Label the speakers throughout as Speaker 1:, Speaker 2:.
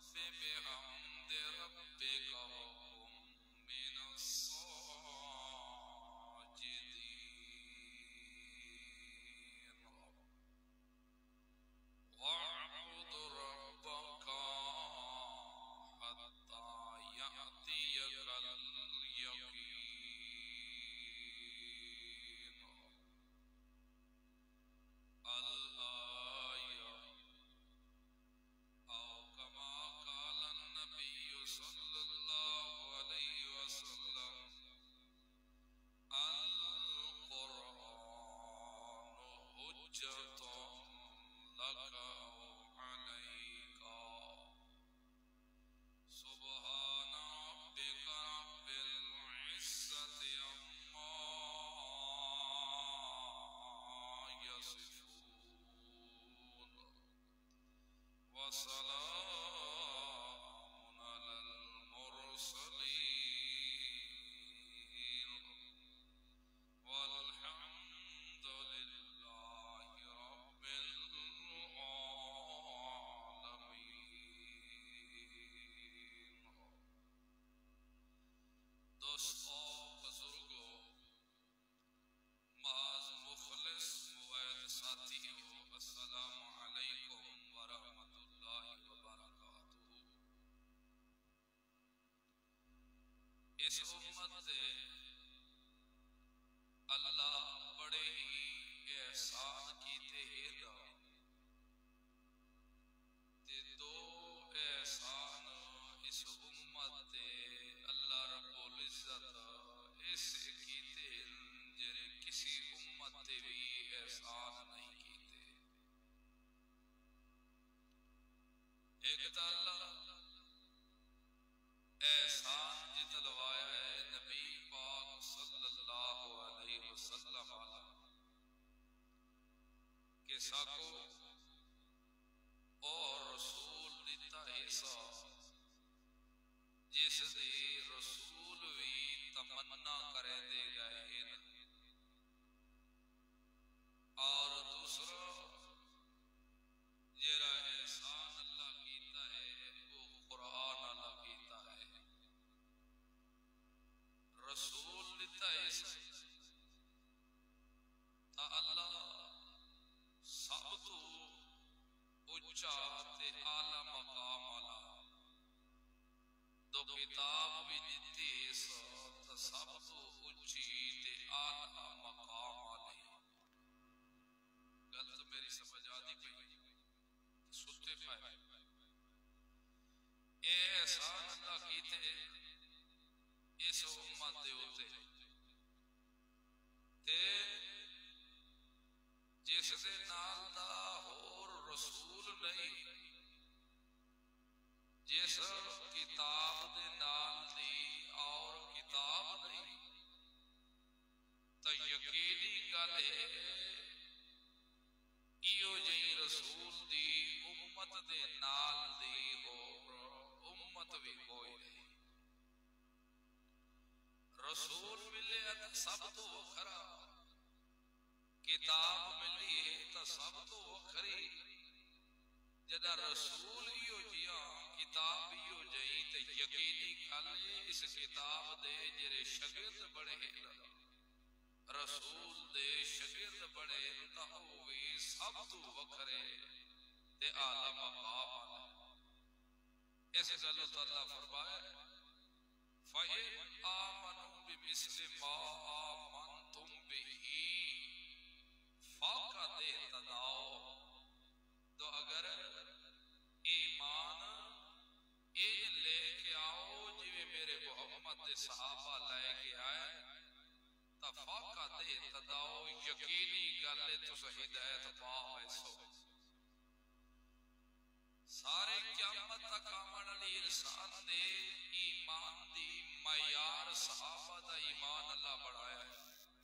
Speaker 1: بحمد ربك وكن من الساجدين واعبد ربك حتى يأتيك اليقين الآية أو كما قال النبي صلى الله عليه وسلم القرآن حجة لك أو عليك سبحان ربك رب العزة عما يصفون وسلام على المرسلين والحمد لله رب العالمين. دوستو، بزرگوں، معاذ مخلص موعد ساتھیوں، السلام علیکم ورحمۃ اللہ وبرکاتہ. اس امت سے اللہ بڑے ہی احسان کیتے ہیں تے دو احسان اس امت تے اللہ رب العزت اس کیتے جڑے کسی امت تے بھی احسان نہیں کیتے. ایک تو اللہ احسان جتلوایا ہے نبی پاک صلی اللہ علیہ وسلم کہ ساکو اور رسول دیتا ایسا جس دی رسول بھی تمنا کرے دے گئے ہیں. اور دوسرا جیرا احسان اللہ کیتا ہے وہ قرآن اللہ کیتا ہے. رسول دیتا ایسا تا اللہ سب تو اچھا تے اعلی مقام والا دو کتاب بھی دیتی ایسا تا سب تو اچھی تے اعلی مقام والی. گل تو میری سمجھ آدھی پئی ستے پائے. اے احسان اللہ کیتے اس امت دے ہوتے تے جس دے نال دا اور رسول نہیں، جس کتاب دے نال دی اور کتاب نہیں، تو یقینی گل ہے ایو جئی رسول دی امت دے نال دی اور امت بھی کوئی نہیں. رسول ملے تو سب تو وکھرا، کتاب ملی ہے تو سب تو وکھری. جدا رسول ایو جیا کتاب ایو جئی تے یقینی گل اس کتاب دے جڑے شاگرد بڑے ہیں رسول دے شاگرد بڑے تا ہوئی سب تو وکھرے تے اعلی مقام. اس گل اللہ فرمایا فَإِنْ آمَنُوا بِمِثْلِ مَا آمَنْتُمْ بِهِ فَقَدِ اهْتَدَوْا. تو اگر ایمان یہ لے کے آؤ جی میرے محمد دے صحابہ لے کے آئے تو فَقَدِ اهْتَدَوْا یقینی گلے تو ہدایت پاؤ. ایسو سارے قیامت تک آمن علی انسان دے ایمان دی معیار صحابہ دا ایمان اللہ بڑھایا ہے.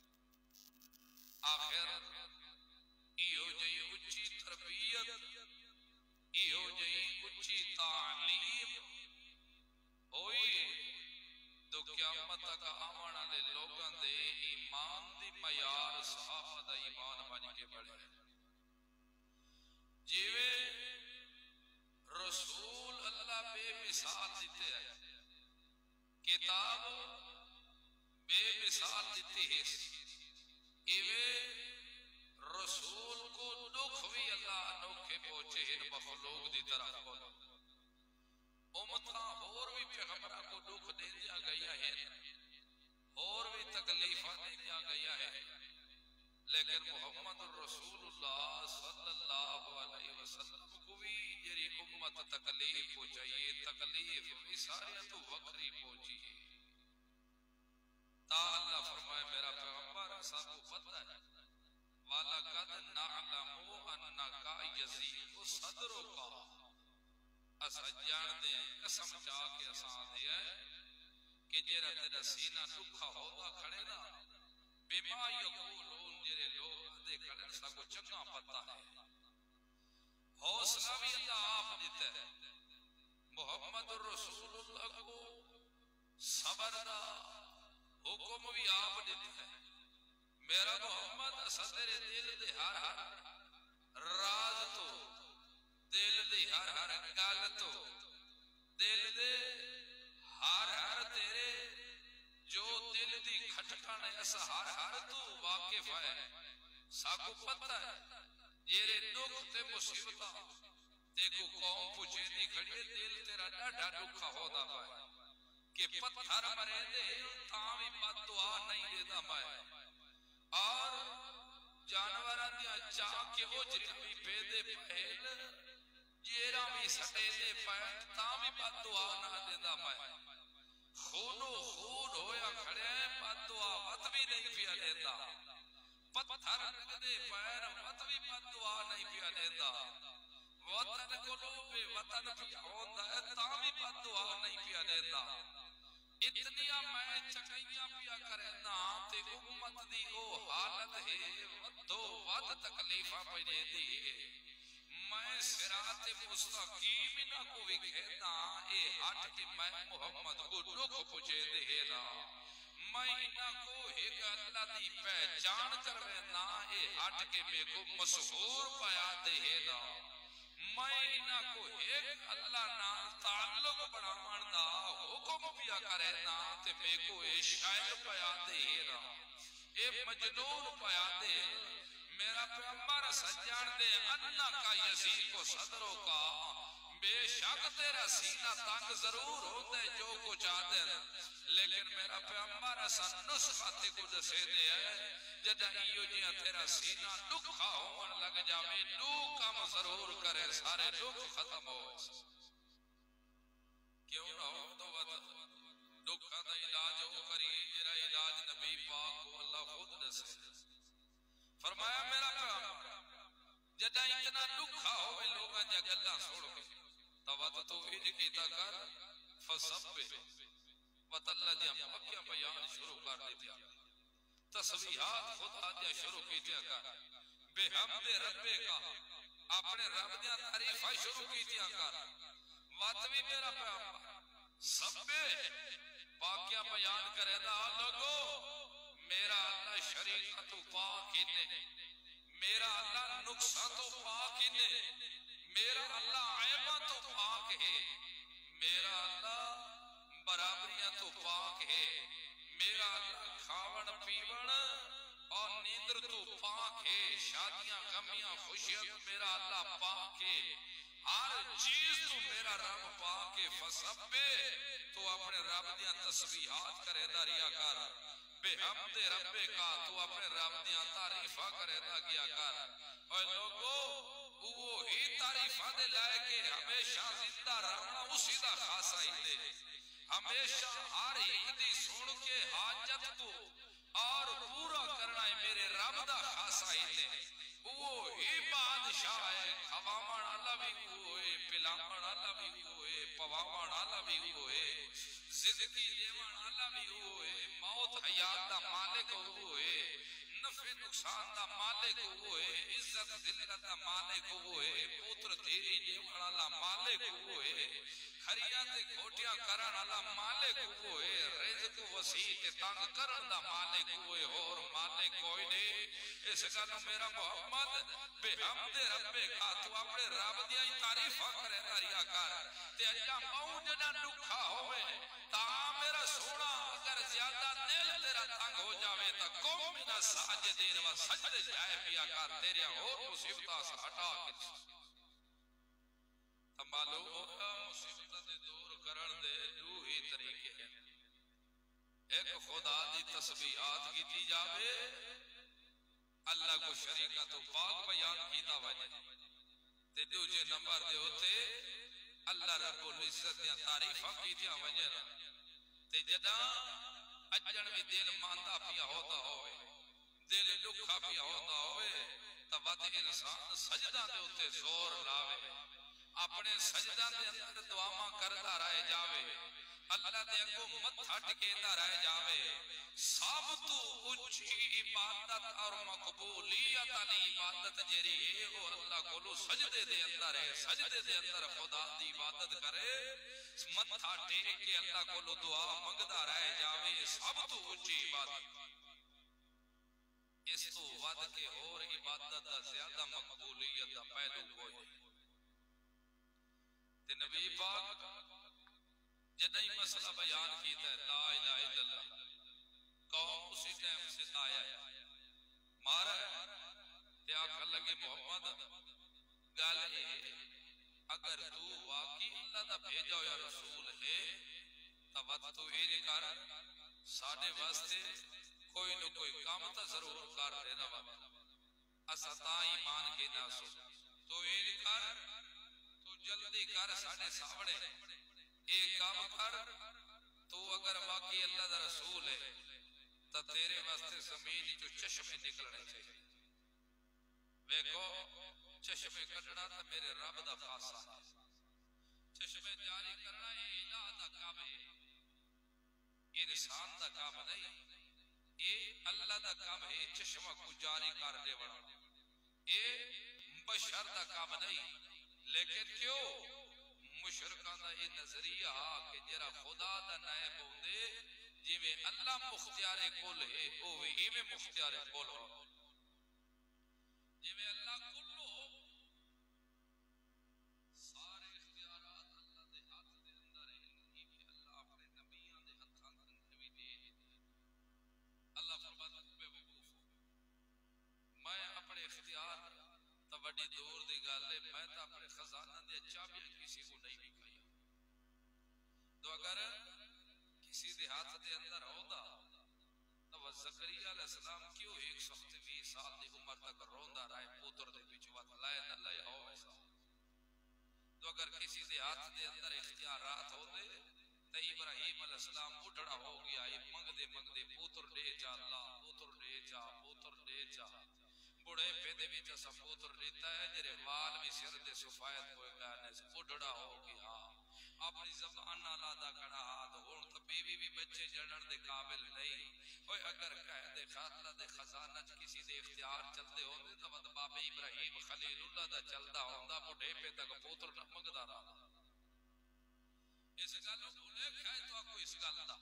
Speaker 1: آخر ایو جئی اچھی تربیت، ایو جئی اچھی تعلیم ہوئی تو قیامت تک آمن علی لوگاں دے ایمان دی معیار صحابہ دا ایمان بن کے بڑھے. جیوے رسول اللہ بے مثال دیتے ہیں کتاب بے مثال دیتی ہے ایویں رسول کو دکھ بھی اللہ انوکھے پہنچے ان مخلوق دی طرح بولو امتاں اور بھی پیغمبرہ کو دکھ دے دیا گیا ہے اور بھی تکلیفہ دے دیا گیا ہے لیکن محمد رسول اللہ صلی اللہ علیہ وسلم کو بھی جری امت تکلیف ہو چاہیے تکلیف بھی سارے تو وکری پہنچی ہے تا اللہ فرمائے میرا پیغمبر ایسا کو پتہ ہے وَلَقَدْ نَعْلَمُ أَنَّكَ يَزِيغُ صَدْرُكَ اسا جان دے قسم جا کے اسا دے کہ جیرا تیرا سینہ دکھا ہوتا کھڑے نا بما یقولون جیرے لوگ دے کھڑے سا کو چنگا پتا ہے حوصلہ بھی اللہ آپ دیتا ہے محمد رسول اللہ کو صبر دا حکم بھی آپ دیتا ہے میرا محمد اسا تیرے دل دے ہر ہر راز تو دل دی ہر ہر گل تو دل دے ہر ہر تیرے جو دل دی کھٹکن ایسا ہر ہر تو واقف ہے ساکو پتہ ہے جیرے دکھ تے مصیبتہ دیکھو قوم پوچھے دی کھڑی دل تیرا ڈاڈا دکھا ہو دا پائے کہ پتھر مرے دے تاوی بد دعا نہیں دیتا پائے اور جانوران دیا چاہ کے اجری بھی پیدے پہل جیرا بھی سٹے دے پائے تاوی بد دعا نہ دیتا پائے خونو خون ہویا کھڑے ہیں بد دعا وط بھی نہیں پیا دیتا پتھر رکھ دے پیر وط بھی بد دعا نہیں پیا دیتا وطن قلوب وطن پیا ہوتا ہے تاوی بد دعا نہیں پیا دیتا اتنیا میں چکیاں پیا کرے نا تے امت دی او حالت ہے ودو ود تکلیفہ پڑے دی میں صراط مستقیم نہ کو بھی کہتا اے ہٹ کے میں محمد کو دکھ پوچھے دے نا میں نہ کو ایک اللہ دی پہچان کروے نا اے ہٹ کے بے کو مشہور پایا دے نا میں نہ کو ایک اللہ نال تعلق بڑا ماندا حکم پیا کرے نا تے بے کو اے شاعر پایا دے نا اے مجنون پایا دے میرا پیغمبر سجان دے انہ کا یزید کو صدروں کا بے شک تیرا سینہ تنگ ضرور ہوتا ہے جو کچھ آتے ہیں لیکن میرا پیغمبر ایسا نسخہ تے کو دسے دے ہے جدہ ایو جیہاں تیرا سینہ دکھا ہون لگ جاوے دو کم ضرور کرے سارے دکھ ختم ہو کیوں نہ ہو تو دکھا دا علاج ہو کری جرا علاج نبی پاک کو اللہ خود دسے فرمایا میرا پیغمبر جدہ اتنا دکھا ہوئے لوگاں جا گلہ سوڑ کے توات توحید کیتا کر فصبے وطلہ دیا مکیہ بیان شروع کر دیتا تصویحات خدا دیا شروع کیتا کر بے حمد ربے کا اپنے رب دیا تعریفہ شروع کیتا کر واتوی میرا پیغمبر سبے باقیہ بیان کرے دا لوگو میرا اللہ شریعہ تو پاک ہی نے میرا اللہ نقصہ تو پاک ہی نے میرا اللہ عیبہ تو پاک ہے میرا اللہ برابریاں تو پاک ہے میرا اللہ کھاون پیون اور نیندر تو پاک ہے شادیاں غمیاں خوشیاں میرا اللہ پاک ہے ہر چیز تو میرا رب پاک ہے فسبے تو اپنے رب دیا تسبیحات کرے دا ریا کر بے حمد رب کا تو اپنے رب دیا تعریفہ کرے دا گیا کر اور لوگو وہ ہی تعریفہ دے لائے کہ ہمیشہ زندہ رہنا اسی دا خاصا ہی دے ہمیشہ ہر ایک دی سن کے حاجت کو اور پورا کرنا ہے میرے رب دا خاصا ہی دے وہ ہی بادشاہ ہے کھوامن اللہ بھی ہوئے پلامن اللہ بھی ہوئے پوامن اللہ بھی ہوئے زندگی لیوان اللہ بھی ہوئے موت حیات دا مالک ہوئے نفع نقصان دا مالک ہوئے عزت ذلت دا مالک ہوئے پوتر تیری لیوان اللہ مالک ہوئے کھریاں تے کھوٹیاں کرن اللہ مالک ہوئے رزق وسیع تے تنگ کرن دا مالک ہوئے اور مالک کوئی نہیں اے اس گالوں میرا محمد بے حمد رب کا تو اپنے رب دیا ہی تعریفہ کرے داریا کر تے اجا ماؤں جنا ڈکھا ہوئے تا میرا سونا اگر زیادہ دل تیرا تنگ ہو جاوے تا قوم نہ ساجدین و سجد جائے پیا کر تیرے اور مصیبتہ سے ہٹا کے معلوم ہوگا مصیبتہ دے دور کرن دے دو ہی طریقے ہیں ایک خدا دی تسبیحات کیتی جاوے اللہ کو شریکہ تو پاک بیان کیتا وجہ تے دوجے نمبر دے ہوتے اللہ رب العزت دیا تعریفہ کیتیا وجہ تے جدا اجن بھی دل ماندہ پیا ہوتا ہوئے دل لکھا پیا ہوتا ہوئے تبت انسان سجدہ دے ہوتے زور لاوے اپنے سجدہ دے اندر دعاواں کرتا رہے جاوے اللہ دے کو متھا ٹکیتا رہ جاوے سب تو اچھی عبادت اور مقبولیت علی عبادت جیری ہے وہ اللہ کو لو سجدے دے اندر ہے سجدے دے اندر خدا دی عبادت کرے متھا ٹیک کے اللہ کو لو دعا مگدہ رہ جاوے سب تو اچھی عبادت اس تو ود کے اور عبادت زیادہ مقبولیت پہلو کوئی تے نبی پاک جدہی مسئلہ بیان کیتا ہے لا الہ الا اللہ قوم اسی ٹائم سے آیا ہے مارا ہے تے آکھا لگے محمد گالے اگر تو واقعی اللہ دا بھیجا یا رسول ہے تو تو یہ کر ساڑھے واسطے کوئی نو کوئی کام تا ضرور کر دینا وقت اسطا ایمان کے ناسو تو یہ کر تو جلدی کر ساڑھے ساوڑے ایک کام کر تو اگر واقعی اللہ دا رسول ہے تو تیرے واسطے زمین جو چشمے نکلنے چاہیے ویکو چشمے کٹنا تا میرے رب دا خاصا چشمے جاری کرنا یہ الہ دا کام ہے یہ انسان دا کام نہیں یہ اللہ دا کام ہے چشمہ کو جاری کر دے بڑا یہ بشر دا کام نہیں لیکن کیوں مشرکان دا یہ نظریہ کہ جرا خدا دا نائب ہوندے جی میں اللہ مختیار کل ہے اوہ ہی میں مختیار کل ہو جی میں اللہ کل ہو سارے اختیارات اللہ دے ہاتھ دے اندر ہیں ہی بھی اللہ اپنے نبیان دے ہاتھان دے بھی دے اللہ فرماتا بے وقوف میں اپنے اختیار تا بڑی دور دی گالے میں تا اپنے خزانہ دے چابیاں کسی کو نہیں بھی کھایا تو اگر کسی دے ہاتھ دے اندر ہوتا تو زکریہ علیہ السلام کیوں 120 سال دی عمر تک روندہ رائے پوتر دے بچوات لائے نہ لائے ہو ایسا تو اگر کسی دے ہاتھ دے اندر اختیارات ہوتے تو ابراہیم علیہ السلام اٹھڑا ہو گیا منگ دے پوتر دے جا اللہ پوتر دے جا پوتر دے جا بڑے پیدے بھی جیسا پوتر لیتا ہے جرے وال بھی سر دے سفایت ہوئے گا اٹھڑا ہو گیا اپنی زبان نالا دا کڑا ہاتھ ہون تو بیوی بھی بچے جڑن دے قابل نہیں اوہ اگر کہہ دے خاتلہ دے خزانہ کسی دے اختیار چلتے ہوندے تو بد باب ابراہیم خلیل اللہ دا چلتا ہوندہ بڑے پہ تک پوتر نمک دا رہا اس گالوں بھولے کھائے تو آپ کو اس گال دا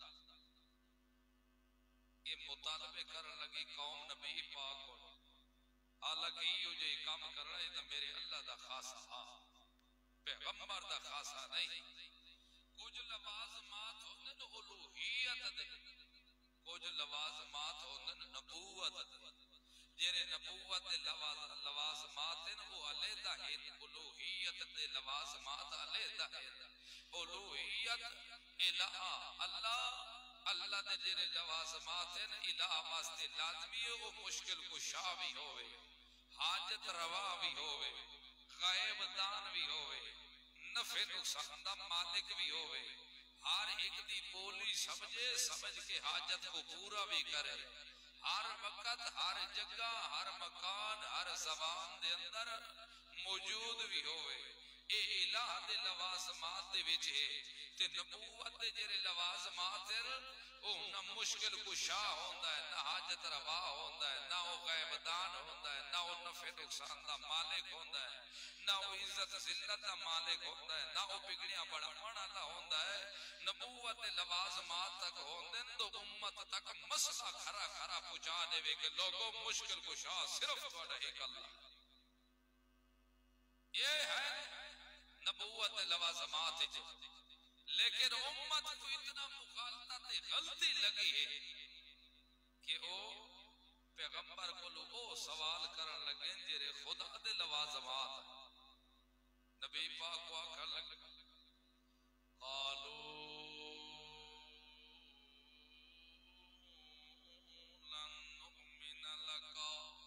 Speaker 1: یہ مطالبے کر لگی قوم نبی پاک ہو حالانکہ یہ جو کام کر رہے تھا میرے اللہ دا خاصا پیغمبر دا خاصا نہیں کچھ لوازمات ہوندن الوہیت دے کچھ لوازمات ہوندن نبوت دے جیرے نبوت دے لوازمات ہیں وہ علیدہ ہیں الوہیت دے لوازمات علیدہ ہیں الوہیت الہ اللہ دے جیرے لوازمات ہیں الہ واسطے لازمی ہے وہ مشکل کشا بھی ہوئے حاجت روا بھی ہوئے غائب دان بھی ہوئے نفع نقصان دا مالک بھی ہوئے ہر ایک دی بولی سمجھ کے حاجت کو پورا بھی کرے ہر وقت ہر جگہ ہر مکان ہر زبان دے اندر موجود بھی ہوئے اے الہ دے لوازمات دے وچ ہے تے نبوت دے جڑے لوازمات او نہ مشکل کشا ہوندا ہے نہ حاجت روا ہوندا ہے نہ او غیب دان ہوندا ہے نہ او نفع نقصان دا مالک ہوندا ہے نہ او عزت ذلت دا مالک ہوندا ہے نہ او بگڑیاں بڑھاون والا ہوندا ہے نبوت دے لوازمات تک ہوندے تو امت تک مسئلہ کھرا کھرا پہنچا دے کہ لوگوں مشکل کشا صرف تہاڈا ایک اللہ یہ ہے نبوت لوازمات لیکن امت کو اتنا مخالطت غلطی لگی ہے کہ او پیغمبر کو او سوال کرن لگے جڑے خدا دے لوازمات نبی پاک کو آکھن لگے قالوا لن نؤمن لك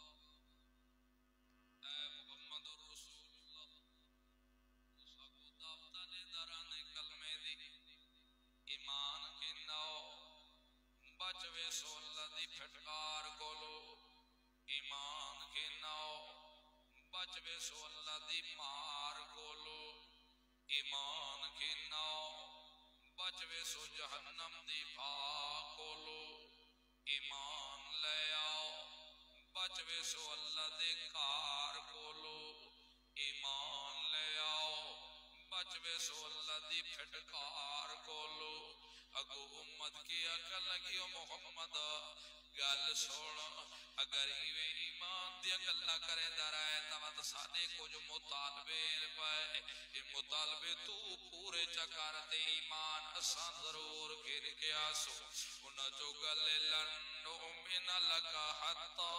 Speaker 1: اے محمد رسول اللہ ساکو دعوتہ دے درانے کلمے دی ایمان کے نو بچوے سو اللہ دی پھٹکار کولو ایمان کے نو بچوے سو اللہ دی مار کولو ایمان کے نو بچوے سو جہنم دی پھا کولو ایمان لے آؤ بچوے سو اللہ دے کار کولو ایمان لے آؤ بچوے سو اللہ دی پھٹکار کولو اگو امت کی عقل لگی محمد گل سوڑ اگر ایمان دی عقل نہ کرے درائے تمت سادے کو جو مطالبے پائے یہ مطالبے تو پورے چکر تے ایمان اسان ضرور گر گیا سو انہ جو گل لن نؤمن لک حتی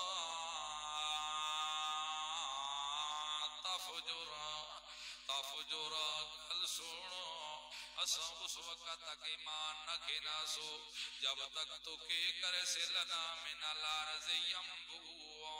Speaker 1: تفجرا کل سنو اساں اس وقت تک ایمان نہ کھنا سو جب تک تو کے کرے سے لنا من الارض ینبوعا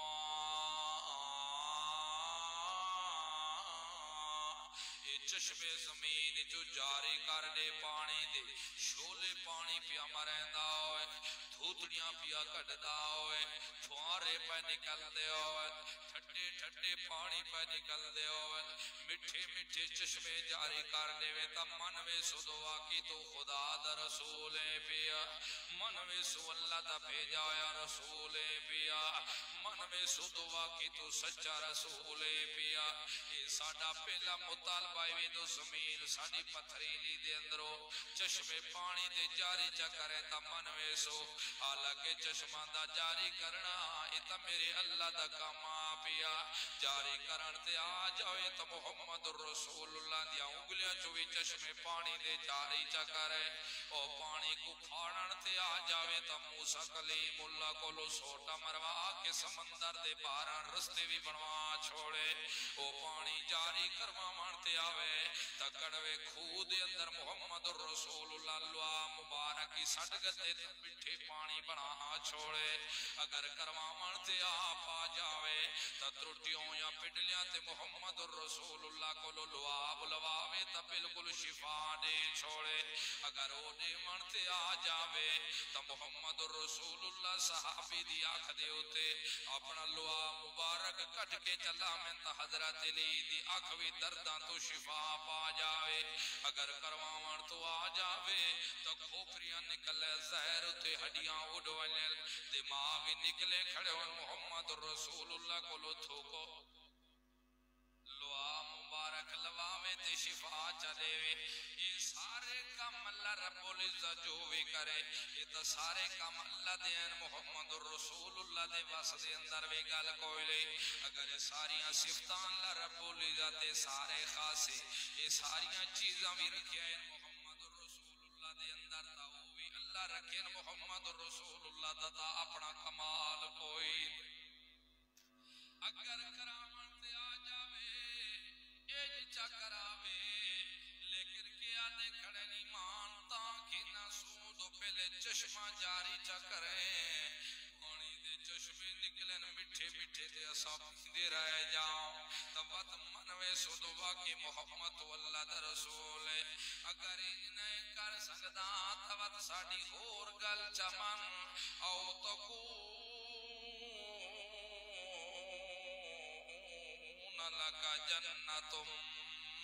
Speaker 1: یہ چشم زمین جو جاری کر دے پانی دے شولے پانی پیا مریندا ہوئے دھوتڑیاں پیا کٹدا ہوئے فوارے پہ نکل دے ہوئے ٹھٹے ٹھٹے پانی پہ نکل دے ہوئے مٹھے مٹھے چشمے جاری کر دے وے تا منوے سو دعا کی تو خدا دا رسول پیا منوے سو اللہ دا بھیجا یا رسول پیا منوے سو دعا کی تو سچا رسول پیا یہ ساڈا پہلا مطالبہ وی تو زمین ساڈی پتھریلی دے اندروں چشمے پانی دے جاری چا کرے تا منوے سو حالانکہ چشمہ دا جاری کرنا اتا میرے اللہ دا کاما پیا جاری کرن تے آ جاوے تا محمد رسول اللہ دیا انگلیاں چوی چشمے پانی دے جاری چا کرے او پانی کو کھاڑن تے آ جاوے تا موسیٰ کلیم اللہ کو لو سوٹا مروا کے سمندر دے باران رستے بھی بنوا چھوڑے او پانی جاری کروا مانتے آوے تا کڑوے خود اندر محمد رسول اللہ لوا مبارکی سٹ گتے تا مٹھے پانی بنا چھوڑے اگر کروا مانتے آپ آ جاوے تا ترٹیوں یا پٹلیاں تے محمد رسول اللہ کو لواب لواوے تا بالکل شفا دے چھوڑے اگر او دے منتے آ جاوے تا محمد رسول اللہ صحابی دی آنکھ دے ہوتے اپنا لواب مبارک کٹ کے چلا میں تا حضرت علی دی آنکھ بھی درداں تو شفا پا جاوے اگر کرواون تو آ جاوے تا کھوپریاں نکلے زہر تے ہڈیاں اڑوالے دماغ نکلے کھڑے ہون محمد رسول اللہ کو لو تھوکو لوا مبارک لواوے تے شفا چلے وے یہ سارے کام اللہ رب العزت جو بھی کرے یہ تو سارے کام اللہ دین محمد رسول اللہ دے واسطے اندر بھی گل کوئی لے اگر یہ ساریاں صفتان اللہ رب العزت سارے خاصے یہ ساریاں چیزاں بھی رکھے ہیں محمد رسول اللہ دے اندر تا وہ بھی اللہ رکھے محمد رسول اللہ دا اپنا کمال کوئی اگر کرامن تے آ جاوے ایج چا کراوے لیکن کیا دے کھڑے نہیں مانتا کہ نہ سود پہلے چشمہ جاری چا کرے پانی دے چشمے نکلن مٹھے مٹھے دے اصاب دے رہے جاؤں تبت منوے صدوہ کی محمد واللہ دا رسول اگر انہیں کر سکتا تبت ساڑی اور گل چمن او تکون لکا جنتم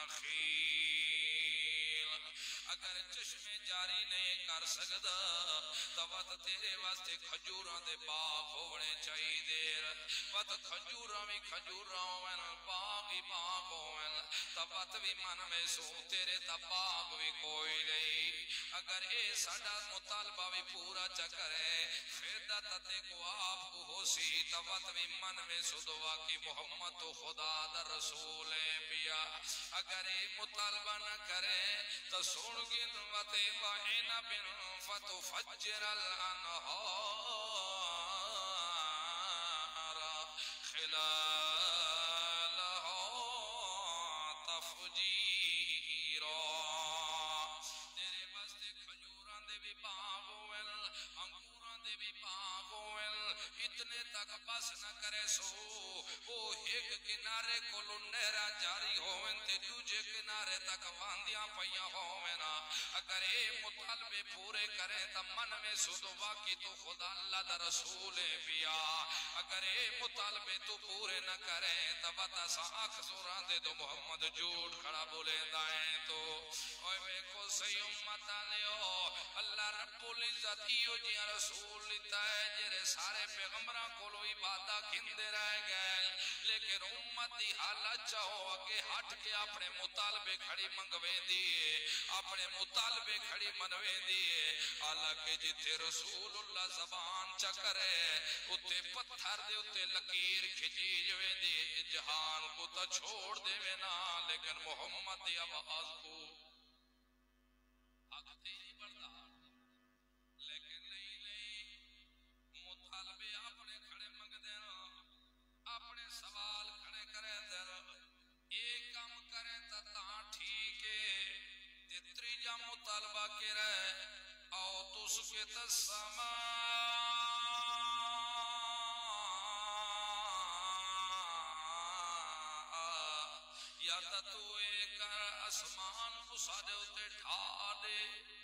Speaker 1: النخیل اگر چشمے جاری نہیں کر سکدا تو وت تیرے واسطے کھجوراں دے باغ ہونے چاہیے وت کھجوراں بھی کھجوراں ہون باغ ہی باغ ہون تو وت بھی من میں سو تیرے تا باغ بھی کوئی نہیں اگر اے ساڈا مطالبہ بھی پورا چکرے فیدا تے کو آپ کو ہو سی تو وت بھی من میں سو دعا کی محمد تو خدا دا رسول ہے پیا اگر اے مطالبہ نہ کرے تو سن گن وتے وعنا بن فتفجر الانہار خلالہا تفجیرا تیرے واسطے کھجوراں دے بھی باغ ہوئل انگوراں دے بھی باغ ہوئل اتنے تک بس نہ کرے سو وہ ایک کنارے کو نہرا جاری ہوئن تے دوجے کنارے تک واندیاں پئیاں ہوئن اگر اے مطالبے پورے کریں تا من میں سدوا کی تو خدا اللہ دا رسول پیا اگر اے مطالبے تو پورے نہ کریں تا بتا سا آنکھ زوران دے دو محمد جھوٹ کھڑا بولے دائیں تو اوہ بے کو سی امت آلیو اللہ رب العزت ایو جیاں رسول لیتا ہے جرے سارے پیغمبران کو لو عبادہ کھندے رہ گئے لیکن امت دی حالت چاہو اگے ہٹ کے اپنے مطالبے کھڑی منگوے دیئے اپنے مطالبے کھڑی منوے دیئے حالانکہ جتے رسول اللہ زبان چکرے اتے پتھر دے اتے لکیر کھجی جوے دی جہان کو تا چھوڑ دے نا لیکن محمد دی آواز کو آگتے ہی بڑھتا لیکن نہیں مطالبے اپنے کھڑے منگ دینا اپنے سوال کھڑے کرے دینا ایک کام کریں تا ٹھیک ہے تیتریجہ مطالبہ کے رہے او تس کے تسما یا تتوے کر اسمان کو سادے ہوتے ٹھا دے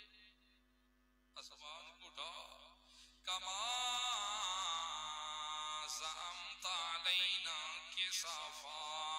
Speaker 1: اسمان کو ٹھا کما زعمت علینا کسافا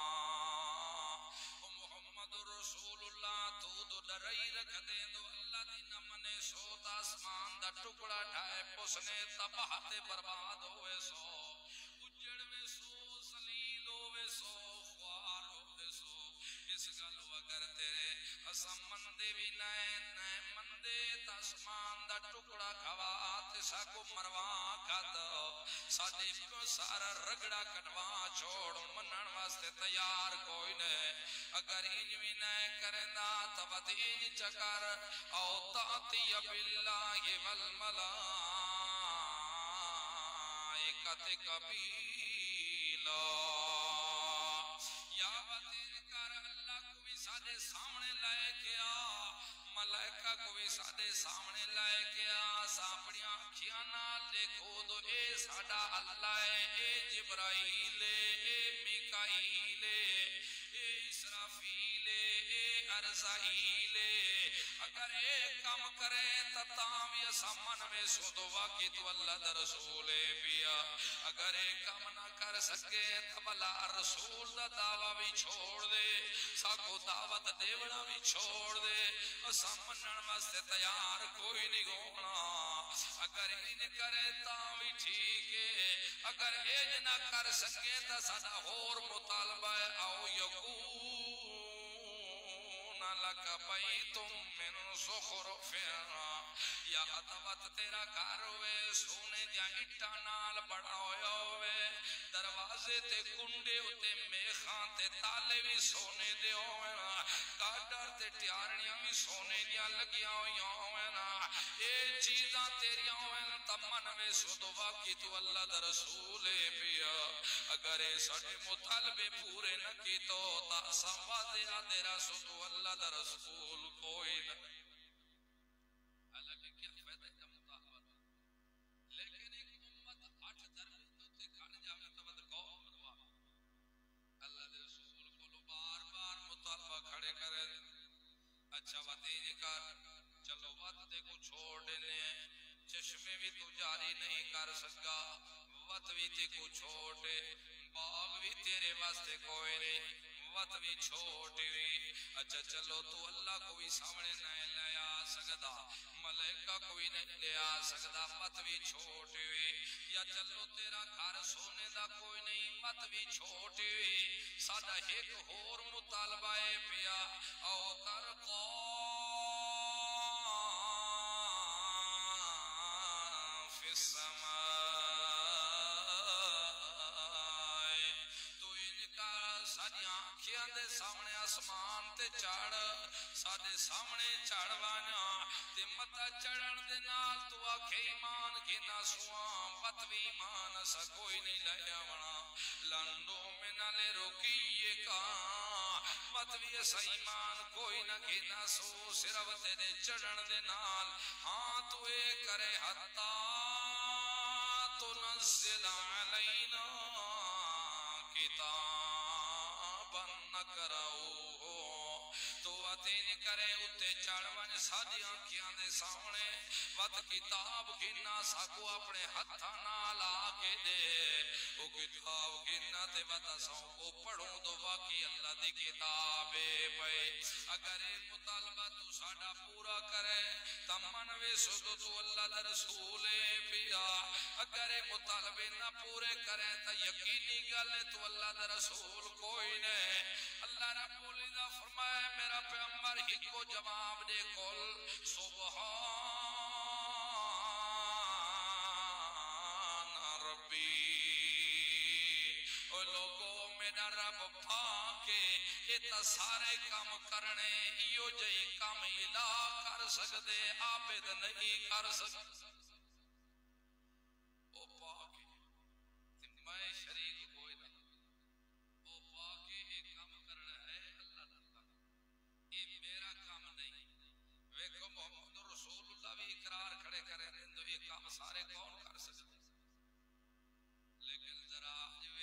Speaker 1: محمد رسول اللہ تو ڈرائی رکھ دے دو اللہ دی نمنے سوت آسمان دا ٹکڑا ڈھائے پسنے تباہتے برباد ہوئے سو اجڑ میں سو سلیل ہوئے سو خوار ہوئے سو اس گلو اگر تیرے اسا مندے بھی نئے نئے مندے تاسمان دا ٹکڑا کھوات ساکو مروا کھات سادے کو سارا رگڑا کٹوا چھوڑ منن واسطے تیار کوئی نہیں اگر انوی نئے کرنا تبت ان چکر او تاتی باللہ والملائکت قبیلا یا وطن کر اللہ کو بھی سادے سامنے لائے کیا ملائکہ کو بھی سادے سامنے لائے کیا ساپڑیاں کھیانا دیکھو دو اے ساڑا اللہ اے جبرائیل اے میکائیل اے اسرافیل اے ارزائیل اگر ایک کام کرے تتاوی سمن میں سدوا کی تو اللہ در رسول پیا اگر ایک کام نہ کر سکے تب اللہ رسول دا دعویٰ بھی چھوڑ دے ساکو دعوت دیوڑا بھی چھوڑ دے سمنن واسطے تیار کوئی نہیں ہونا اگر انہیں کرے تاوی ٹھیک ہے اگر ایج نہ کر سکے تا سدا اور مطالبہ ہے او یکون لکا بیتم من زخرفنا یا اتوت تیرا گھر ہوئے سونے جا اٹھا نال بڑا ہوئے دروازے تے کنڈے ہوتے میخان تے تالے بھی سونے دے ہوئے کاڈر تے ٹیارنیاں بھی سونے دیا لگیا ہوئے اے چیزاں تیری ہوئے تمن میں سدوا کی تو اللہ دا رسول پیا اگر اے سڑے مطالبے پورے نہ کی تو تا سوازیا تیرا سدو اللہ دا رسول کوئی نہ حالانکہ کیا فائدہ ہے مطالبہ لیکن ایک امت 8 درجے تے کھڑ جاوے تو ود قوم بنوا اللہ دے رسول کو بار بار مطالبہ کھڑے کرے اچھا وطی نکار چلو وقت کو چھوڑ دینے چشمے بھی تو جاری نہیں کر سکا وقت بھی تے کو چھوڑ دے باغ بھی تیرے واسطے کوئی نہیں وت بھی چھوٹی ہوئی اچھا چلو تو اللہ کوئی سامنے نہیں لے آ سکتا ملائکہ کوئی نہیں لے آ سکتا وت بھی چھوٹی ہوئی یا چلو تیرا گھر سونے دا کوئی نہیں وت بھی چھوٹی ہوئی ساڈا ایک ہور مطالبہ ہے پیا او کر فی السماء تو ان کا ساڈیاں آنکھیاں دے سامنے آسمان تے چڑھ ساڈے سامنے چڑھوانا تے متا چڑھن دے نال تو آکھے ایمان گھنا سواں وت بھی ایمان اسا کوئی نہیں لے آونا لندو میں نالے روکیے کا وت بھی اسا ایمان کوئی نہ گھنا سو صرف تیرے چڑھن دے نال ہاں تو اے کرے حتی تنزل علینا کتابا نقرؤہ تو وتین کرے اتے چڑھون سادی آنکھیاں دے سامنے وت کتاب گھنا ساکو اپنے ہتھاں نال آ کے دے وہ کتاب گھنا تے وتا سو کو پڑھوں تو واقعی اللہ دی کتاب پے اگر مطالبہ تو ساڈا پورا کرے تمن وے سو تو اللہ دا رسول پیا اگر مطالبے نہ پورے کرے تا یقینی گل تو اللہ دا رسول کوئی نہیں اللہ رب العزت فرمایا میرا پیغمبر ایک کو جواب دے کل سبحان ربی او لوگو میرا رب پاکے یہ سارے کام کرنے ایو جئی کام الہ کر سکتے عابد نہیں کر سکتے او پاکے میں شریک کوئی نہ او پاکے ایک کام کرنا ہے اللہ تعالیٰ یہ میرا کام نہیں ویکھو محمد رسول اللہ بھی اقرار کھڑے کرے تو یہ کام سارے کون کر سکتے لیکن ذرا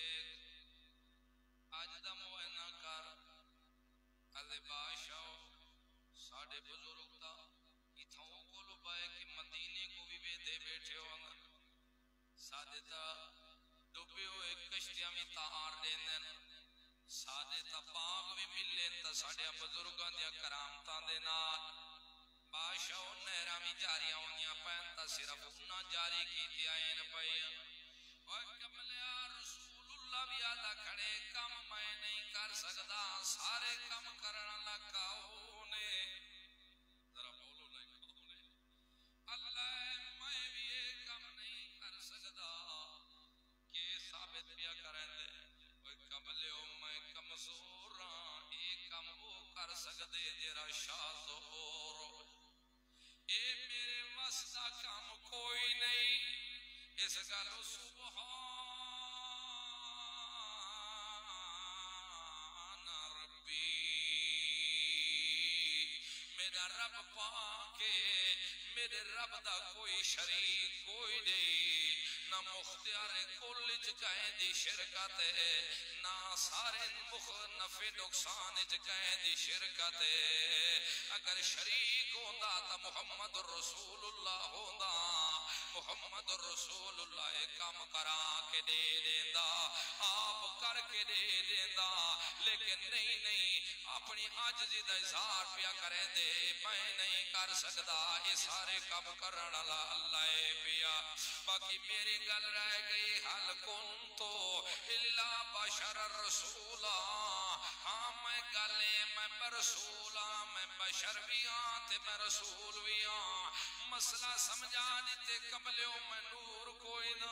Speaker 1: آج دا معائنہ کر اللہ بادشاہ ساڑھے بزرگ دا اتھاؤں کو لبائے کہ مدینے کو بھی بے دے بیٹھے ہوگا سادے تا ڈوبے ہوئے کشتیاں میں تار دیندن سادے تا باغ بھی ملیں تا ساڑھے بزرگاں دیا کرامتاں دینا بادشاہ نہرہ میں جاری ہونیاں پہنتا صرف انہاں جاری کی تیائین پہیاں اور کملیا رسول اللہ بھی آدھا کھڑے کم میں نہیں کر سکتا سارے کم کرنا لگا ہونے ذرا بولو نہیں ہونے اللہ میں بھی یہ کم نہیں کر سکتا کہ ثابت بیا کریں دے وہ کملیو میں کمزور ہاں ایک کم وہ کر سکتے جیرا شاہ ظہور اے میرے واسطہ کم کوئی نہیں اس گلو سبحان ربی میرا رب پاکے میرے رب دا کوئی شریک کوئی نہیں نہ مختار کل جگہیں دی شرکت ہے نہ سارے نفع نقصان جگہیں دی شرکت ہے اگر شریک ہوندہ تا محمد رسول اللہ ہوندہ محمد رسول اللہ کام کرا کے دے دیندہ آپ کر کے دے دیندہ لیکن نہیں اپنی عاجزی دا اظہار پیا کریں دے میں نہیں کر سکتا یہ سارے کام کرنا اللہ پیا باقی میری گل رہ گئی حل کن تو اللہ بشر رسولا ہاں میں گلے میں رسولا میں بشر بھی ہاں تے میں رسول بھی ہاں مسئلہ سمجھا دیتے کملیوں میں نور کوئی نہ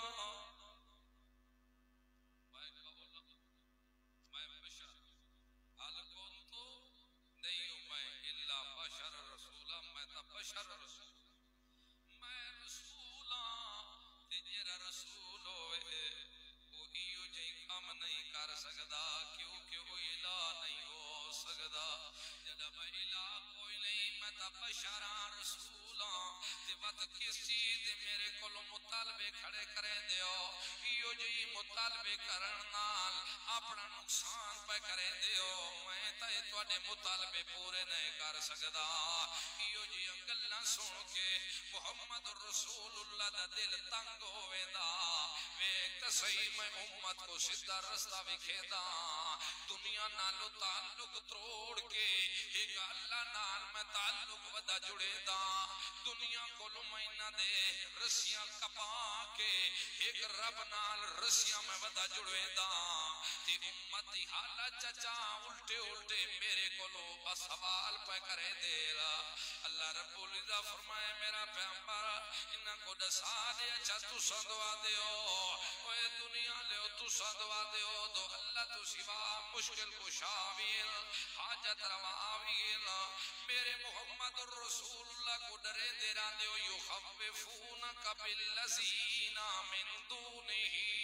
Speaker 1: میں بشر حل کن تو نہیں ہوں میں اللہ بشر رسولا میں تا بشر رسول میں رسولا تیرا رسول ہوئے وہ ایو جائیں کام نہیں کر سکتا کیونکہ وہ الہ نہیں ہو سکتا جب الہ کوئی نہیں میں تا بشران رسولاں تے وقت کس چیز میرے کلو مطالبے کھڑے کریں دیو ایو جائیں مطالبے کرنال اپنا نقصان پہ کریں دیو میں تا یہ توڑے مطالبے پورے نہیں کر سکتا ایو جائیں گلنا سن کے محمد رسول اللہ دا دل تنگ ہوئے دا وے کسئی میں امت کو سدھا رستہ وکھے دا دنیا نالو تعلق توڑ کے ایک اللہ نال میں تعلق ودا جڑے دا دنیا کولو مہینہ دے رسیاں کپا کے ایک رب نال رسیاں میں ودا جڑے دا تی امتی حالت چچا الٹے الٹے میرے کولو سوال پہ کرے دے را اللہ رب العزت فرمائے میرا پیغمبر انہاں کو دسا دے اچھا تو سندوا دیو اوے دنیا لے تو سندوا دیو تو اللہ تو سوا مشکل کو شاویل حاجت رواویل میرے محمد الرسول اللہ کو ڈرے دے رہا دیو یخوفونک بالذین من دونہ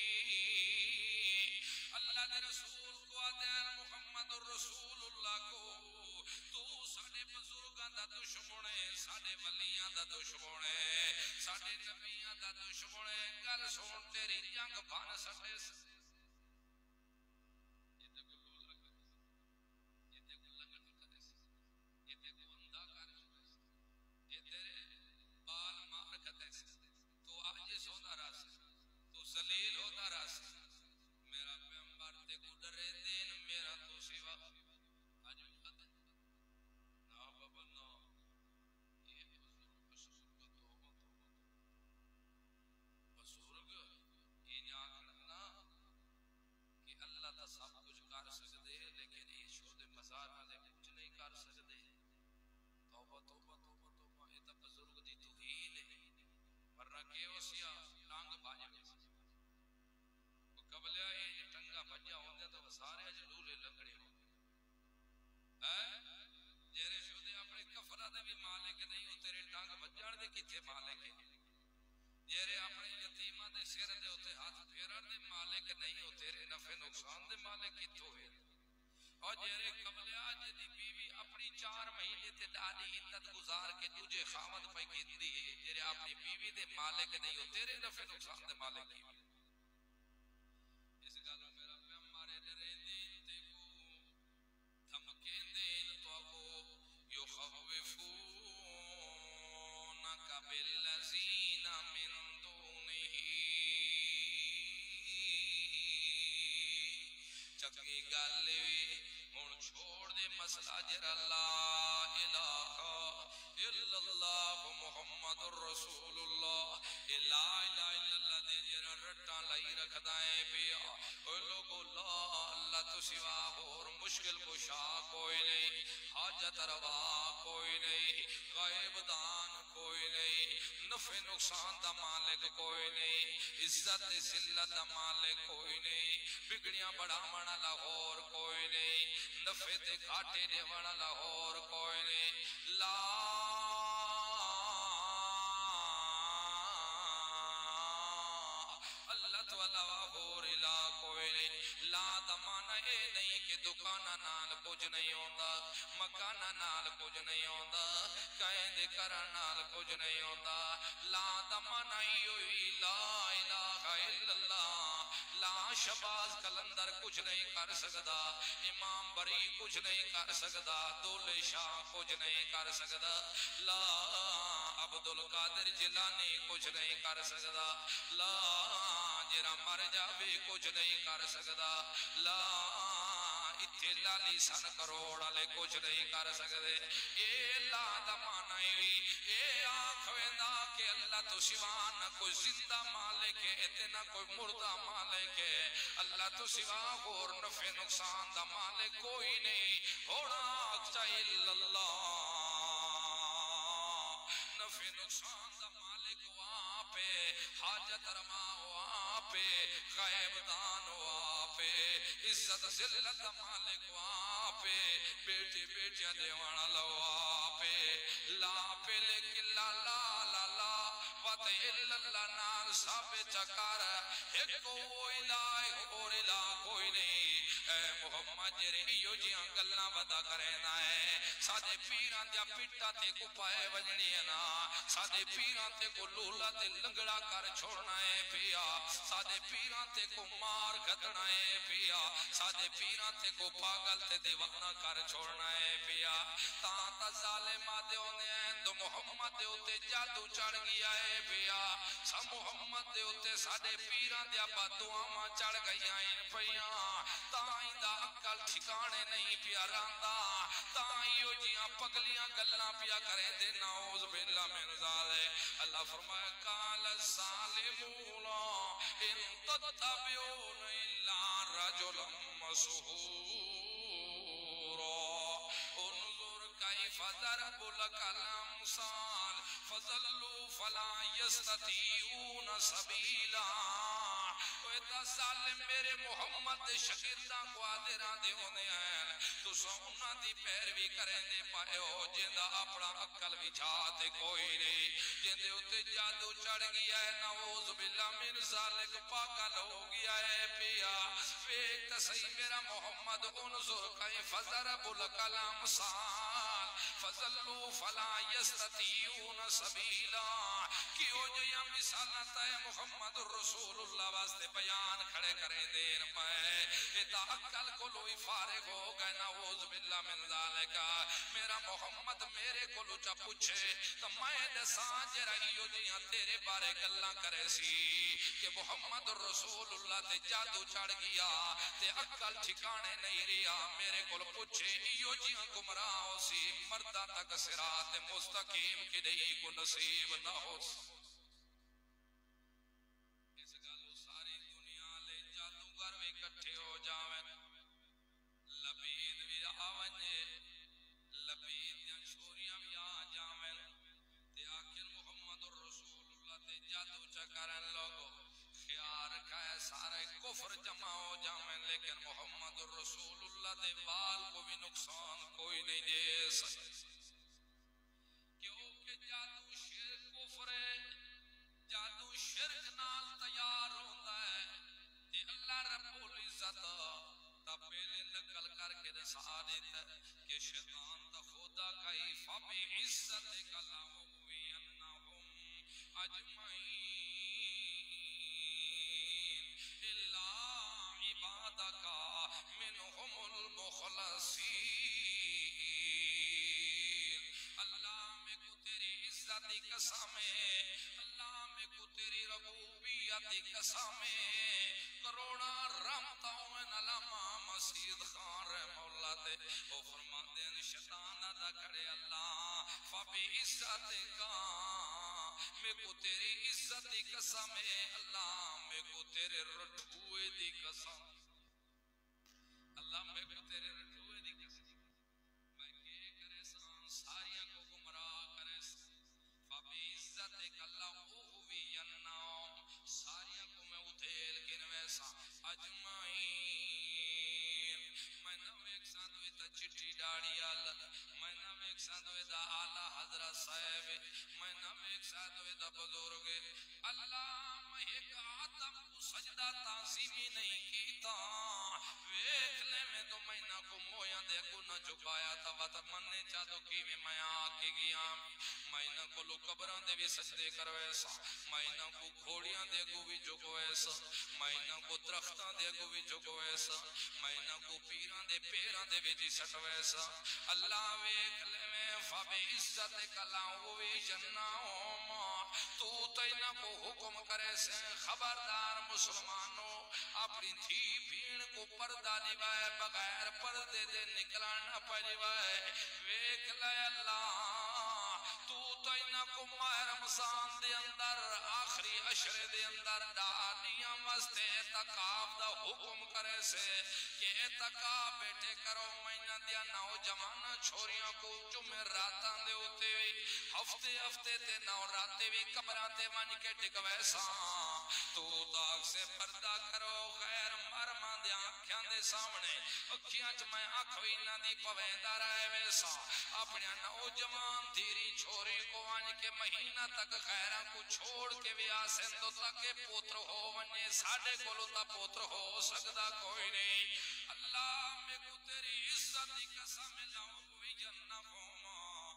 Speaker 1: اللہ دے رسول کو آتے ہیں محمد الرسول اللہ کو تو ساڑھے بزرگاں دا دشمن ہے ساڑھے ولیاں دا دشمن ہے ساڑھے نبیاں دا دشمن ہے گل سن تیری جنگ بھان سٹے تو آج سونا راس تو ذلیل ہوتا راس میرا پیغمبر تے کو ڈرے دین میرا تو سوا آج بھی خطر نا بابا نا یہ بزرگ بزرگ یہ نہیں آکھنا کہ اللہ تا سب کچھ کر سکتے لیکن یہ شہد مزار والے کچھ نہیں کر سکتے توبہ توبہ توبہ توبہ یہ تا بزرگ دی توہین ہے ورنہ کہ اسیا ٹانگ باجے قبل آئے ٹنگا بجا ہوندے تو سارے جلولے لگڑے ہوندے جیرے شودے اپنے کفرہ دے بھی مالک نہیں ہو تیرے ٹنگ بجاڑ دے کتے مالک ہے جیرے اپنے یتیمہ دے سیر دے ہوتے ہاتھ پھیران دے مالک نہیں ہو تیرے نفع نقصان دے مالک کتو ہے اور جیرے قبل آج دی بیوی اپنی 4 مہینے تے ڈالی عدت گزار کے تجھے خامد پہ گندی ہے جیرے اپنی بیوی دے مالک نہیں ہو تیرے نفع نقصان دے مالک ہی اس گالو میرا پیغمبر ڈرے دین تے کو دھمکیں دین تو کو یخوفونک بالذین من دونہ چکی گالوی ہون چھوڑ دے مسئلہ جرا لا الہ الا اللہ محمد الرسول اللہ لا الہ الا اللہ دے جرا رٹا لائی رکھ دائیں پیا اے لوگو لا اللہ تو سوا اور مشکل کشا کوئی نہیں حاجت روا کوئی نہیں غیب دان کوئی نہیں نفع نقصان دا مالک کوئی نہیں عزت ذلت دا مالک کوئی نہیں بگڑیاں بڑا مانا لاہور کوئی نہیں نفع تے گھاٹے دے والا لاہور کوئی نہیں لا اللہ تو لاہور لا کوئی نہیں لا دمانا اے نہیں کہ دکانہ نال کچھ نہیں ہوندہ مکانہ نال کچھ نہیں ہوندہ قائد کرن نال کچھ نہیں ہوندہ لا دمانا ایوئی لا الہ الا اللہ لا شباز کلندر کچھ نہیں کر سکتا امام بری کچھ نہیں کر سکتا دولے شاہ کچھ نہیں کر سکتا لا عبدالقادر جلانی کچھ نہیں کر سکتا لا جرا مر جاوے کچھ نہیں کر سکتا لا اتھے لالی سن کروڑ والے کچھ نہیں کر سکتے اے لا دمانا اے آنکھویں دا کہ اللہ تو سوا نہ کوئی زندہ مالک ہے نہ کوئی مردہ مالک ہے اللہ تو سوا اور نفع نقصان دا مالک کوئی نہیں ہونا اکتا اللہ نفع نقصان دا مالک وہاں پہ حاجت رما وہاں پہ غیب دان وہاں پہ عزت ذلت دا مالک وہاں پہ بیٹی بیٹیاں دیوانا لوہاں پہ لا پہ لیکن لا لا لا لا وط اللہ نال ثابت چکار ایک کوئی الہ اور الہ کوئی نہیں اے محمد جریو جیاں گلنا ودا کرینا ہے سادے پیران دیا پٹا تے کو پائے وجنی ہے نا سادے پیران تے کو لولا تے لنگڑا کر چھوڑنا ہے پیا سادے پیران تے کو مار گھدنا ہے پیا سادے پیران تے کو پاگل تے دیوانہ کر چھوڑنا ہے پیا تا ظالمہ دے ہونے ہیں تو محمد دے ہوتے جادو چڑھ گیا ہے پیا سا محمد محمد دے اتے ساڑے پیران دیا بدعاواں چڑھ گئیاں ان پیاں تائیں دا عقل ٹھکانے نہیں پیا راندا تائیں جیاں پگلیاں گلاں پیا کریں دے نعوذ باللہ من ذالک اللہ فرمایا قال الظالمون ان تتبعون الا رجلا مسحورا انظر كيف ضرب لك الامثال فضلوا فلا يستطيعون سبيلا ویتا ظالم میرے محمد شاگرداں کو آدھراں دے ہونے ہیں تو سونا دی پیروی کریں دے پائے ہو جندہ اپنا عقل وچھاتے کوئی نہیں جندے اتے جادو چڑھ گیا ہے نعوذ باللہ من ذالک پاگل ہو گیا ہے پیا ویک تسہی میرا محمد انظر کیف ضرب لک الامثال فضلوا فلا يستطيعون سبيلا کیوں جو یہ مثالت ہے محمد رسول اللہ واسطے بیان کھڑے کریں دین پائے اتا عقل کو لوئی فارغ ہو گئے نعوذ باللہ من ذالک میرا محمد میرے کو لوچا پوچھے تو میں دساں جرائیو جیاں تیرے بارے گلاں کرے سی کہ محمد رسول اللہ تے جادو چڑھ گیا تے عقل ٹھکانے نہیں ریا میرے کو پوچھے ایو جیاں گمراہ ہو سی مردہ تک صراط مستقیم کی نہیں کو نصیب نہ ہو اس گالو ساری دنیا لے جادوگر بھی کٹھے ہو جاویں لبید بھی آویں لبید یا چھوریاں بھی آ جاویں تے آخر محمد رسول اللہ تے جادو چکرن لوگو خیال رکھا ہے سارے کفر جمع ہو جاویں لیکن محمد رسول اللہ تے بال کو بھی نقصان کوئی نہیں دے سکتا کیونکہ جادو شرک کفر ہے جادو شرک نال تیار ہوتا ہے تے اللہ رب العزت تا پہلے نقل کر کے دسا دیتا ہے کہ شیطان تا خدا کئی فَبِعِزَّتِكَ لَأُغْوِيَنَّهُمْ أَجْمَعِينَ إِلَّا عِبَادَكَ مِنْهُمُ الْمُخْلَصِينَ اللہ میں کو تیری عزت کی قسم ہے اللہ میں کو تیری ربوبیت کی قسم ہے کروڑا رحمتہ ہوئے علامہ مسید خان رحمہ اللہ تے وہ فرماتے ہیں شیطان ادا کرے اللہ فبی عزت کا میں کو تیری عزت کی قسم ہے اللہ میں کو تیرے رٹھوئے دی قسم اللہ میں کو تیرے رٹھوئے دی قسم میں کہ کرے سان ساریاں کو گمراہ کرے فبی عزت کا اللہ اوہوی ینام ساریاں کو میں اتھیل کنویسا اجمعین میں نام ایک ساتھ ہوئی تا چٹی ڈاڑی آلہ میں نام ایک ساتھ ہوئی تا آلہ حضرت صاحب میں نام ایک ساتھ ہوئی تا بزرگ اللہ میں ایک آدم کو سجدہ تعظیمی نہیں کیتا ویکھ لے میں تو میں نہ کو مویاں دے کو نہ جھکایا تھا وطا مننے چاہتو کی میں آکے گیا میں نہ کو لو قبران دے بھی سجدے کرویسا میں نہ کو گھوڑیاں دے کو بھی جھکویسا میں نہ کو درختان دے کو بھی جھکویسا میں نہ کو پیران دے پیران دے بھی جی سٹویسا اللہ ویکھ لے میں فَبِعِزَّتِ کَلَاوِی جَنَّهُمْ تو تینہ کو حکم کرے سے خبردار مسلمانوں اپنی تھی بھیڑ کو پردہ نبائے بغیر پردے دے نکلانا پڑیوائے ویکھ لے اللہ تو تینہ کو ماہ رمضان دے اندر آخری عشر دے اندر دانیاں واسطے اعتقاب دا حکم کرے سے کہ اعتقاب بیٹھے کرو مہینہ دیا نوجوان چھوڑیاں کو جمعہ راتاں دے ہوتے ہوئی ہفتے ہفتے تے نو راتے بھی قبراتے ون کے ٹک ویسا تو داغ سے پردہ کرو خیر مرمان دے آنکھیاں دے سامنے اکھیاں چ میں آنکھوی نہ دی پویندہ رہے ویسا اپنے نوجوان تیری چھوڑی کو ون کے مہینہ تک خیرہ کو چھوڑ کے بھی آسن تو تک پوتر ہو وننے ساڑھے کولو تا پوتر ہو سکتا کوئی نہیں اللہ میں کو تیری عزت دی قسم لاؤں کوئی جنہ ہوما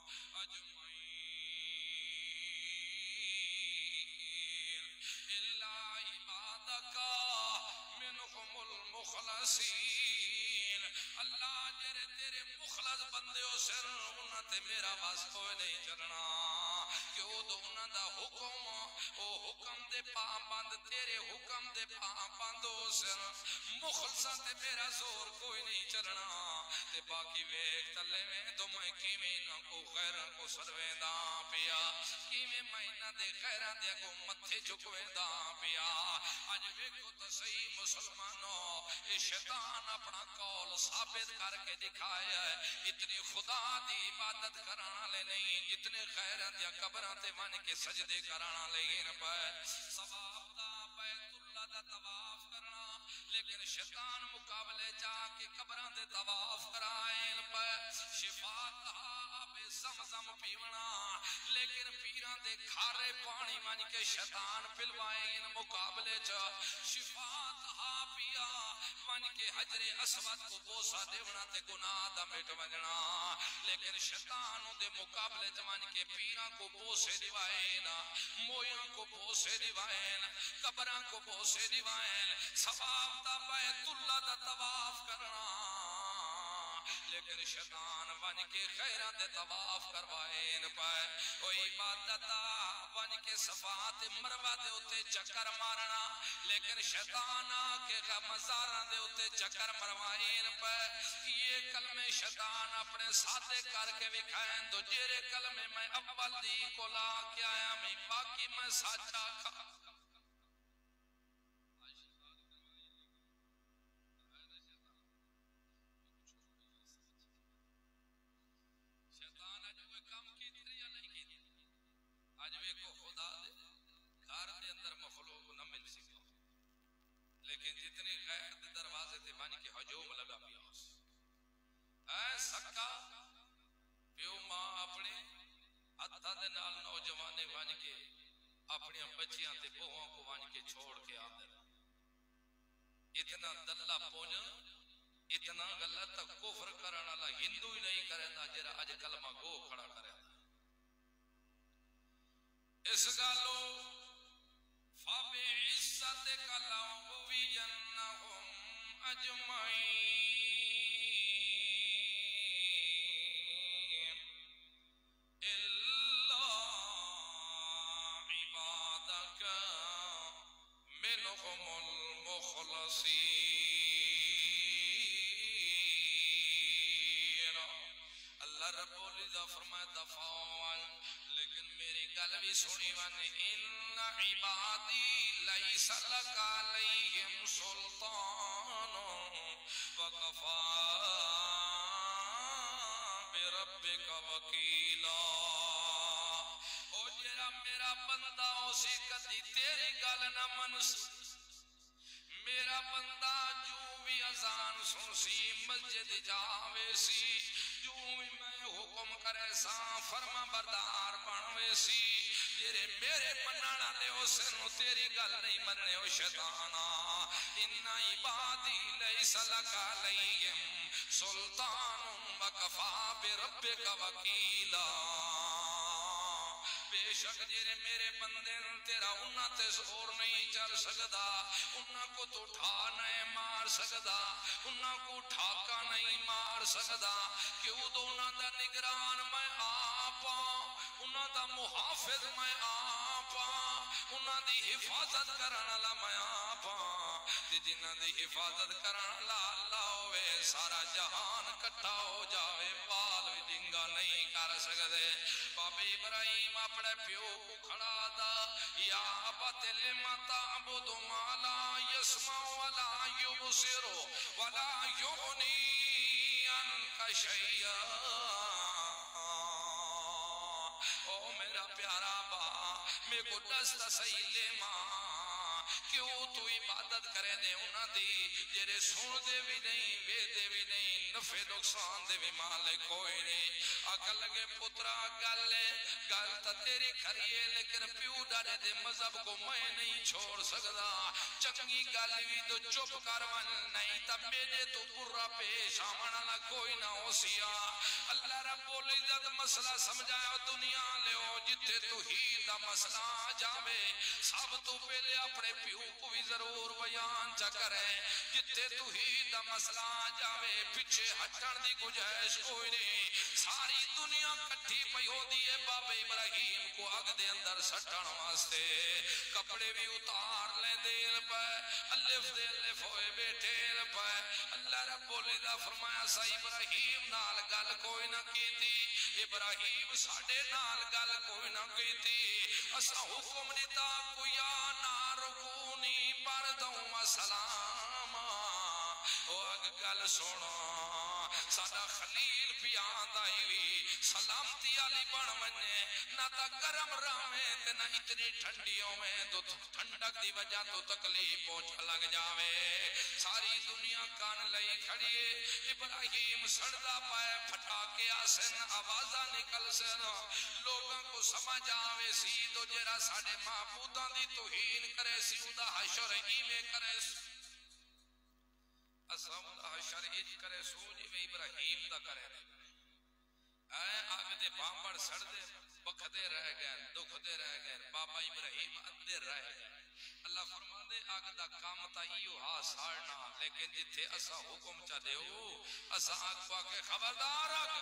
Speaker 1: اجمعین اللہ عبادکا منہم المخلصین اللہ جرے تیرے مخلص بندے ہو سر انہاں تے میرا واس کوئی نہیں چلنا کہ او دو انہاں دا حکم او حکم دے پابند تیرے حکم دے پابند ہو سن مخلصاں تے میرا زور کوئی نہیں چلنا تے باقی ویکھ تلے میں تو میں کیویں نہ کو خیراں کو سرویندا پیا کیویں میں انہاں دے خیراں دے کو متھے چکویندا پیا اج ویکھو تے صحیح مسلمانوں اے شیطان اپنا قول ثابت کر کے دکھایا ہے اتنی خدا دی عبادت کران والے نہیں جتنے خیراں دی قبراں تے من کے سجدے کران والے ہیں پے ثواب دا بیت اللہ دا طواف کرنا لیکن شیطان مقابلے جا کے قبراں دے طواف کرائیں پے شفا آب زمزم پیونا لیکن پیراں دے کھارے پانی من کے شیطان پلوائیں مقابلے چا شفا پیا من کے حجر اسود کو بوسا دیونا تے گناہ دا مٹ وجنا لیکن شیطانوں دے مقابلے من کے پیراں کو بوسے دیوائیں مویاں کو بوسے دیوائیں قبراں کو بوسے دیوائیں ثواب دا بیت اللہ دا طواف کرنا لیکن شیطان بن کے خیراں دے طواف کروائیں پائے کوئی عبادت بن کے صفا تے مروہ دے اتے چکر مارنا لیکن شیطان کے مزاراں دے اتے چکر مروائیں پائے یہ کلمے شیطان اپنے ساتھے کر کے وکھائیں تو جیرے کلمے میں اول دی کو لا کے آیا میں باقی میں ساچا کھا آج ویکو خدا دے گھر دے اندر مخلوق نہ مل سکتا لیکن جتنے غیر دے دروازے تے بن کے ہجوم لگا پیا اے سکا پیو ماں اپنے ادھا دے نال نوجوانے بن کے اپنی بچیاں تے بہواں کو بن کے چھوڑ کے آدھے اتنا دلہ پوجن اتنا غلط کفر کرنا اللہ ہندو ہی نہیں کرے دا جرا اج کلمہ گو کھڑا کرے دا اس گالو فَبِعِزَّتِكَ لَأُغْوِيَنَّهُمْ أَجْمَعِينَ إِلَّا عِبَادَكَ مِنْهُمُ الْمُخْلَصِينَ اللہ رب العزت فرمائے دفاعاً لیکن میری گل بھی سنی ون ان عبادی لیس لک علیہم سلطان وکفا بربک وکیلا او جرا میرا بندہ اسی کدی تیری گل نہ منس میرا بندہ جو بھی اذان سن سی مسجد جاوے سی جو بھی میں حکم کرے سا فرما بردار بنوے سی جیرے میرے منانا لے ہو سنو تیری گل نہیں مننے ہو شیطانا انہا عبادی لیس لکا لئیم سلطان وکفا بربک وکیلا بے شک جیرے میرے بندے تیرا انہا تے زور نہیں چل سکدا انہا کو تو اٹھا نہیں مار سکدا انہا کو ٹھاکا نہیں مار سکدا کیوں دو انہا دا نگران میں آپا انہا دا محافظ میں آپا انہا دی حفاظت کرنا لا میں آپا جنہا دی حفاظت کرنا لا اللہ ہوئے سارا جہان کٹھا ہو جاوے بال بھی ڈنگا نہیں کر سکدے باب ابراہیم اپنے پیو کو کھڑا دا یا ابت لما تعبد ما لا يسمع ولا يبصر ولا يغني عنك شيئا او میرا پیارا با میں کو دست صحیح لے ماں کیوں تو عبادت کرے دے انہاں دی جیرے سن دے بھی نہیں بے دے بھی نہیں نفع نقصان دے بھی مالک کوئی نہیں اکل لگے پترا گل تا تیری کھریے لیکن پیو ڈارے دے مذہب کو میں نہیں چھوڑ سکدا چنگی گالی تو چپ کرون نہیں تب میرے تو برا پیش آمنا لا کوئی نہ ہو سیا اللہ رب العزت مسئلہ سمجھایا دنیا لے ہو جتے تو ہی دا مسئلہ جاوے سب تو پہلے اپنے پیو کو بھی ضرور بیان بیان چا کریں جتے توحید دا مسئلہ آ جاوے پیچھے ہٹن دی گنجائش کوئی نہیں ساری دنیا کٹھی پئی ہو دیے بابے ابراہیم کو اگ دے اندر سٹن واسطے کپڑے بھی اتار لیں دیر پہ الف دے الف ہوئے بیٹھے پہ اللہ رب العزت فرمایا سا ابراہیم نال گل کوئی نہ کیتی ابراہیم ساڈے نال گل کوئی نہ کیتی اسا حکم دیتا کویا نارکونی بردوں سلام او اگ گل سونا ساڈا خلیل پیان دائی ہوئی سلامتی علی بن منے نہ تا گرم راویں تے نہ اتنی ٹھنڈیوں میں تو ٹھنڈک دی وجہ تو تکلیف پہنچ لگ جاوے ساری دنیا کان لئی کھڑیے ابراہیم سڑدا پائے پھٹا کے آسن آوازاں نکل سن لوگاں کو سمجھ آوے سی تو جرا ساڈے معبوداں دی توہین کرے سی اوندا حشر ایویں کرے اساں دا حشر اج کرے سو جویں ابراہیم دا کرے اے آگ دے بامبڑ سڑ دے بکھدے رہ گئے دکھدے رہ گئے بابا ابراہیم ادھر رہ گئے اللہ فرما دے آگ دا کام تا ایو ہا ساڑنا لیکن جتھے اسا حکم چا دے ہو اسا آگ پا کے خبردار آگ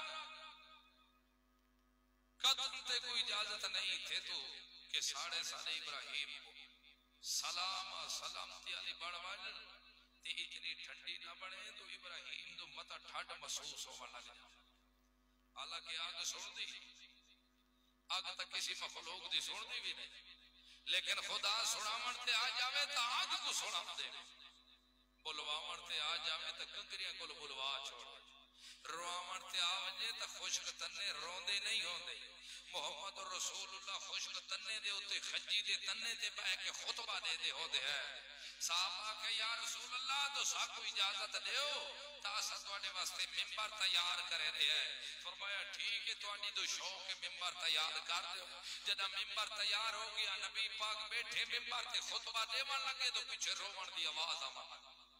Speaker 1: قدم تے کوئی اجازت نہیں تھے تو کہ ساڑے ساڑے ابراہیم کو سلام سلامتی علی بڑھوال تے اتنی ٹھنڈی نہ بڑھے تو ابراہیم تو متا ٹھاٹ محسوس ہو لگ جائے حالانکہ آگ سوڑ دی آگ تک کسی مخلوق دی سوڑ دی بھی نہیں لیکن خدا سوڑا مرتے آ جاوے تا آگ کو سوڑا دے بلوا مرتے آ جاوے تا کنکریاں کو بلوا چھوڑ روا مرتے آوجے تا خوشک تنے روندے نہیں ہوندے محمد رسول اللہ خوشک تنے دے ہوتے خجی دے تنے دے پائے کے خطبہ دے دے ہوتے ہیں صحابہ کہ یا رسول اللہ تو سا کو اجازت دیو تا اسا تواڈے واسطے ممبر تیار کرے دے ہے فرمایا ٹھیک ہے تواڈی تو شوق ہے ممبر تیار کر دیو جدا ممبر تیار ہو گیا نبی پاک بیٹھے ممبر تے خطبہ دیوان لگے تو پیچھے روون دی آواز آوان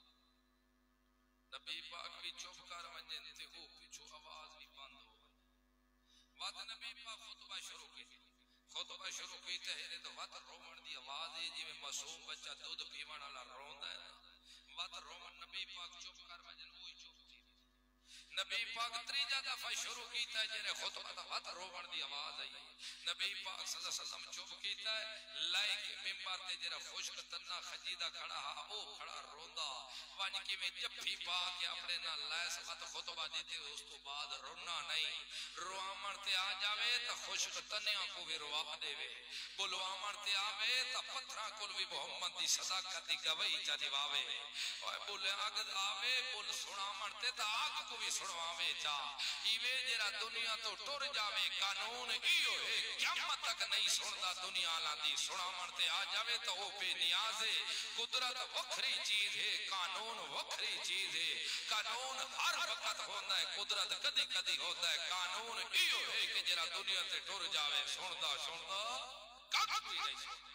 Speaker 1: نبی پاک بھی چپ کر ونجن تے او پیچھو آواز بھی بند ہو وقت نبی پاک خطبہ شروع کی تہرے تو وقت رومن دی آواز ہے جی میں معصوم بچہ دودھ پیوان والا روندا ہے وقت رومن نبی پاک چپ کر وجن وہی چپ تھی نبی پاک تریجا دفعہ شروع کیتا ہے جنہیں خطبہ دا وقت رومن دی آواز آئی نبی پاک صلی اللہ علیہ وسلم چپ کیتا ہے لائک ممبر تے جنہیں خوشک تنہ خجیدہ کھڑا او کھڑا روندا وانی کی میں جفی پا کے اپنے نہ لیس وقت خطبہ دیتے اس تو بعد رونا نہیں روامن تے آ جاوے تا خوشک تنیاں کو بھی روا دے وے بلوامن تے آوے تا پتھرہ کل بھی محمد دی صداقت دی گوئی چا دیواوے بولے آگد آوے بول سنامن تے تا آگ کو بھی سنواوے چا ایوے جرا دنیا تو ٹر جاوے قانون ایو ہے قیامت تک نہیں سندا دنیا لاندی سنامن تے آ جاوے تا وہ بے نیاز ہے قدرت وکھری چیز ہے قانون وکھری چیز ہے قانون ہر وقت ہوتا ہے قدرت کدی کدی ہوتا ہے قانون ایو ہے کہ جرا دنیا تے ٹر جاوے سندا کک بھی نہیں سندا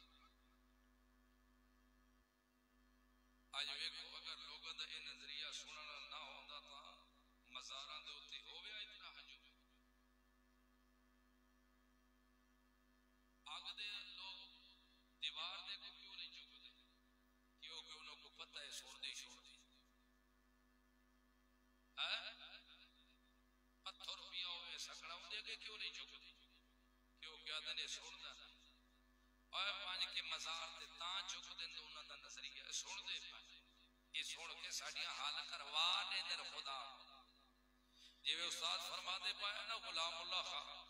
Speaker 1: آج ویکھو اگر لوگوں دا یہ نظریہ سننا نہ ہوندا تا مزاراں دے اوتے ہووے اتنا حجم آگ دے لوگ دیوار دے کو کیوں نہیں چکتے کیونکہ انہوں کو پتہ ہے سوڑ دی پتھر پیا ہوئے سکڑا ہوں دے کے کیوں نہیں چکتے کیونکہ آدھے نے سوڑ دا اور پانچ کے مزار دے تاں چک دیں تو انہوں دا نظریہ سوڑ دے پانچ یہ سوڑ کے ساڑیاں حال کروا دے در خدا جی وہ استاد فرما دے پائے نا غلام اللہ خواہ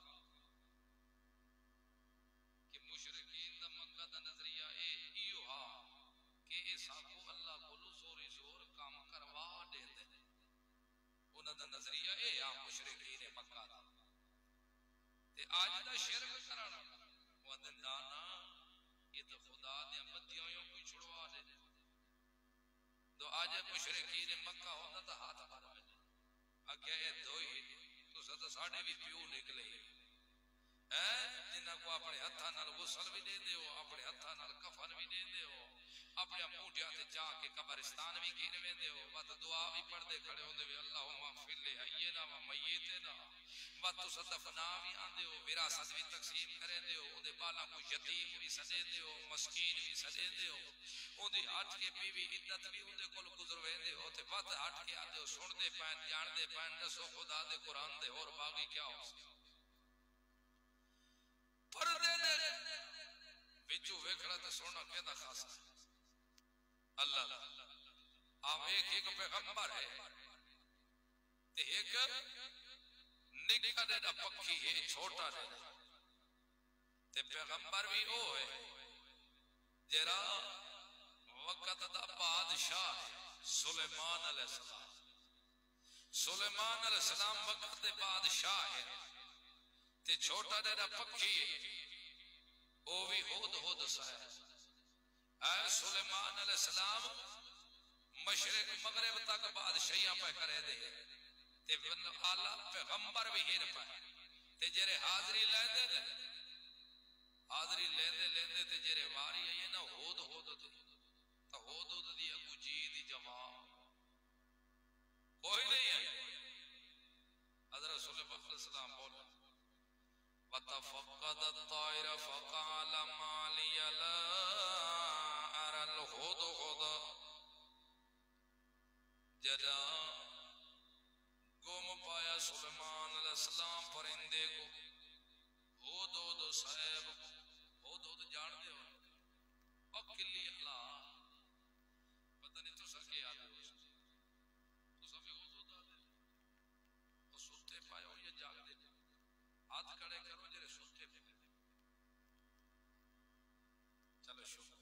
Speaker 1: کہ مشرقین دا مکہ دا نظریہ ایو ہا کہ ایسا کو اللہ کو زوری زور کام کروا دے دے انہوں دا نظریہ اے ہا مشرقین مکہ دا تے آج دا شرک کرانا ودن دانا یہ تو خدا دے امبتیوں کو چھڑوا دے دے تو آج مشرقین مکہ ہونا تا ہاتھ بھر میں اگیا یہ دوئی تو ستا ساڑھے بھی پیو نکلے جنہ کو اپنے ہتھا نال غسل بھی دے دے ہو اپنے ہتھا نال کفن بھی دے دے ہو اپنے موٹیا تے جا کے قبرستان بھی گھیروے دے ہو بات دعا بھی پڑھ دے کھڑے ہوں دے اللہم اغفر لے حینا و میتنا بات تو دفنا بھی آندے ہو وراثت بھی تقسیم کرے دے ہو اندے بالا کو یتیم بھی سدے دے ہو مسکین بھی سدے دے ہو اندے ہٹ کے بیوی عدت بھی اندے کول گزروے دے ہو تے بات ہٹ کے آندے ہو سن دے پین جان دے پین دسو خدا دے قرآن دے اور باقی کیا ہو پردے دے بچو ویکھڑا تے سونا کہدا خاصا اللہ آپ ایک پیغمبر ہے تے ایک نکا دے دا پکی ہے چھوٹا دے دا تے پیغمبر بھی او ہے جرا وقت دا بادشاہ ہے سلیمان علیہ السلام سلیمان علیہ السلام وقت دے بادشاہ ہے تے چھوٹا دے دا پکی ہے او بھی ہود سا ہے اے سلیمان علیہ السلام مشرق مغرب تک بادشاہیاں پہ کرے دے تے آلہ پیغمبر بھی ہیر پائے تے جرے حاضری لے دے حاضری لے دے تے جرے واری ہے نا ہود دے تا ہود دی اگو جی دی جواب کوئی نہیں ہے حضرت سلیمان علیہ السلام بولا وَتَفَقَّدَ الطَّائِرَ فَقَالَ مَا لِيَ لَا أَرَى الْهُدْهُدَ جدا گم پایا سلیمان علیہ السلام پرندے کو ہود صاحب ہود جان دے ہو اکلی اللہ پتہ نہیں تو سکے یاد ہو تو سب ہود آدھے تو سوتے پایا ہو یہ جاگ دے ہاتھ کھڑے کرو جرے سوتے پہ چلو شکر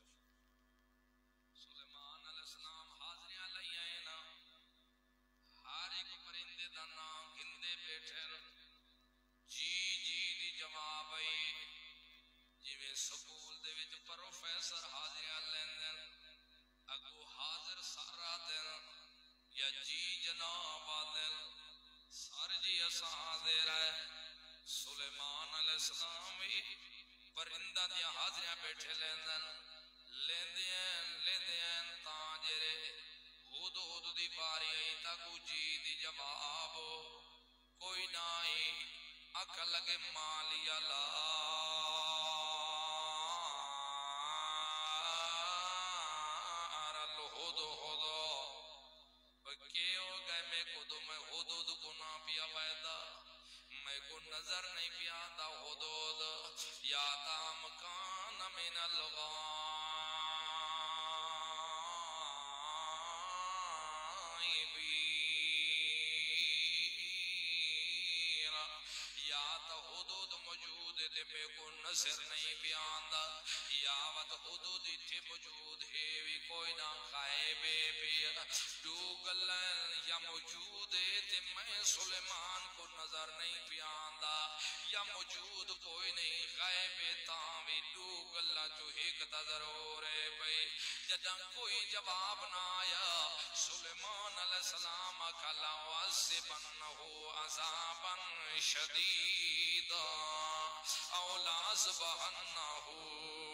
Speaker 1: سلیمان علیہ السلام حاضریاں لئی آئے نا ہر ایک پرندے دا نام گندے بیٹھے جی دی جواب آئی جی میں سکول دے وچ پروفیسر حاضریاں لیندن اگو حاضر سارا دن یا جی جناب آدن سار جی اساں حاضر ہے سلیمان علیہ السلام بھی پرندہ دیا حاضریاں بیٹھے لیندن لیندین تاجرے ہود دی باری آئی تاکو جی دی جواب کوئی نائی اکھ لگے مالی اللہ کیوں گئے میں کو دو میں حدود کو نہ پیا ویدہ میں کو نظر نہیں پیا دا حدود یا تام کان من الغائبین یا تا حدود موجود تے میں کو نظر نہیں پیا دا یا وت حدود تھے موجود ہے بھی کوئی نہ غائبے پیا جو گلن یا موجود تے میں سلیمان کو نظر نہیں پیاندا یا موجود کوئی نہیں غائب تاوی دو گلہ جو ایک ضرور ہے بھئی جدہ کوئی جواب نہ آیا سلیمان علیہ السلام کھلا وَعَذِّبَنَّهُ عَذَابًا شَدِيدًا أَوْ لَعَذْبَنَّهُ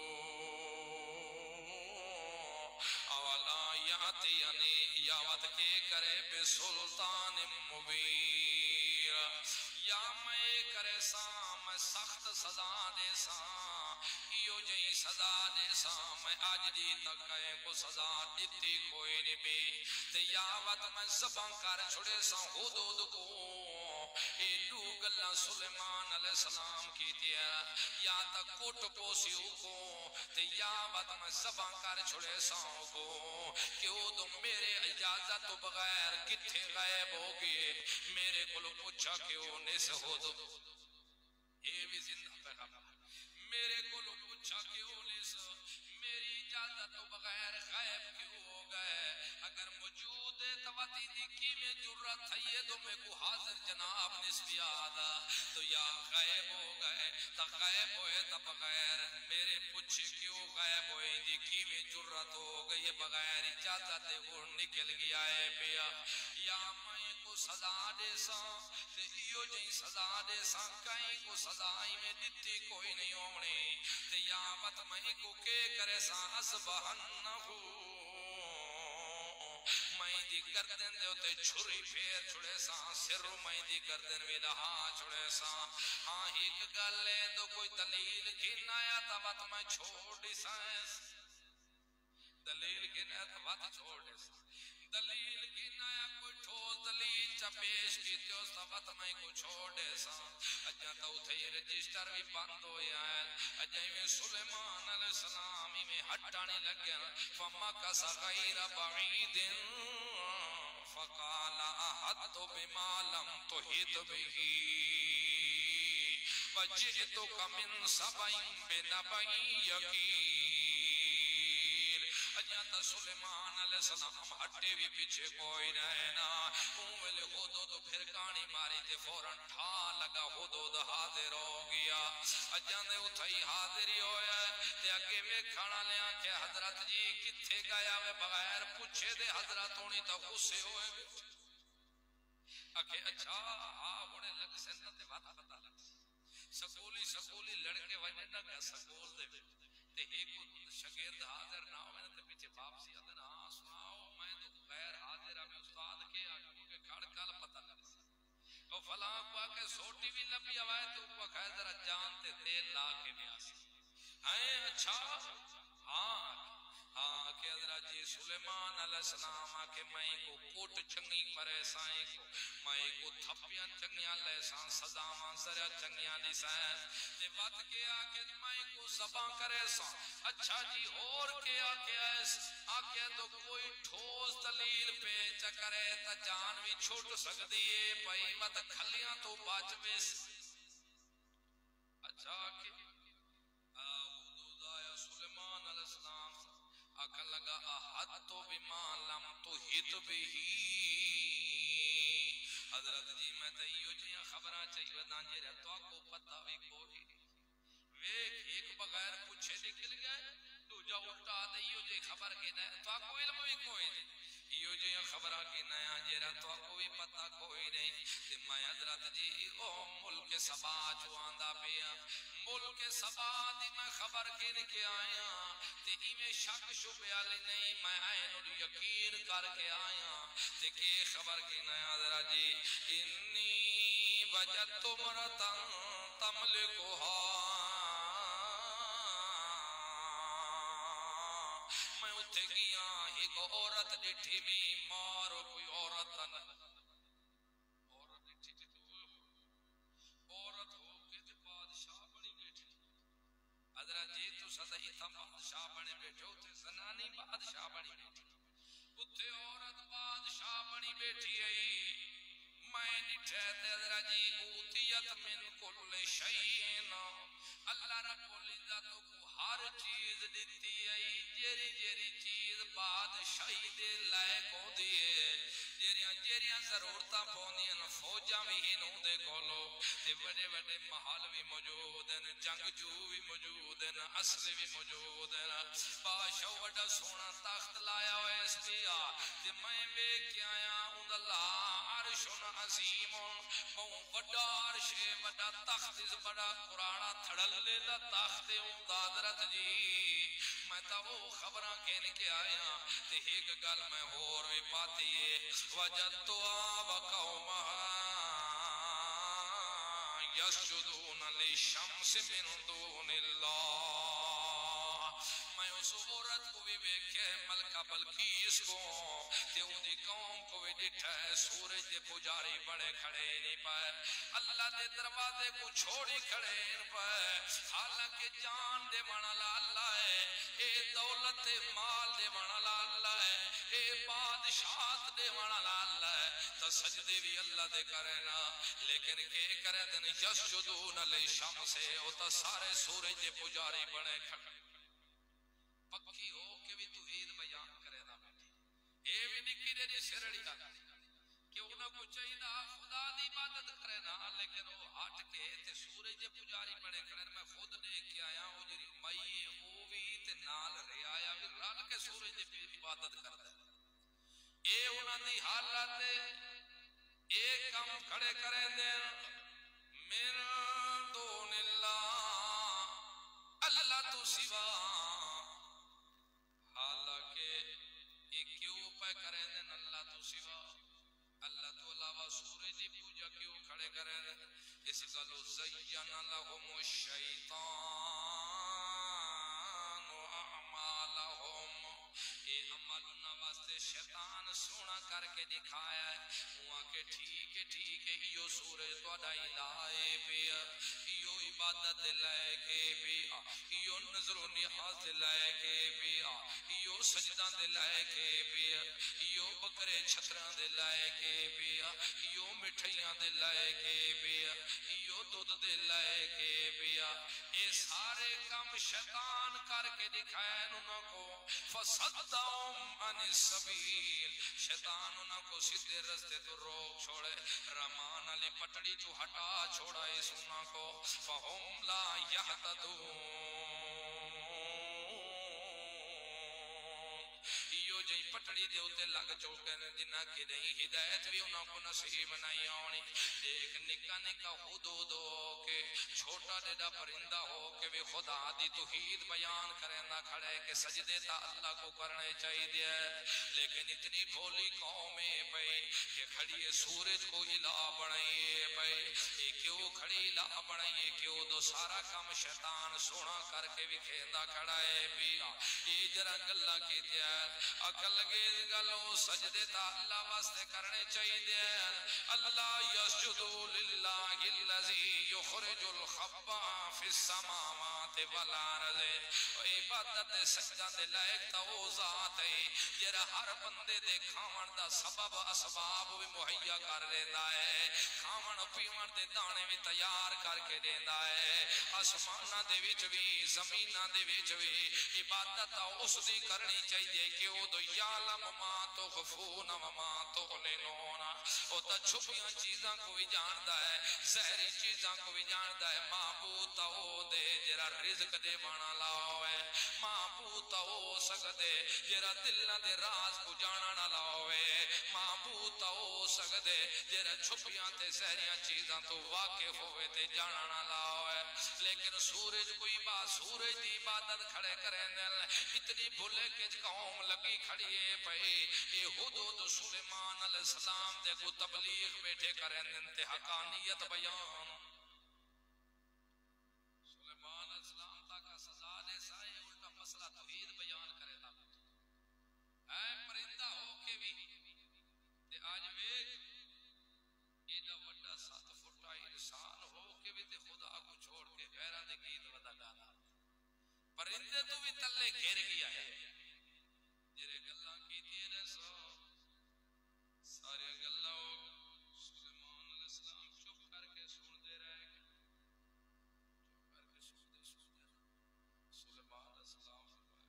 Speaker 1: یعنی یاوت کے کرے بے سلطان مبیر یا میں کرے ساں میں سخت سزا دے ساں ایو جئی سزا دے ساں میں آج دی تکائے کو سزا دیتی کوئی نہیں بھی تے یاوت میں زبان کر چھڑے ساں حدود کو اے دو گلہ سلیمان علیہ السلام کی دیا یا تک کوٹ پوسیو کو تے یاوت میں زبان کر چھڑے ساں کو کیوں تم میرے اجازت بغیر کتھے غائب ہوگی میرے کلو پوچھا کیوں نیس ہو دو یہ بھی زندہ پیغام میرے کلو پوچھا کیوں نیس میری اجازت بغیر غائب کیوں ہو گئے اگر موجود تواتی دیکھی میں جرت ہے تو میں کو حاضر جناب نسبی آدھا تو یا غائب ہو گئے تا غائب ہوئے تا بغیر میرے پوچھے کیوں غائب ہوئے دیکھی میں جرت ہو گئی بغیر اجازت وہ نکل گیا ہے پیا یا میں کو سزا دے ساں تے ایو جئی سزا دے ساں کہیں کو سزائی میں دیتی کوئی نہیں ہونے تے یا بت میں کو کے کرے ساں اسبہنہو میں دی دی گردن دے ہوتے چھری پھیر چھڑے ساں سر میں دی گردن بھی لہا چھڑے ساں ہاں ایک گلے تو کوئی دلیل گھن آیا تا وقت میں چھوڑ دی سائنس دلیل گھن آیا تا وقت چھوڑ دی سائنس دلیل گھن آیا کوئی ٹھوس دلیل چا پیش کی تیو سبت میں کو چھوڑ دے ساں اجا تو تھے رجسٹر بھی بند ہویا ہے اجا میں سلیمان علیہ السلام میں ہٹانے لگیا فما کسا غیر بعید فقال احط بما لم تحط به وجئتك من سبع بنبأ یقین اجا سلیمان علیہ السلام ہٹے بھی پیچھے کوئی رہنا اوہلے حدود پھر کانی ماری تے فوراں ٹھا لگا حدود حاضر ہو گیا اجا نے اتھائی حاضری ہویا تے اگے میں کھانا لیا کہ حضرت جی کتھے گیا میں بغیر پوچھے دے حضرت ہونی تا غصے ہوئے اکھے اچھا ہونے لگ سنت بات پتا لگ سکولی لڑکے وجہ نہ گیا سکول دے تے ایک شاگرد حاضر نہ ہوئے تے پیچھے باپ سی آدھر ہاں سناؤ میں تو غیر حاضر ہمیں استاد کے آگے کہ کھڑ کل پتہ لگ اور فلاں کو آکے سوٹی بھی لبی آوائے تو وہ کہے ذرا جانتے تیل لا کے بھی آسی اچھا ہاں کہ حضرت جی سلیمان علیہ السلام آکے میں کو کوٹ چنگی کرے سائیں کو میں کو تھپیاں چنگیاں لے سائیں صداواں سریا چنگیاں لی سائیں تے بات کے آکے میں کو زباں کرے سائیں اچھا جی اور کے آکے آکے تو کوئی ٹھوس دلیل پہ چکرے تا جان بھی چھوٹ سکتی ہے پئی مت کھلیاں تو باچ بیس اچھا آکے حدود آیا سلیمان علیہ السلام آکھا لگا احط بما لم تحط به حضرت جی میں تیو جیاں خبرہ چاہیے بدان جی رہتوا کو پتہ بھی کوئی ایک بغیر پوچھے نکل گئے دوجہ الٹا دیو جی خبر کی نئے تو کو علم بھی کوئی نہیں یہ جو خبرہ کی نیا جیرہ تو کوئی پتہ کوئی نہیں کہ میں حضرت جی او ملک سبا جو آندہ پیا ملک سبا دی میں خبر کی نکے آیا تے میں شک شبیالی نہیں میں عین الیقین کر کے آیا تے کہ خبر کی نیا حضرت جی انی وجدت مرتا تملکوہا ایک عورت ڈٹھی میں مارو کوئی عورت نہ عورت ڈٹھی تو عورت ہو کے تے بادشاہ بڑی بیٹھی حضرت جی تو صدی تھا بادشاہ بڑے بیٹھے ہوتے زنانی بادشاہ بڑی بیٹھی اتھے عورت بادشاہ بڑی بیٹھی ہے میں نٹھے تے حضرت جی اوتیت من کل شیئن اللہ رب العزت کو ہر چیز دیتی ہے جیری چیز بادشاہی دے لائق ہو دیئے جیریاں ضرورتاں پونیاں فوجاں بھی ہنوں دے کولو تے بڑے بڑے محل بھی موجود ہیں جنگجو بھی موجود ہیں اسلحے بھی موجود ہیں بادشاہ وڈا سونا تخت لایا ہوئے اس پیا تے میں بے کیا آیا ان اللہ عرش عظیم وڈا عرش وڈا تخت اس بڑا قرآن تھڑل لے دا تخت حضرت جی میں تا وہ خبراں کہنے کے آیا تے ایک گل میں ہور بھی پاتی ہے وجدتو وقوما یسجدون للشمس من دون اللہ میں اس عورت کو بھی بیکھے ملکہ بلقیس کو تے ان دی قوم کو بھی ڈٹھا ہے سورج دے پجاری بڑے کھڑے نہیں پائے اللہ دے دروازے کو چھوڑی کھڑے نہیں پائے حالانکہ جان دے وانا اللہ ہے اے دولت مال دے وانا اللہ ہے اے بادشاہت دے وانا اللہ ہے تا سجدے بھی اللہ دے کرے نا لیکن کہ کرے دن یسجدون للشمس او تا سارے سورج دے پجاری بڑے کھڑے پکی ہو کے بھی توحید بیان کرے دا بیٹی اے بھی نکی دے دی سرڑی آتی کہ انہوں کو چاہیے خدا دی عبادت کرے نا لیکن وہ ہٹ کے تے سورج دے پجاری بڑے کھڑے میں خود دیکھ کے آیا ہوں جری مئی ہووی تے نال رے آیا بھی رل کے سورج دے عبادت کر دے اے انہوں دی حالت ایک کم کھڑے کرے دے من دون اللہ تو سوا حالانکہ ایک کیوں پہ کریں دن اللہ تو سوا اللہ تو علاوہ سورج دی پوجا کیوں کھڑے کریں دن اس گلو زین لہم الشیطان اعمالہم اے عمل انہاں واسطے شیطان سونا کر کے دکھایا ہے وہاں کے ٹھیک ہے یہ سورج تو اڈائی لائے پیا یہ عبادت لائے کے پیا یہ نظر و نیاز لائے کے پیا یہ سجدہ لائے کے پیا یہ بکرے چھتران لائے کے پیا یہ مٹھیاں لائے کے پیا یہ دودھ لائے کے پیا اے سارے کام شیطان کر کے دکھائے انہوں کو فصدہم عن السبیل شیطان انہوں کو سیدھے رستے تو روک چھوڑے رمان علی پٹڑی تو ہٹا چھوڑا اس انہوں کو فہم لا یہتدون یہ جی پٹڑی دے ہوتے لگ چوکے جنہ کی نہیں ہدایت بھی انہوں کو نصیب نہیں آنی ایک نکا نکا حدود ہو کے چھوٹا ڈیڈا پرندہ ہو کے بھی خدا دی توحید بیان کرنا کھڑے کہ سجدے تا اللہ کو کرنے چاہیے دیا لیکن اتنی بھولی قومیں پہ کہ کھڑی سورج کو الہ بنائیے پہ یہ کیوں کھڑی الہ بنائیے کیوں دو سارا کام شیطان سونا کر کے بھی کھیندہ کھڑا ہے بھی یہ جرہ گلہ کی دیا اکل لگے گلو سجدے تا اللہ واسطے کرنے چاہیے دیا اللہ یسجدو للہ اللذی یخرج الخبا فی السماوات والارض و عبادت سجدہ دے لائق تا وہ ذات ہے جرہ ہر بندے دے کھامن دا سبب اسباب بھی مہیا کر دینا ہے کھامن پیمن دے دانے بھی تیار کر کے دینا ہے آسمانہ دے وچ بھی زمینہ دے وچ بھی عبادت اس دی کرنی چاہیے کہ وہ دو یعلم ما تخفون وما تعلنون وہ تا چھپیاں چیزاں کو بھی جاندہ ہے زہری چیزاں کو بھی جاندہ ہے معبود تا وہ دے جرا رزق دے بانا لاؤ ہے معبود تا وہ سکدے جرا دلہ دے راز کو جانا نہ لاؤ ہے معبود تا وہ سکدے جرا چھپیاں تے زہریاں چیزاں تو واقع ہوئے تے جانا نہ لاؤ ہے لیکن سورج کوئی بات سورج دی عبادت کھڑے کریں دل اتنی بھولے کہ قوم لگی کھڑی ہے پہی اے حدود سلیمان علیہ السلام دے کو تبلیغ بیٹھے کریں دن تے حقانیت بیان سلیمان علیہ السلام تاکہ سزا دے سائے الٹا مسئلہ توحید بیان کرے دا اے پرندہ ہو کے بھی تے آج ویک ایڈا وڈا 7 فٹا انسان ہو کے بھی تے خدا کو چھوڑ کے غیرہ دے گیت ودا گانا پرندے تو بھی تلے گھیر گیا ہے جرے گلہ کی تیرے سارے گلہ سلیمان علیہ السلام چپ کر کے سن دے رہے چپ کر کے سن دے سلیمان علیہ السلام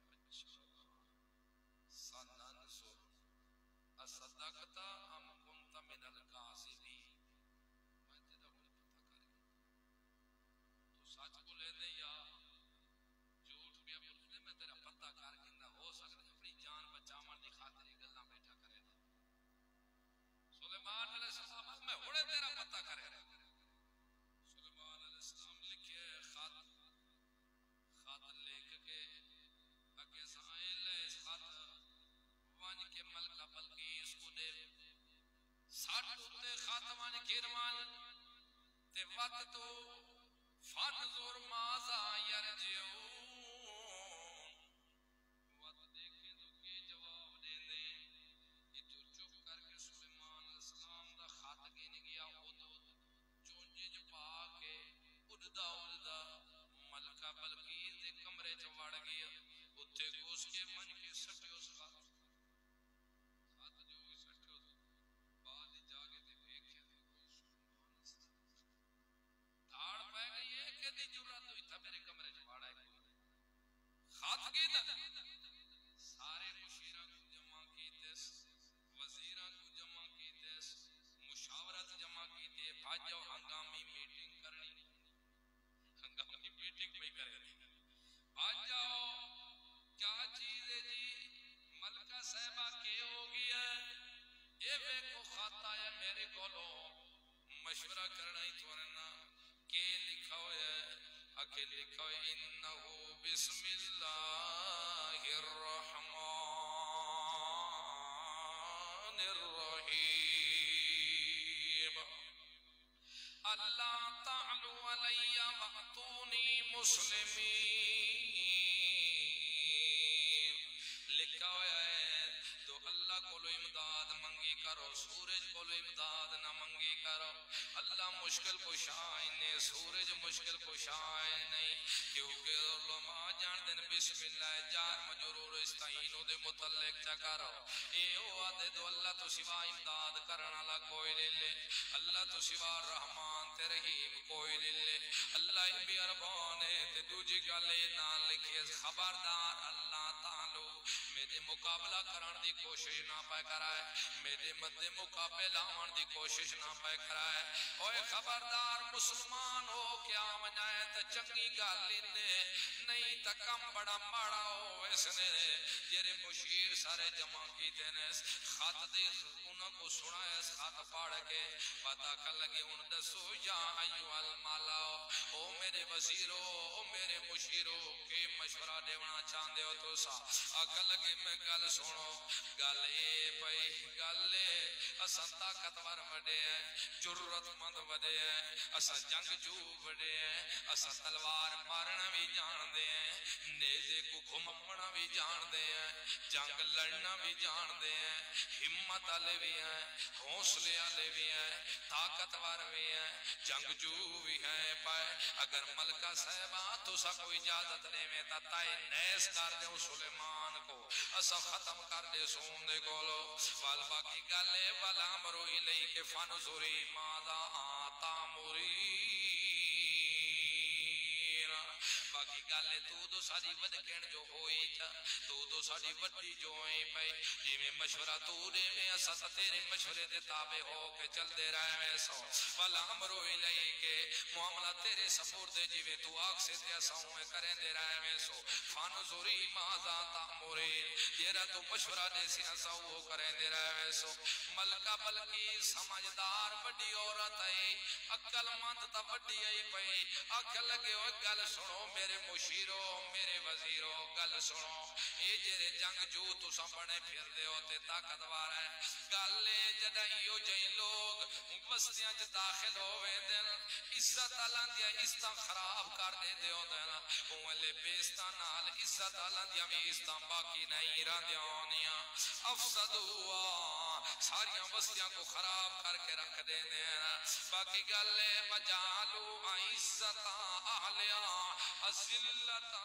Speaker 1: سننصر اصدقتا ام کنت من القاذبین میں تیرا ہونے پتہ کرے تو سچ بولے دے یا جھوٹ بھی اپنے میں تیرا پتہ کر کے نہ ہو سکتا اپنی جان بچاون دی خاطر گلاں بیٹھا کرے سلیمان علیہ السلام میں ہونے تیرا پتہ کرے سلیمان علیہ السلام لکھے خط لکھ کے اگے سائل ہے اس خط وان کے ملکہ بلقیس کو دے ساٹھ ہوتے خاتمان کرمان تے وقت تو فانظر مازا یرجعون وقت دیکھیں تو کے جواب دے دیں یہ تو چپ کر کے سلیمان علیہ السلام دا خط گن گیا حدود چونجے پا کے اڑدا ملکہ بلقیس دے کمرے چوڑ گیا اتھے گوس کے من کے سٹے اس خط جو سٹے بعد جاگے تے دیکھے دھاڑ پہ گئی ہے کہ دی جرات ہوئی تھا میرے کمرے چوڑا ہے خط گین سارے مشیران کو جمع کیتے وزیران کو جمع کیتے مشاورت جمع کیتے بھاج جاؤ ہنگامی میٹنگ کرنی ہنگامی میٹنگ پہ کرنی بھاج جاؤ کیا چیز ہے جی ملکہ صاحبہ کے ہو گیا اے بے کو خطا ہے میرے کولو مشورہ کرنا ہی تورنا کہ لکھا ہے اکے لکھا ہے انہو بسم اللہ الرحمن اللہ تعلو علی واتونی مسلمین لکھا ہوا ہے تو اللہ کو امداد منگی کرو سورج کو امداد نہ منگی کرو اللہ مشکل کشائے نے سورج مشکل کشائے نہیں کیونکہ علماء جان دن بسم اللہ جار مجرور استعینو دے متعلق چکارو اے او آدھے دو اللہ تو سوا امداد کرنا لا کوئی لے اللہ تو سوا رحمان تے رحیم کوئی لے اللہ بھی عربان ہے تے دوجی گلے نہ لکھے خبردار اللہ تعالی میرے مقابلہ کرن دی کوشش نہ پائے کرائے میرے مد مقابلہ آن دی کوشش نہ پائے کرائے اوے خبردار مسلمان ہو کیا منائے تا چنگی گالی نے نہیں تا کم بڑا ماڑا ہو اس نے جیرے مشیر سارے جمع کی دینے خط دی انہوں کو سنا اس خط پاڑ کے پتا کر لگے ان دسو یا ایو المالاو او میرے وزیرو او میرے مشیرو کے مشورہ دیونا چاندے ہو تو سا اکل لگے میں گل سنو گل اے پئی گل اے اسا طاقتور وڈے ہیں جرت مند وڈے ہیں اسا جنگ جو وڈے ہیں اسا تلوار مارنا بھی جان دے ہیں نیزے کو گھممنا بھی جان دے ہیں جنگ لڑنا بھی جان دے ہیں ہمت والے بھی ہیں حوصلے والے بھی ہیں طاقتور بھی ہیں جنگ جو بھی ہیں پائے اگر ملکہ صاحبہ تو سا کوئی اجازت لے میں تائے نیس کر دے سلیمان کو اسا ختم کر دے سون دے گولو والبا کی گلے والا مرو الی کے فنظری ماذا آتا مرین باقی گلے تو ساری ودکین جو ہوئی تھا تو ساری وڈی جو ہوئی پئی جی میں مشورہ تو دے میں اسا تیرے مشورے دے تابع ہو کے چل دے رہے میں سو والا امرو الی کے معاملہ تیرے سپور دے جی میں تو آگ سے تے اسا ہوئے کریں دے رہے میں سو فانظری ماذا تامرین جیرا تو مشورہ دے سی اسا وہ کریں دے رہے میں سو ملکہ بلکی سمجھدار وڈی عورت ہے عقل مند تا وڈی ہے پئی عقل لگے او گل سنو میرے مشیرو میرے وزیرو گل سنو اے جڑے جنگ جو تساں بنے پھر دے ہو تے طاقتور ہے گل جدائیو جئی لوگ بستیاں وچ داخل ہوئے دل عزت اللہ دی عزت خراب کر دے دیو دل اولے بیستان نال عزت اللہ دی عزت باقی نہیں رہندیاں افسدوا ساری بستیاں کو خراب کر کے رکھ دے باقی گل وجالو عزت اہلیا ذلتا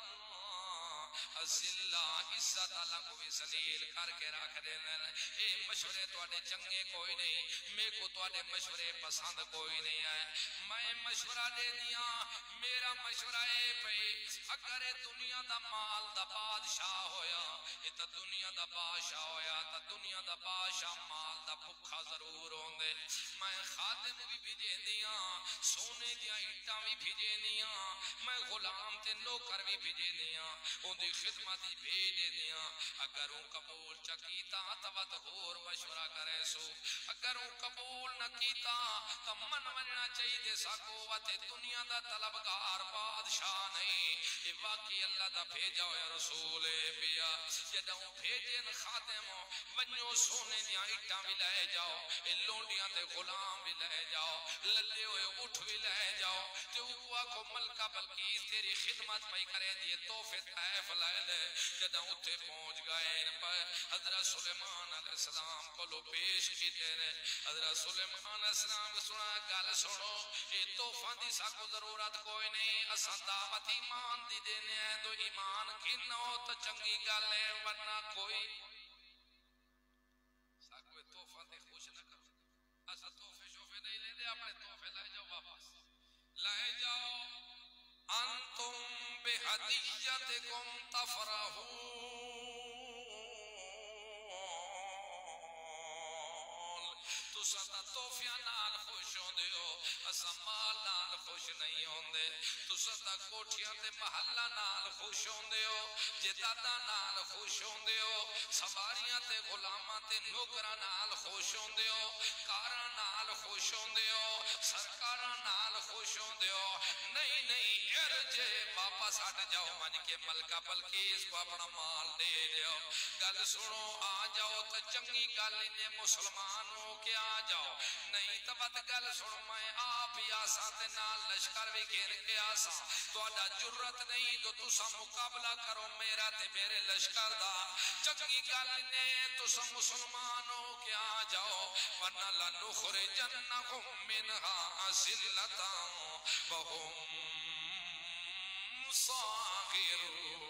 Speaker 1: ذلہ عزت اللہ کو بھی ذلیل کر کے رکھ دے اے مشورے تواڈے چنگے کوئی نہیں میں کو تواڈے مشورے پسند کوئی نہیں ہے میں مشورہ دے دیا میرا مشورہ اے پئی اگر دنیا دا مال دا بادشاہ ہویا اے تا دنیا دا بادشاہ ہویا تا دنیا دا بادشاہ مال دا بھکھا ضرور ہوندے میں خادم بھی بھیجے دیا سونے دیا اٹھاں بھی بھیجے دیا میں غلام تے نوکر بھی بھیجے دیا ان دی خدمتی بھیجے دیا اگر ان قبول چکیتا تبت اور مشورہ کرے سو اگر ان قبول نہ کیتا تو من مننا چاہیے دے ساکو واتے دنیا دا طلبگار بادشاہ نہیں یہ واقعی اللہ دا بھیجا ہویا رسول پیا جدہ بھیجے خادم ونیو سونے دیا اٹھا بھی لے جاؤ لونڈیاں تے غلام بھی لے جاؤ للے ہوئے اٹھ بھی لے جاؤ جو ہوا کو ملکہ بلکہ تیری خدمت پہ کرے دیے توفے طائف لائے لے جدہ اتھے پہنچ گئے حضرت سلیمان علیہ السلام کو لو پیش کی دینے حضرت سلیمان علیہ السلام کو سنا گل سنو یہ توفہ دی ساکو ضرورت کوئی نہیں اساں دعوت ایمان دی دینے ہیں تو ایمان کی نو تو چنگی گل ہے ورنہ کوئی ساکو توفہ دی خوش نہ کرو اساں توفے شوفے نہیں لے دے اپنے توفے لائے جاؤ واپس لائے جاؤ انتم بہدیتکم تفرحون تو ستا توفیاں نال خوش ہوں دے ہو اسا مال نال خوش نہیں ہوں دے تو ستا کوٹھیاں تے محلہ نال خوش ہوں دے ہو جدادہ نال خوش ہوں دے ہو سواریاں تے غلاماں تے نوکرہ نال خوش ہوں دے ہو کاراں نال خوش ہوں دے ہو سرکاراں نال خوش ہوں دے ہو نہیں نہیں ارجے واپس ہٹ جاؤ من کے ملکہ بلکیس کو اپنا مال دے دیو گل سنو آ جاؤ تو چنگی گل نے مسلمانوں کیا جاؤ نہیں تو بد گل سن میں آپ ہی آسا تے نال لشکر بھی گھیر کے آسا تہاڈا جرت نہیں جو تسا مقابلہ کرو میرا تے میرے لشکر دا چنگی گل نے تسا مسلمان ہو کے آ جاؤ ورنہ لنخرجنکم منہا ذلۃ وہم صاغرون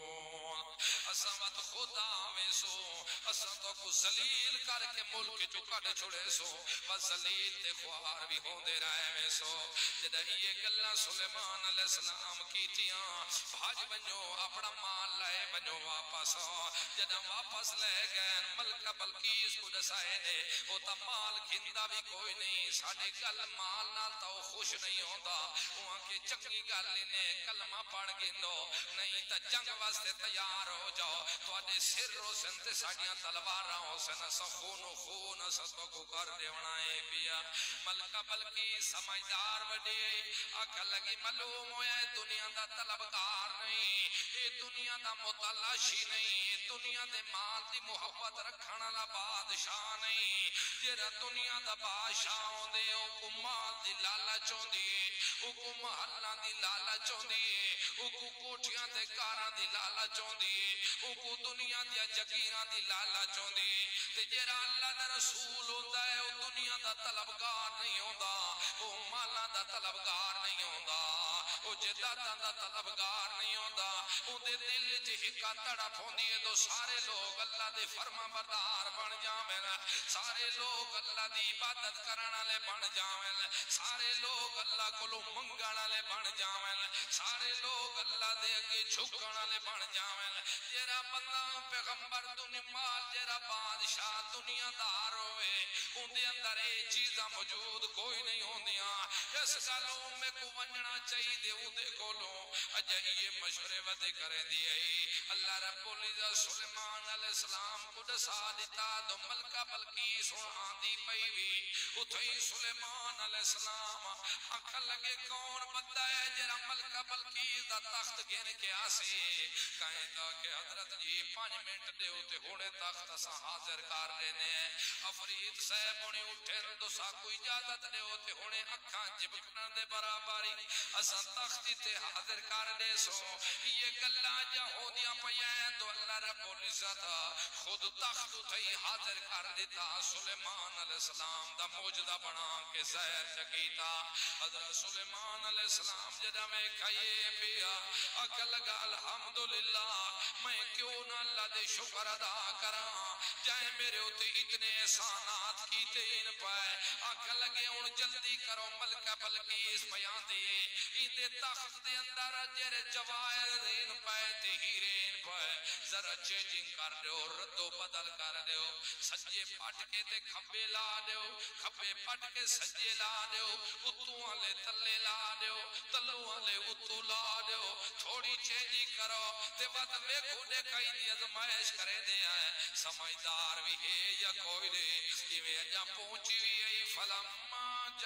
Speaker 1: اسامت خدا میں سو اساں تو کو ذلیل کر کے ملک چو کڈ چھڑے سو بس ذلیل تے خوار بھی ہوندے رہے میں سو جدہ یہ گلاں سلیمان علیہ السلام کیتیاں بھاج بنو اپنا مال لے بنو واپس جدہ واپس لے گئے ملکہ بلقیس کو دسائے نے وہ تا مال گھندا بھی کوئی نہیں ساڑھے گل مال نال تا خوش نہیں ہوندا وہاں کے چنگی گل نے کلمہ پڑھ گندو نہیں تا جنگ واسطے تیار ہو جاؤ تو آدھے سر رو سنتے ساڑیاں تلواراں ہو سن سخون و خون ستو کو کر دیونائے پیا ملکہ بلکی سمجھدار وڈی آکھا لگی معلوم ہویا ہے دنیا دا طلبگار نہیں اے دنیا دا متلاشی نہیں اے دنیا دے مال دی محبت رکھنا لا بادشاہ نہیں جیرا دنیا دا بادشاہ ہوں دے او کو مال دی لالچ ہوں دی او کو محلہ دی لالچ ہوں دی او کو کوٹھیاں دے کاراں دی لالچ ہوں دی او کو دنیا دیا جگیران دی لالچ ہوں دی تے جیرا اللہ دا رسول ہوتا ہے او دنیا دا طلبگار نہیں ہوتا او مالا دا طلبگار نہیں ہوتا او جدادہ دا طلبگار نہیں ہوتا او دے دل جہکا تڑپ ہوندی ہے تو سارے لوگ اللہ دے فرما بردار بن جاویں سارے لوگ اللہ دی عبادت کرنا لے بن جاویں سارے لوگ اللہ کو لو منگانا لے بن جاویں سارے لوگ اللہ دے اگے جھکنا لے بن جاویں جیرا بندہ پیغمبر دنیا مال جیرا بادشاہ دنیا دار ہوئے ان دے اندر اے چیزاں موجود کوئی نہیں ہوندیاں اس گلوں میں کو ونجنا چاہی دے ان دے کولوں اجائیے مشورے ودے کریں دیئے اللہ رب العزت سلیمان علیہ السلام کو دسا دیتا دو ملکہ بلقیس آندی پئی وی اتھائی سلیمان علیہ السلام آنکھا لگے کون بندہ ہے جیرا ملکہ بلقیس دا تخت گھن کے آسے کہیں دا کہ حضرت جی 5 منٹ دے ہوتے ہونے تخت اسا حاضر کر لینے افرید صاحب ہونے اٹھے تو سا کوئی اجازت دے ہوتے ہونے اکھاں جبکنا دے برابری اسا تختی تے حاضر کر دے سو یہ گلہ جا ہو دیا پیائیں تو اللہ رب العزت خود تخت اٹھائی حاضر کر دیتا سلیمان علیہ السلام دا موجدہ بنا کے زہر چکیتا حضرت سلیمان علیہ السلام جدہ میں کھائیے پیا اکل لگا الحمدللہ میں کیوں نہ اللہ دے شکر ادا کراں جائے میرے ہوتے اتنے احسانات کیتے ان پائے آکھا لگے ان جلدی کرو ملکہ بلقیس بیان دے ان دے تخت دے اندر جیرے جوائر ان پائے تے ہیرے ان پائے ذرا چینجنگ کر دیو ردو بدل کر دیو سجے پٹ کے تے کھبے لا دیو کھبے پٹ کے سجے لا دیو اتو والے تلے لا دیو تلو والے اتو لا دیو تھوڑی چینجنگ کرو تے بعد میں کھوڑے کئی دی ازمائش کرے دے آئے سمجھدار بھی ہے یا کوئی دے ایویں جا پہنچی بھی ہے فلما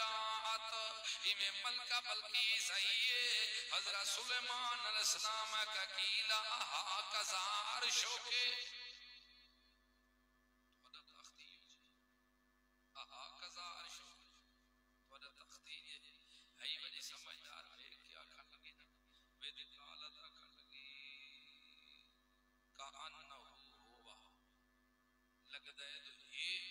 Speaker 1: جاعت ایویں ملکہ بلقیس آئیے حضرت سلیمان علیہ السلام کا کیلا آہا کزا عرشو کے ودا تختی آہا کزا عرشو ودا تختی ہے وجہ سمجھدار ہے کیا کھا لگی نا وید قالت رکھا لگی کانہو ہوا لگ دے تو یہ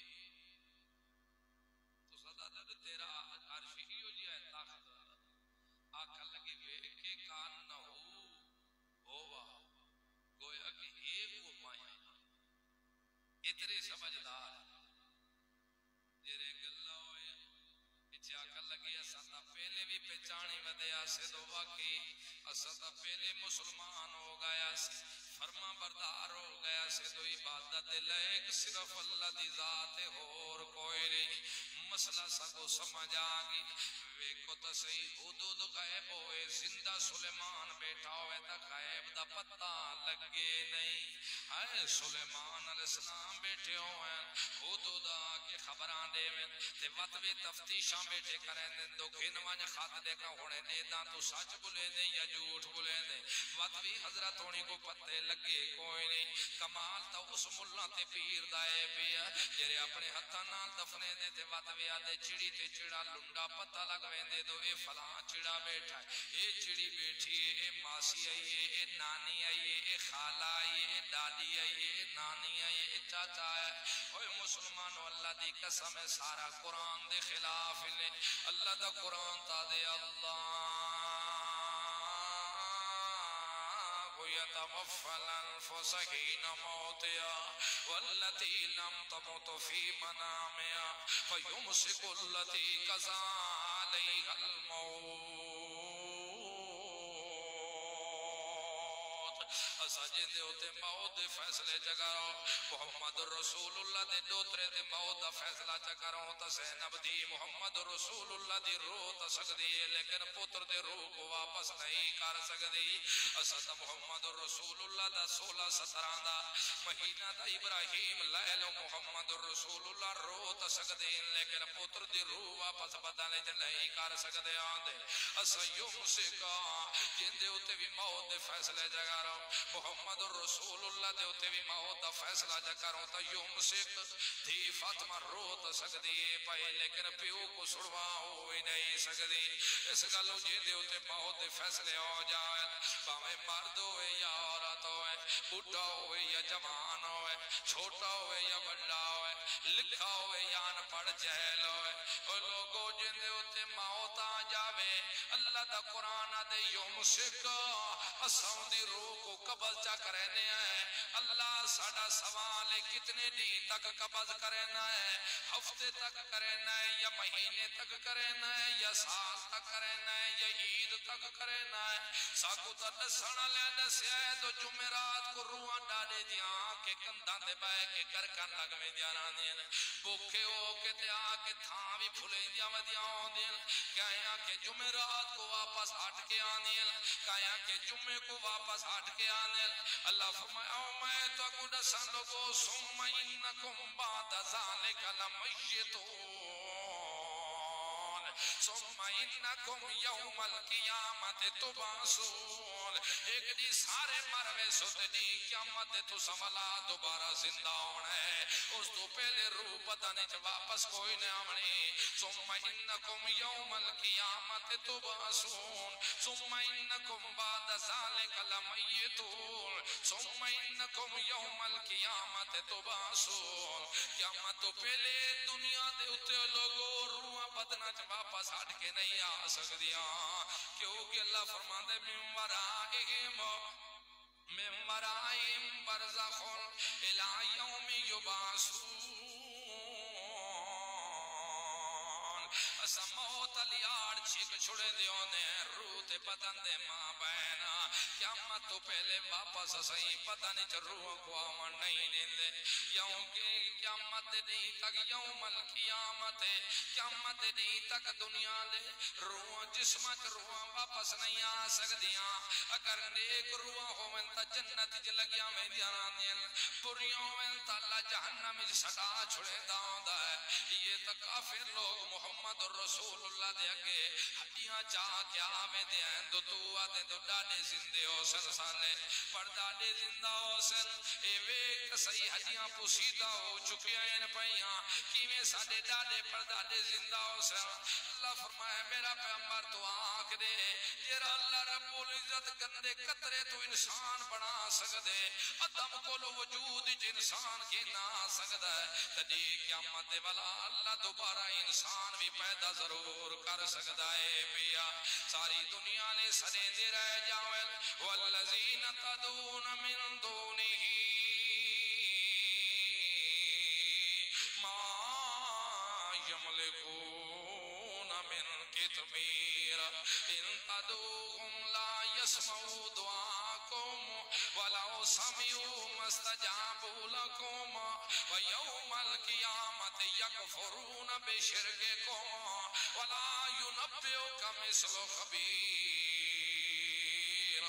Speaker 1: تو صدا دے تیرا عرشی ہی ہو جائے تخت آکھا لگی ویکے کانہو ہوا گویا کہ ایک وہ مایا اتنے سمجھدار جرے گلہ ہوئے اچھے آکھا لگی اساں پہلے بھی پہچانی ودے آسے دو واقعی اساں پہلے مسلمان ہو گیا سے فرما بردار ہو گیا سے دو عبادت لائق صرف اللہ دی ذات اور کوئی نہیں مسئلہ سگو سمجھ آگی ویکو تا صحیح حدود غیب ہوئے زندہ سلیمان بیٹھا ہوئے تا غیب دا پتہ لگے نہیں آئے سلیمان علیہ السلام بیٹھے ہوئے حدود آگے خبران خبران دے میں تے وطوی تفتیشاں بیٹھے کریں دے دو گھنوان خط دے کا ہونے دے داں تو سچ بلے دے یا جھوٹ بلے دے وطوی حضرت ہونی کو پتے لگے کوئی نہیں کمال تا اس ملہ تے پیر دائے پیا جرے اپنے ہتھا نال دفنے دے تے وطوی آدھے چڑی تے چڑا لنڈا پتہ لگویں دے دو اے فلان چڑا بیٹھا ہے اے چڑی بیٹھی ہے اے ماسی آئیے اے نانی آئیے اے خالہ آئیے اے دادی آئیے اے نانی آئیے اے چاچا ہے اوہ مسلمانو اللہ دی قسم ہے سارا قرآن دے خلاف لے اللہ دا قرآن تا دے اللہ يتوفى الأنفس حين موتها والتي لم تمت في منامها فيمسك التي قضى عليها الموت سجدے ہوتے موت دے فیصلے چکرو محمد رسول اللہ دے دوترے دے موت دا فیصلہ چکرو تا زینب دی محمد رسول اللہ دی روح تا سکدی ہے لیکن پتر دے روح کو واپس نہیں کر سکدی اسد محمد رسول اللہ دا 16-17 دا مہینہ دا ابراہیم لیلو محمد رسول اللہ روح تا سکدی لیکن پتر دی روح واپس بدلے نہیں کر سکدے آندے اسیوم سکا جن دے ہوتے بھی موت دے فیصلے چکرو محمد رسول اللہ دے ہوتے بھی موت دا فیصلہ جا کروں تا یوم سکھ دھی فاطمہ روت سکدی پائے لیکن پیو کو سڑوا ہوئی نہیں سکدی اس گلو جی دے ہوتے موت دے فیصلے ہو جائے باویں مرد ہوئے یا عورت ہوئے بڑھا ہوئے یا جوان ہوئے چھوٹا ہوئے یا بڑا ہوئے لکھا ہوئے یا انپڑھ جہل ہوئے اور لوگوں جن دے ہوتے موت آ جاوے اللہ دا قرآن دے یوم سکھ اساں دی روح کو قبض چا کرنے ہیں اللہ ساڑا سوال کتنے دن تک قبض کرنا ہے ہفتے تک کرنا ہے یا مہینے تک کرنا ہے یا سال تک کرنا ہے یا عید تک کرنا ہے ساکو تا دسانا لے دسیا ہے تو جمعرات کو روحاں ڈالے دیاں کہ کندھاں دے بائے کے کرکن لگ میں دیانا دین بھوکے ہو کے تے آ کے تھاں بھی پھلے دیا ودیاں دین کہیا کہ جمعرات کو واپس ہٹ کے آنیل کہیا کہ جمعے کو واپس ہٹ کے آنیل اللہ فرمایا میں تو اگو دسان لوگو سم انکم بعد ذالک لمیتون ثم انکم یوم القیامت تبعثون ایک دی سارے مروے ستے دی قیامت تو سملا دوبارہ زندہ ہونا ہے اس تو پہلے روح پتہ نہیں واپس کوئی نہیں آمنی ثم انکم یوم القیامت تبعثون ثم انکم بعد ذالک لمیتون ثم انکم یوم القیامت تبعثون قیامت تو پہلے دنیا دے اتے لوگوں روح بدنا واپس ہٹ کے نہیں آ سکدیاں کیونکہ اللہ فرماندے من ورائم برزخ الى یوم یبعثون اسا موت لیار چھک چھڑے دیوں نے روح تے بدن دے ماں بہنا قیامت تو پہلے واپس صحیح پتہ نہیں چھ روح کو آمن نہیں دین دے یوں کہ قیامت دی تک یوم القیامت قیامت دی تک دنیا دے روح جسمت روح واپس نہیں آ سکدیاں اگر نیک روح ہوئن تا جنت چ لگیاں میں دیانا دین پریوں ہوئن تا اللہ جہنم چ سٹا چھڑے داؤں دا ہے یہ تا کافر لوگ محمد رسول اللہ دے اگے ہڈیاں چاہ کیا میں دیں دو تو آدھے دو ڈاڑے زندے ہو سن سانے پر ڈاڑے زندہ ہو سن اے ویک صحیح ہڈیاں پوسیدہ ہو چکے ہیں پہیاں کیویں ساڑے ڈاڑے پر ڈاڑے زندہ ہو سن اللہ فرمائے میرا پیغمبر تو آنکھ دے تیرا اللہ رب العزت گندے قطرے تو انسان بنا سکدے ادم کو لو وجود انسان کی نہ سکدا ہے تدی قیامت والا اللہ دوبارہ انسان بھی پیدا ضرور کر سکدا ہے پیا ساری دنیا نے سرے دے رہ جاویں والذین تدعون من دونہ ما یملکون من قطمیر ان تدعوهم لا يسمعوا دعاءكم ولو سمعوا ما استجابوا لكم ويوم القيامة يكفرون بشرككم ولا ينبئك مثل خبير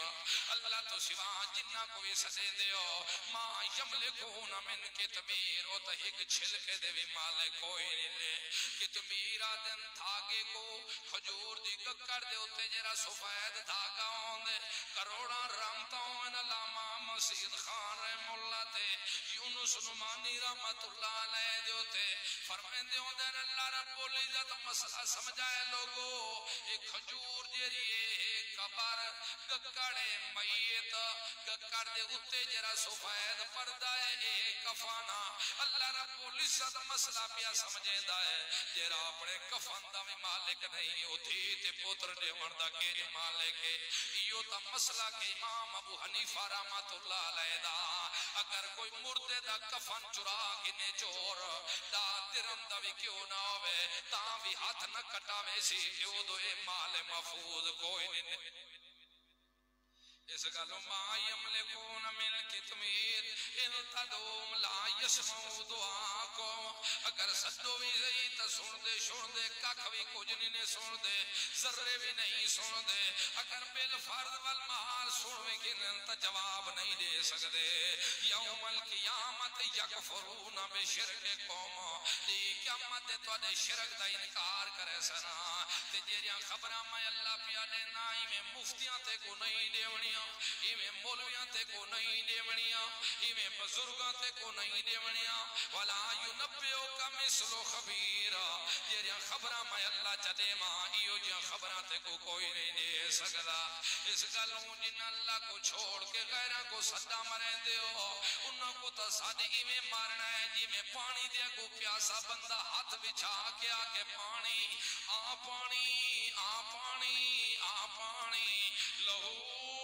Speaker 1: اللہ تو سوا جنہ کوئی سدے دیو ما یملکون من کتمیر او تا ایک چھلکے دے بھی مالک کوئی نہیں لے کتمیرہ دن دھاگے کو خجور دی ککڑ دے ہوتے جرا سفید دھاگا ہوں دے کروڑا رامتا ہوں علامہ مسید خان رحم اللہ تے یونس نمانی رحمت اللہ علیہ دے ہوتے فرمائیں دے ہوں دے اللہ رب العزت مسئلہ سمجھائے لوگو ایک خجور جریے کبر ککڑے میت ککڑ دے ہوتے جرا سفید پردائے کفانا اللہ رب العزت مسئلہ پیا سمجھے دائے جرا اپنے کفن دا بھی مالک نہیں ہوتی تے پوتر دے وردہ کے جو مالک ہے یہ تا مسئلہ کہ امام ابو حنیفہ رحمت اللہ علیہ دا اگر کوئی مردے دا کفن چرا گنے چور دا درم دا بھی کیوں نہ ہوئے تا بھی ہاتھ نہ کٹاوے سی کیوں دو اے مال محفوظ کوئی نہیں اس گلو ما یملکون من کتمیر ان تدوم لا یسمعو دعاکم اگر صدو بھی زئی تا سن دے ککھ بھی کچھ نہیں سن دے ذرے بھی نہیں سن دے اگر بالفرد والمحال سن بھی گنن تا جواب نہیں دے سکتے یوم القیامت یکفرون بشرک قوم دی قیامت دے تو دے شرک دا انکار کرے سنا تے جیریاں خبرہ میں اللہ پیا دینا میں مفتیاں تے کو نہیں دیونیاں ایویں مولویاں تے کو نہیں دیونیاں ایویں بزرگاں تے کو نہیں دیونیاں ولا ینبئک مثل خبیر جیریاں خبراں میں اللہ چدے ماں ایو جیاں خبراں تے کو کوئی نہیں دے سکدا اس گلوں جن اللہ کو چھوڑ کے غیراں کو سدا مرے دیو انہاں کو تو سادی ایویں مارنا ہے جی میں پانی دے کو پیاسا بندہ ہاتھ بچھا کے آکے پانی آ پانی آ پانی آ پانی لہو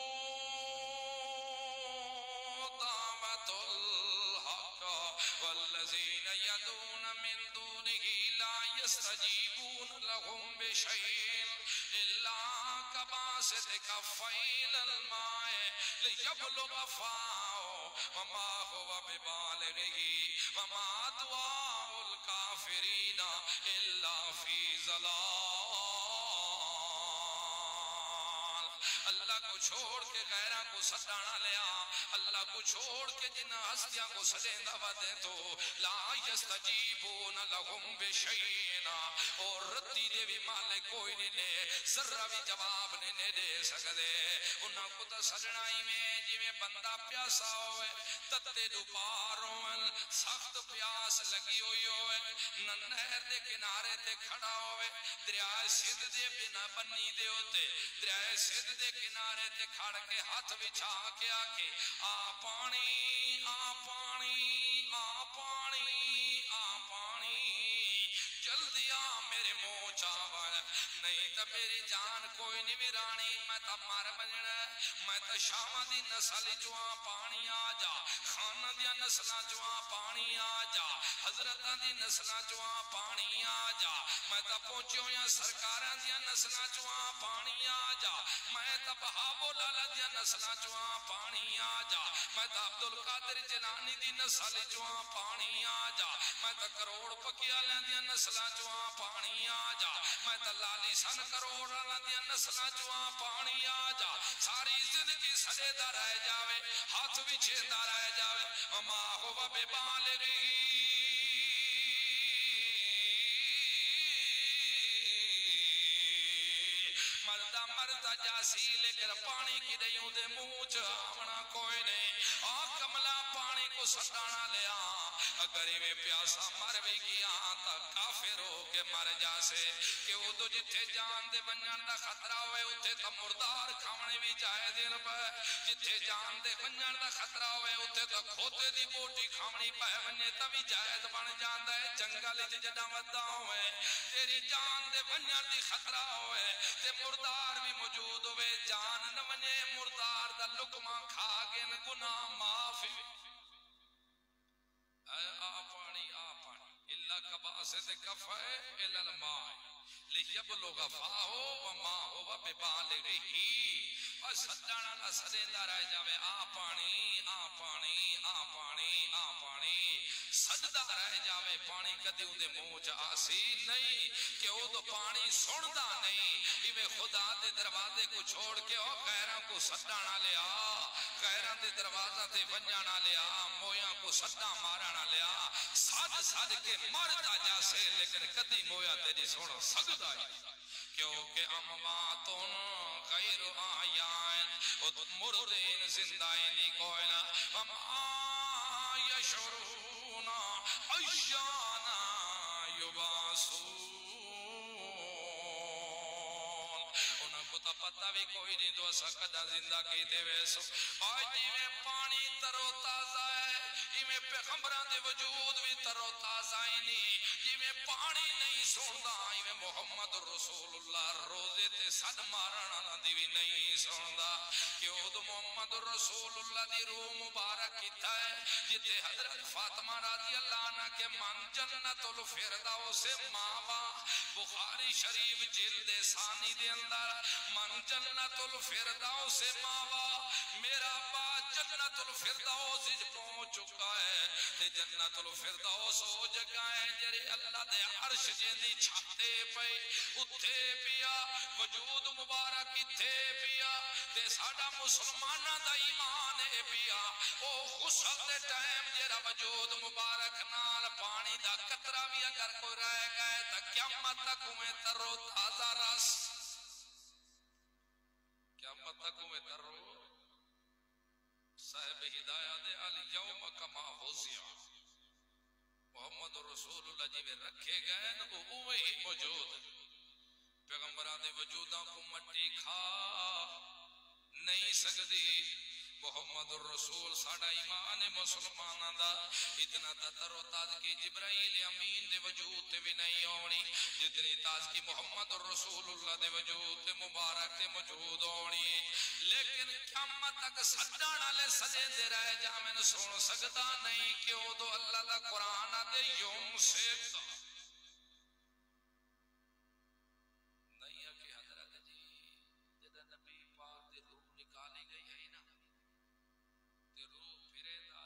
Speaker 1: والذین یدون من دونه لا یستجیبون لهم بشیء الا کباسط کفین الماء لیبلغ فاءه وما هو ببالغه وما دعاء الکافرین الا فی ضلال اللہ کو چھوڑ کے غیرہ کو سدانا لیا اللہ کو چھوڑ کے جن ہستیاں کو سدیندہ ودے تو لا یستجیبون لهم بشیئنا اور ردی دے بھی مالک کوئی نہیں لے ذرہ بھی جواب نہیں دے سکتے انہاں کو تا سجنائی میں جی میں بندہ پیاسا ہوئے تتے دوپار ہوئے سخت پیاس لگی ہوئی ہوئے نہر دے کنارے تے کھڑا ہوئے دریائے سندھ دے بنا بنی دے ہوتے دریائے سندھ دے کنارے تے کھڑ کے ہاتھ بچھا کے آکے آ پانی آ پانی آ پانی آ پانی جلدی آ میرے منہ چاول نہیں تو میری جان کوئی نہیں ویرانی میں تا مر بجنا میں تا شاہ دی نسل جوان پانی آ جا خانہ دیا نسل جوان پانی آ جا حضرت دی نسل جوان پانی آ جا میں تا پہنچوں یا سرکاران دیا نسل جوان پانی آ جا میں تا بہابو لالا دیا نسل جوان پانی آ جا میں تا عبدالقادر جنانی دی نسل جوان پانی آ جا میں تا کروڑ پکیالیں دیا نسل جوان پانی آ جا میں تا لالی سن کروڑ لالا دیا نسل جوان پانی آ جا ساری زندگی سڑے دا رہ جاوے ہاتھ بھی چھیندہ رہ جاوے وما ہوا بے بالغی مردہ مردہ جاسی لیکن پانی کی دیوں دے موچ آمنا کوئی نہیں آہ کملا پانی کو سٹانا لیا اگر میں پیاسا مر بھی گیا تا کافر ہو کے مر جاسے کہ وہ تو جتھے جان دے بنیان دا خطرہ ہوئے اتھے تا مردار کھانے بھی جائے دن پہ جتھے جان دے بنیان دا خطرہ ہوئے اتھے تا کھوتے دی بوٹی کھامنی پہ بنیے تا بھی جائے بن جان دے جنگل جدا مدہ ہوئے تیری جان دے بنیان دی خطرہ ہوئے تے مردار بھی موجود ہوئے جان نہ بنے مردار دا لکمہ کھا گن گناہ معافی آ پانی اللہ کباسط کفائے الا الماء لیبلغ فاہو وما ہوا ببالغہ اور سدانا نہ سدیندا رہ جاوے آ پانی آ پانی آ پانی آ پانی سجدہ رہ جاوے پانی کدی اندے منہ چ آسی نہیں کہ او تو پانی سندا نہیں ایویں خدا دے دروازے کو چھوڑ کے او غیراں کو سدا نہ لیا غیراں دے دروازہ تے ونجا نہ لیا مویاں کو سدا مارا نہ لیا سج سج کے مرتا جاسے لیکن کدی مویا تیری سن سکدا ہے کیونکہ امواتن غیر آیائن مردین زندائنی کوئنا وما یشعرون ایانا یباسون انہوں کو تو پتہ بھی کوئی نہیں دو سکتا زندہ کی دے ویسو آج جیویں پانی ترو تازہ ہے جیویں پیغمبران دے وجود بھی ترو تازہ ہی نہیں جیویں پانی نہیں سندا ایویں محمد رسول اللہ روزے تے صد مارنا دی بھی نہیں سندا کہ او تو محمد رسول اللہ دی روح مبارک کیتا ہے جتے حضرت فاطمہ رضی اللہ عنہ کے من جنت الفردوس ماوا بخاری شریف جلد ثانی دے اندر من جنت الفردوس ماوا میرا باپ جنت الفردوس پہنچ چکا ہے تے جنت الفردوس ہو جگہ ہے جڑے اللہ دے عرش جیندی چھاتے پئی اتھے پیا وجود مبارک اتھے پیا تے ساڈا مسلماناں دا ایمان ہے پیا او غسل دے ٹائم جڑا وجود مبارک نال پانی دا قطرہ بھی اگر کوئی رہ گئے تا قیامت تک میں ترو تازہ رس قیامت تک میں ترو صاحب ہدایت الیوم کما وزیا محمد رسول اللہ جی میں رکھے گئے وہ اوہی موجود پیغمبران دے وجوداں کو مٹی کھا نہیں سکتی محمد الرسول ساڑا ایمان مسلمانہ دا اتنا تر و تازگی جبرائیل امین دے وجود تے بھی نہیں ہونی جتنی تازگی محمد الرسول اللہ دے وجود تے مبارک تے موجود ہونی لیکن قیامت تک سجدانا لے سجے دے رہ جامن سن سکتا نہیں کیوں دو اللہ دا قرآن دے یوم سے نہیں ہے کہ حضرت جی جدہ نبی پاک دے روح نکالی گئی ہے نا تے روح پھرے دا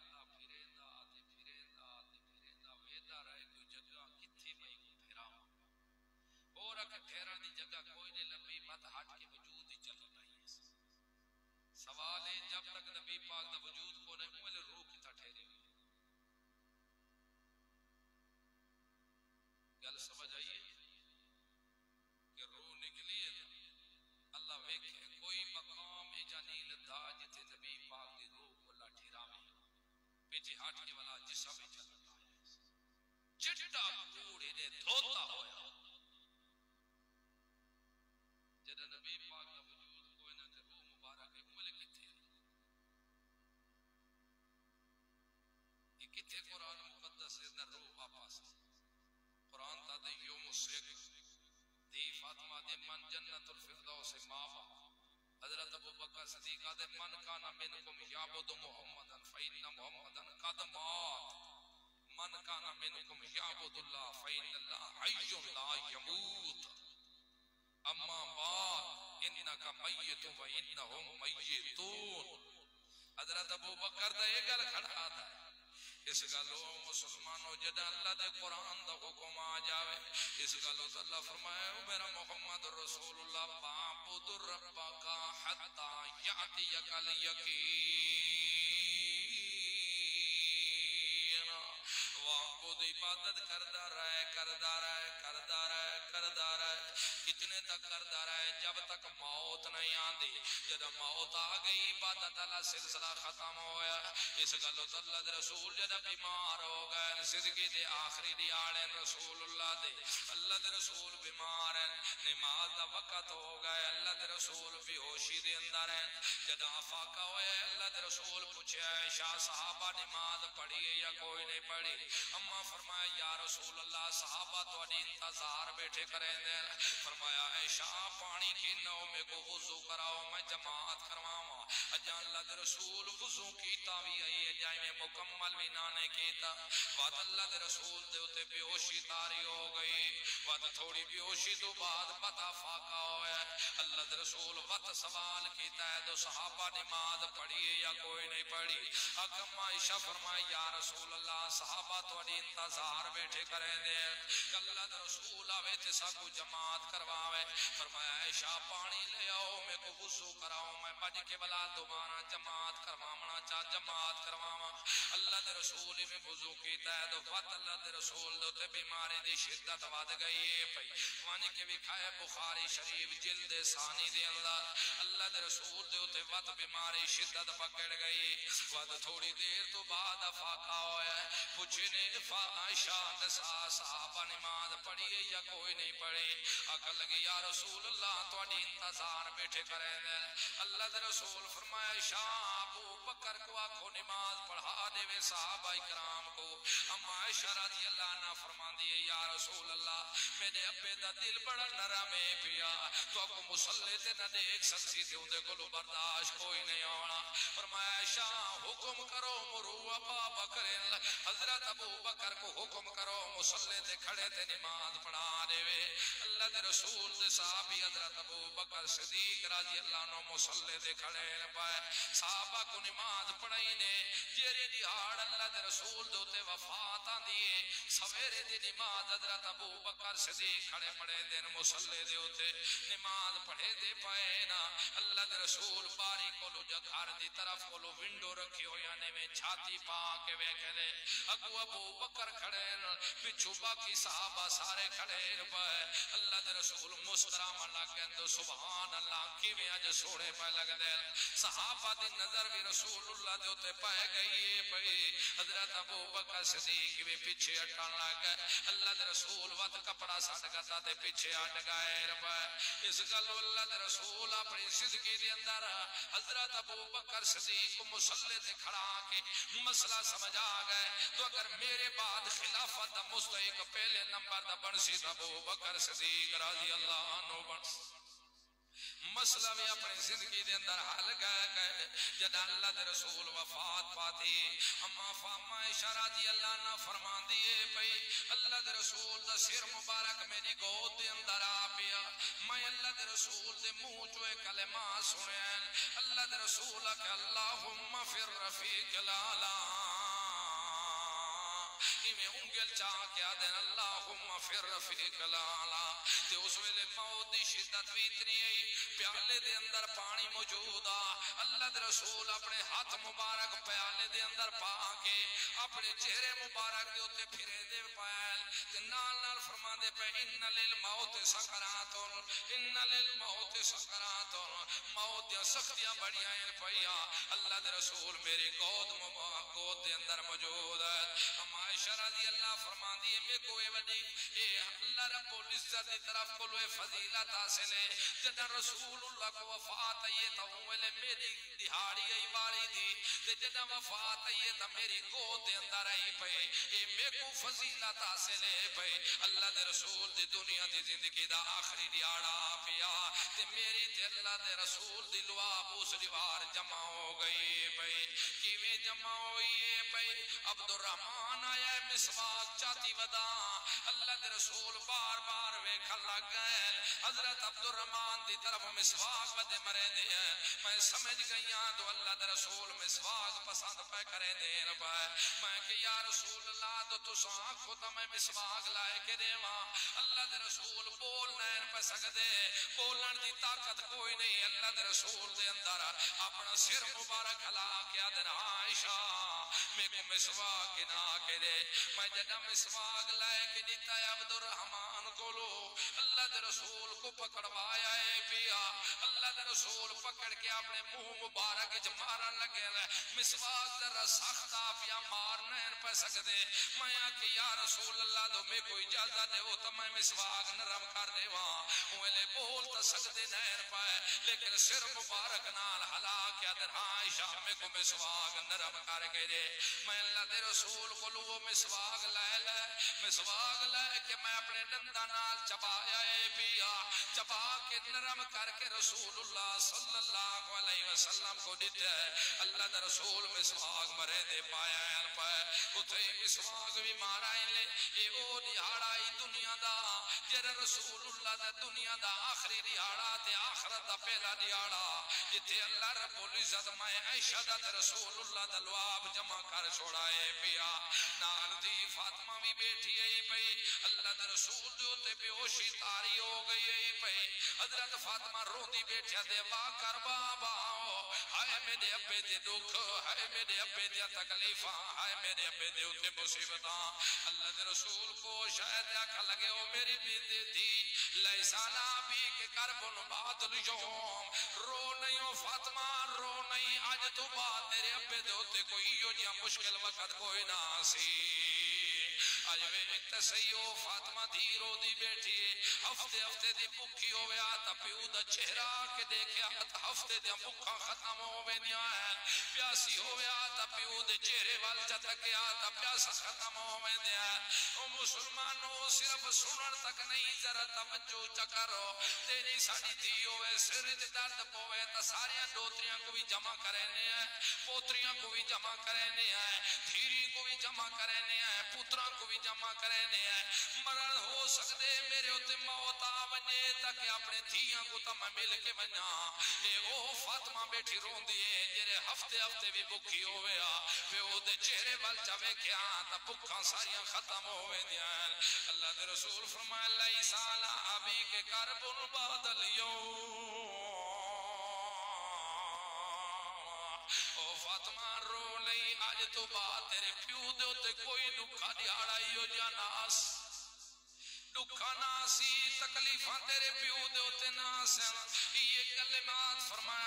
Speaker 1: ویدہ رہے کوئی جگہ کتھی میں پھرا اور اگر ٹھہران دی جگہ کوئی نے لمبی مت ہٹ کے وجود ہی چل رہی ہے سوال ہے جب تک نبی پاک دا وجود کو نہیں ملے روح کتا ٹھہرے ہوئی گل سمجھ آئیے کہ روح نکلی ہے اللہ ویکھے کوئی مقام جنیل دا جتے نبی پاک دی روح کو اللہ ٹھہرا میں پیچھے ہٹ کے والا جسم ہی چلتا ہے چٹا کوڑے نے دھوتا ہویا جدہ نبی پاک دا وجود کوئی نہ تے روح مبارک ہے ملے کتے یہ کتے قرآن مقدس ہے نہ روح آپاس قرآن تا دے یوم سیک دی فاطمہ دے من جنت الفردوس ماوا حضرت ابو بکر صدیقہ دے من کانا منکم یعبد محمدن فإن محمدن قد مات من کانا منکم یعبد اللہ فإن اللہ حی لا یموت اما بعد انکا میت و انہم میتون حضرت ابو بکر دے یہ گل کھڑا تھا اس گلو مسلمانوں جدہ اللہ دے قرآن دا حکم آ جاوے اس گلو تو اللہ فرمائے میرا محمد رسول اللہ بابد ربکا حتی یعطیک الیقین وعبد عبادت کردہ رہے کتنے تک کردہ رہے جب تک موت نہیں آندی جب موت آ گئی عبادت اللہ سلسلہ ختم ہویا اس گلو تو اللہ دے رسول جب بیمار ہو گئے زندگی دے آخری دیاڑے رسول اللہ دے رسول بیمار ہیں نماز دا وقت ہو گئے اللہ دے رسول بیہوشی دے اندر ہیں جب آفاقہ ہوئے اللہ دے رسول پوچھے عائشہ صحابہ نماز پڑھی ہے یا کوئی نہیں پڑھی اما فرمایا یا رسول اللہ صحابہ تو اڈی انتظار بیٹھے کریں دیں فرمایا عائشہ پانی کی نو میں کو وضو کراؤ میں جماعت کرواؤں اجا اللہ دے رسول وضو کیتا بھی آئی جائے میں مکمل بھی نانے کیتا وعد اللہ دے رسول دے اتے بیوشی تاری ہو گئی وقت تھوڑی بیوشی تو بعد پتا فاقہ ہویا اللہ دے رسول وقت سوال کیتا ہے تو صحابہ نماز پڑھی یا کوئی نہیں پڑھی حکم عائشہ فرمائے یا رسول اللہ صحابہ توڑی انتظار بیٹھے کریں دے اللہ دے رسول آوے تے ساکو جماعت کرواوے فرمایا عائشہ پانی لے آؤ میں کو وضو کراؤں میں بج کے بلا دوبارہ جماعت کروانا چاہ جماعت کروانا اللہ دے رسول میں وضو کیتا ہے تو وقت اللہ دے رسول دے تے بیماری دی شدت ود گئی ہے پئی وانی کے بھی کھائے بخاری شریف جلد ثانی دے اللہ دے رسول دے تے وقت بیماری شدت پکڑ گئی وقت تھوڑی دیر تو بعد فاقہ ہویا ہے پوچھنے عائشہ نساء صحابہ نماز پڑھی ہے یا کوئی نہیں پڑھی اکل لگی یا رسول اللہ تواڈی انتظار بیٹھے کریں دے اللہ دے رسول فرمایا عائشہ ابو بکر کو آکھو نماز پڑھا دے وے صحابہ کرام کو اما عائشہ رضی اللہ عنہ فرماندی ہے یا رسول اللہ میرے ابے دا دل بڑا نرم ہے پیا تو کو مصلی تے نہ دیکھ سکسی تے اندے کو برداشت کوئی نہیں آنا فرمایا عائشہ حکم کرو مرو ابا بکر حضرت ابو بکر کو حکم کرو مصلی تے کھڑے تے نماز پڑھا دے وے اللہ دے رسول دے صحابی حضرت ابو بکر صدیق رضی اللہ عنہ مصلی تے کھڑے پائے صحابہ کو نماز پڑھائی نے جیرے دیہاڑ اللہ دے رسول دے تے وفات آندی سویرے دی نماز حضرت ابو بکر صدیق کھڑے پڑے دن مصلی دے تے نماز پڑھے دے پائے نا اللہ دے رسول باری کولو جگھار دی طرف کولو ونڈو رکھی ہو یعنی میں چھاتی پا کے ویکھے دے اگو ابو بکر کھڑے پچھو باقی صحابہ سارے کھڑے پائے اللہ دے رسول مسکرام اللہ کہندو سبحان اللہ کی میں آج سوڑے پائے لگ دے صحابہ دی نظر بھی رسول اللہ دے ہوتے پائے گئی پئی حضرت ابو بکر صدیق بھی پیچھے ہٹان لگا اللہ دے رسول وقت کپڑا سٹ گتا تے پیچھے ہٹ گئے پائے اس گلو اللہ دے رسول اپنی زندگی دے اندر حضرت ابو بکر صدیق کو مصلی تے کھڑا کے مسئلہ سمجھ آ گئے تو اگر میرے بعد خلافت دا مستحق پہلے نمبر دا بنسی تا ابو بکر صدیق رضی اللہ عنہ بنس مسئلہ بھی اپنی زندگی دے اندر حل گئے جد اللہ دے رسول وفات پاتی اما فاما عائشہ رضی اللہ عنہ فرمان دیئے پئی اللہ دے رسول دا سر مبارک میری گود دے اندر آ پیا میں اللہ دے رسول دے منہ جو کلمات سنے اللہ دے رسول کہ اللہم فی الرفیق الاعلی میں انگل چاہ کیا دین اللہم فی الرفیق الاعلی تے اس ویلے موت دی شدت بھی اتنی ہے پیالے دے اندر پانی موجود اللہ دے رسول اپنے ہاتھ مبارک پیالے دے اندر پا کے اپنے چہرے مبارک دے ہوتے پھرے دے پائل تے نال نال فرما دے پہ ان للموت سکراتن ان للموت سکراتن موت یا سختیاں بڑیاں ہیں پیا اللہ دے رسول میری گود دے اندر موجود ہے ہم عائشہ رضی اللہ فرما دیئے میں کوئی وڈی اے اللہ رب العزت دی طرف کلوے فضیلت حاصل ہے جدہ رسول اللہ کو وفات آئیے تا اوہلے میری دہاڑی ای باری دی جدہ وفات آئیے تا میری گود دے اندر آئی پہ اے میں کو فضیلت حاصل ہے پہ اللہ دے رسول دی دنیا دی زندگی دا آخری دیاڑا پیا تے میری تے اللہ دے رسول دی لواب اس دیوار جمع ہو گئی پہ کیویں جمع ہوئی پہ عبد الرحمن آیا مسواک چاہتی ودا اللہ دے رسول بار بار ویکھن لگ گئے حضرت عبد الرحمن دی طرف مسواک ودے مرے دے میں سمجھ گئیاں تو اللہ دے رسول مسواک پسند پہ کرے دین پہ میں کہ یا رسول اللہ تو تساں خود میں مسواک لائے کے دے اللہ دے رسول بول نین پہ سکدے بولن دی طاقت کوئی نہیں اللہ دے رسول دے اندر اپنا سر مبارک ہلا کیا دے عائشہ میں کو مسواک نہ کے دے میں جدہ مسواک لائے کے دیتا ہے عبد الرحمن کو لو اللہ دے رسول کو پکڑوایا ہے پیا اللہ دے رسول پکڑ کے اپنے منہ مبارک جمارن لگے مسواک در سختہ پیا مارنا ان پہ سکتے میں آکے یا رسول اللہ دو میں کوئی اجازہ دے ہو تو میں مسواک نرم کر دے وہاں بول تا سکتے نین پائے لیکن سر مبارک نال حلا کیا در عائشہ میں کو مسواک نرم کر کے دے میں اللہ دے رسول کو لو مسواک لائے مسواک لائے کہ میں اپنے ڈنڈا دندا نال چبایا اے پیا چبا کے نرم کر کے رسول اللہ صلی اللہ علیہ وسلم کو دیتا ہے اللہ دا رسول مسواک مرے دے پایا ہے پائے اتھے مسواک بھی مارا لے اے او دیہاڑا ہی دنیا دا جر رسول اللہ دا دنیا دا آخری دیہاڑا تے آخرت دا پہلا دیہاڑا جتے اللہ رب العزت میں عائشہ دا رسول اللہ دا لواب جمع کر چھوڑائے پیا نال دی فاطمہ بھی بیٹھی ہے پئی اللہ دا رسول جو تے بیوشی تاری ہو گئی ہے پئی حضرت فاطمہ روندی بیٹھیا دے وا کر بابا ہائے میرے ابے دے دکھ ہائے میرے ابے دے تکلیفاں ہائے میرے ابے دے اتے مصیبتاں اللہ دے رسول کو شاید آکھا لگے او میری بیٹی تھی لیسانا بھی کہ کربن بعد اليوم رو نہیں ہو فاطمہ رو نہیں آج تو بات تیرے ابے دے اتے کوئی یو جیا مشکل وقت کوئی نہ سی آج میں ایک تسیو فاطمہ دی رو دی بیٹھی ہفتے دی بکھی ہوئے آتا پیو دا چہرہ کے دیکھے آتا ہفتے دیا بکھا ختم ہوئے دیا ہے پیاسی ہوئے آتا پیو دے چہرے وال جتکے آتا پیاسا ختم ہوئے دیا ہے او مسلمانوں صرف سنر تک نہیں ذرا توجہ چکرو تیری ساڑی تھی ہوئے سر دے درد پوئے تا ساریاں دوتریاں کو بھی جمع کرنے ہیں پوتریاں کو بھی جمع کرنے ہیں دھیری کو بھی جمع کرنے ہیں پتران کو بھی جمع کرنے ہیں مرن ہو سکتے میرے ہوتے موت آونے تاکہ اپنے دھیاں کو تم مل کے بنا اے او فاطمہ بیٹھی رون دیئے جرے ہفتے بھی بکھی ہوئے پہ او دے چہرے وال چاوے کیا تا بکھاں ساریاں ختم ہوئے دیا اللہ دے رسول فرمائے اللہ سالہ ابھی کے کربن بادل او فاطمہ رو لئی آج تو بات تیرے پیو دے ہوتے کوئی دکھا دیاڑائی ہو جاناس دکھا ناسی تکلیفاں تیرے پیو دے ہوتے ناسن یہ کلمات فرمایا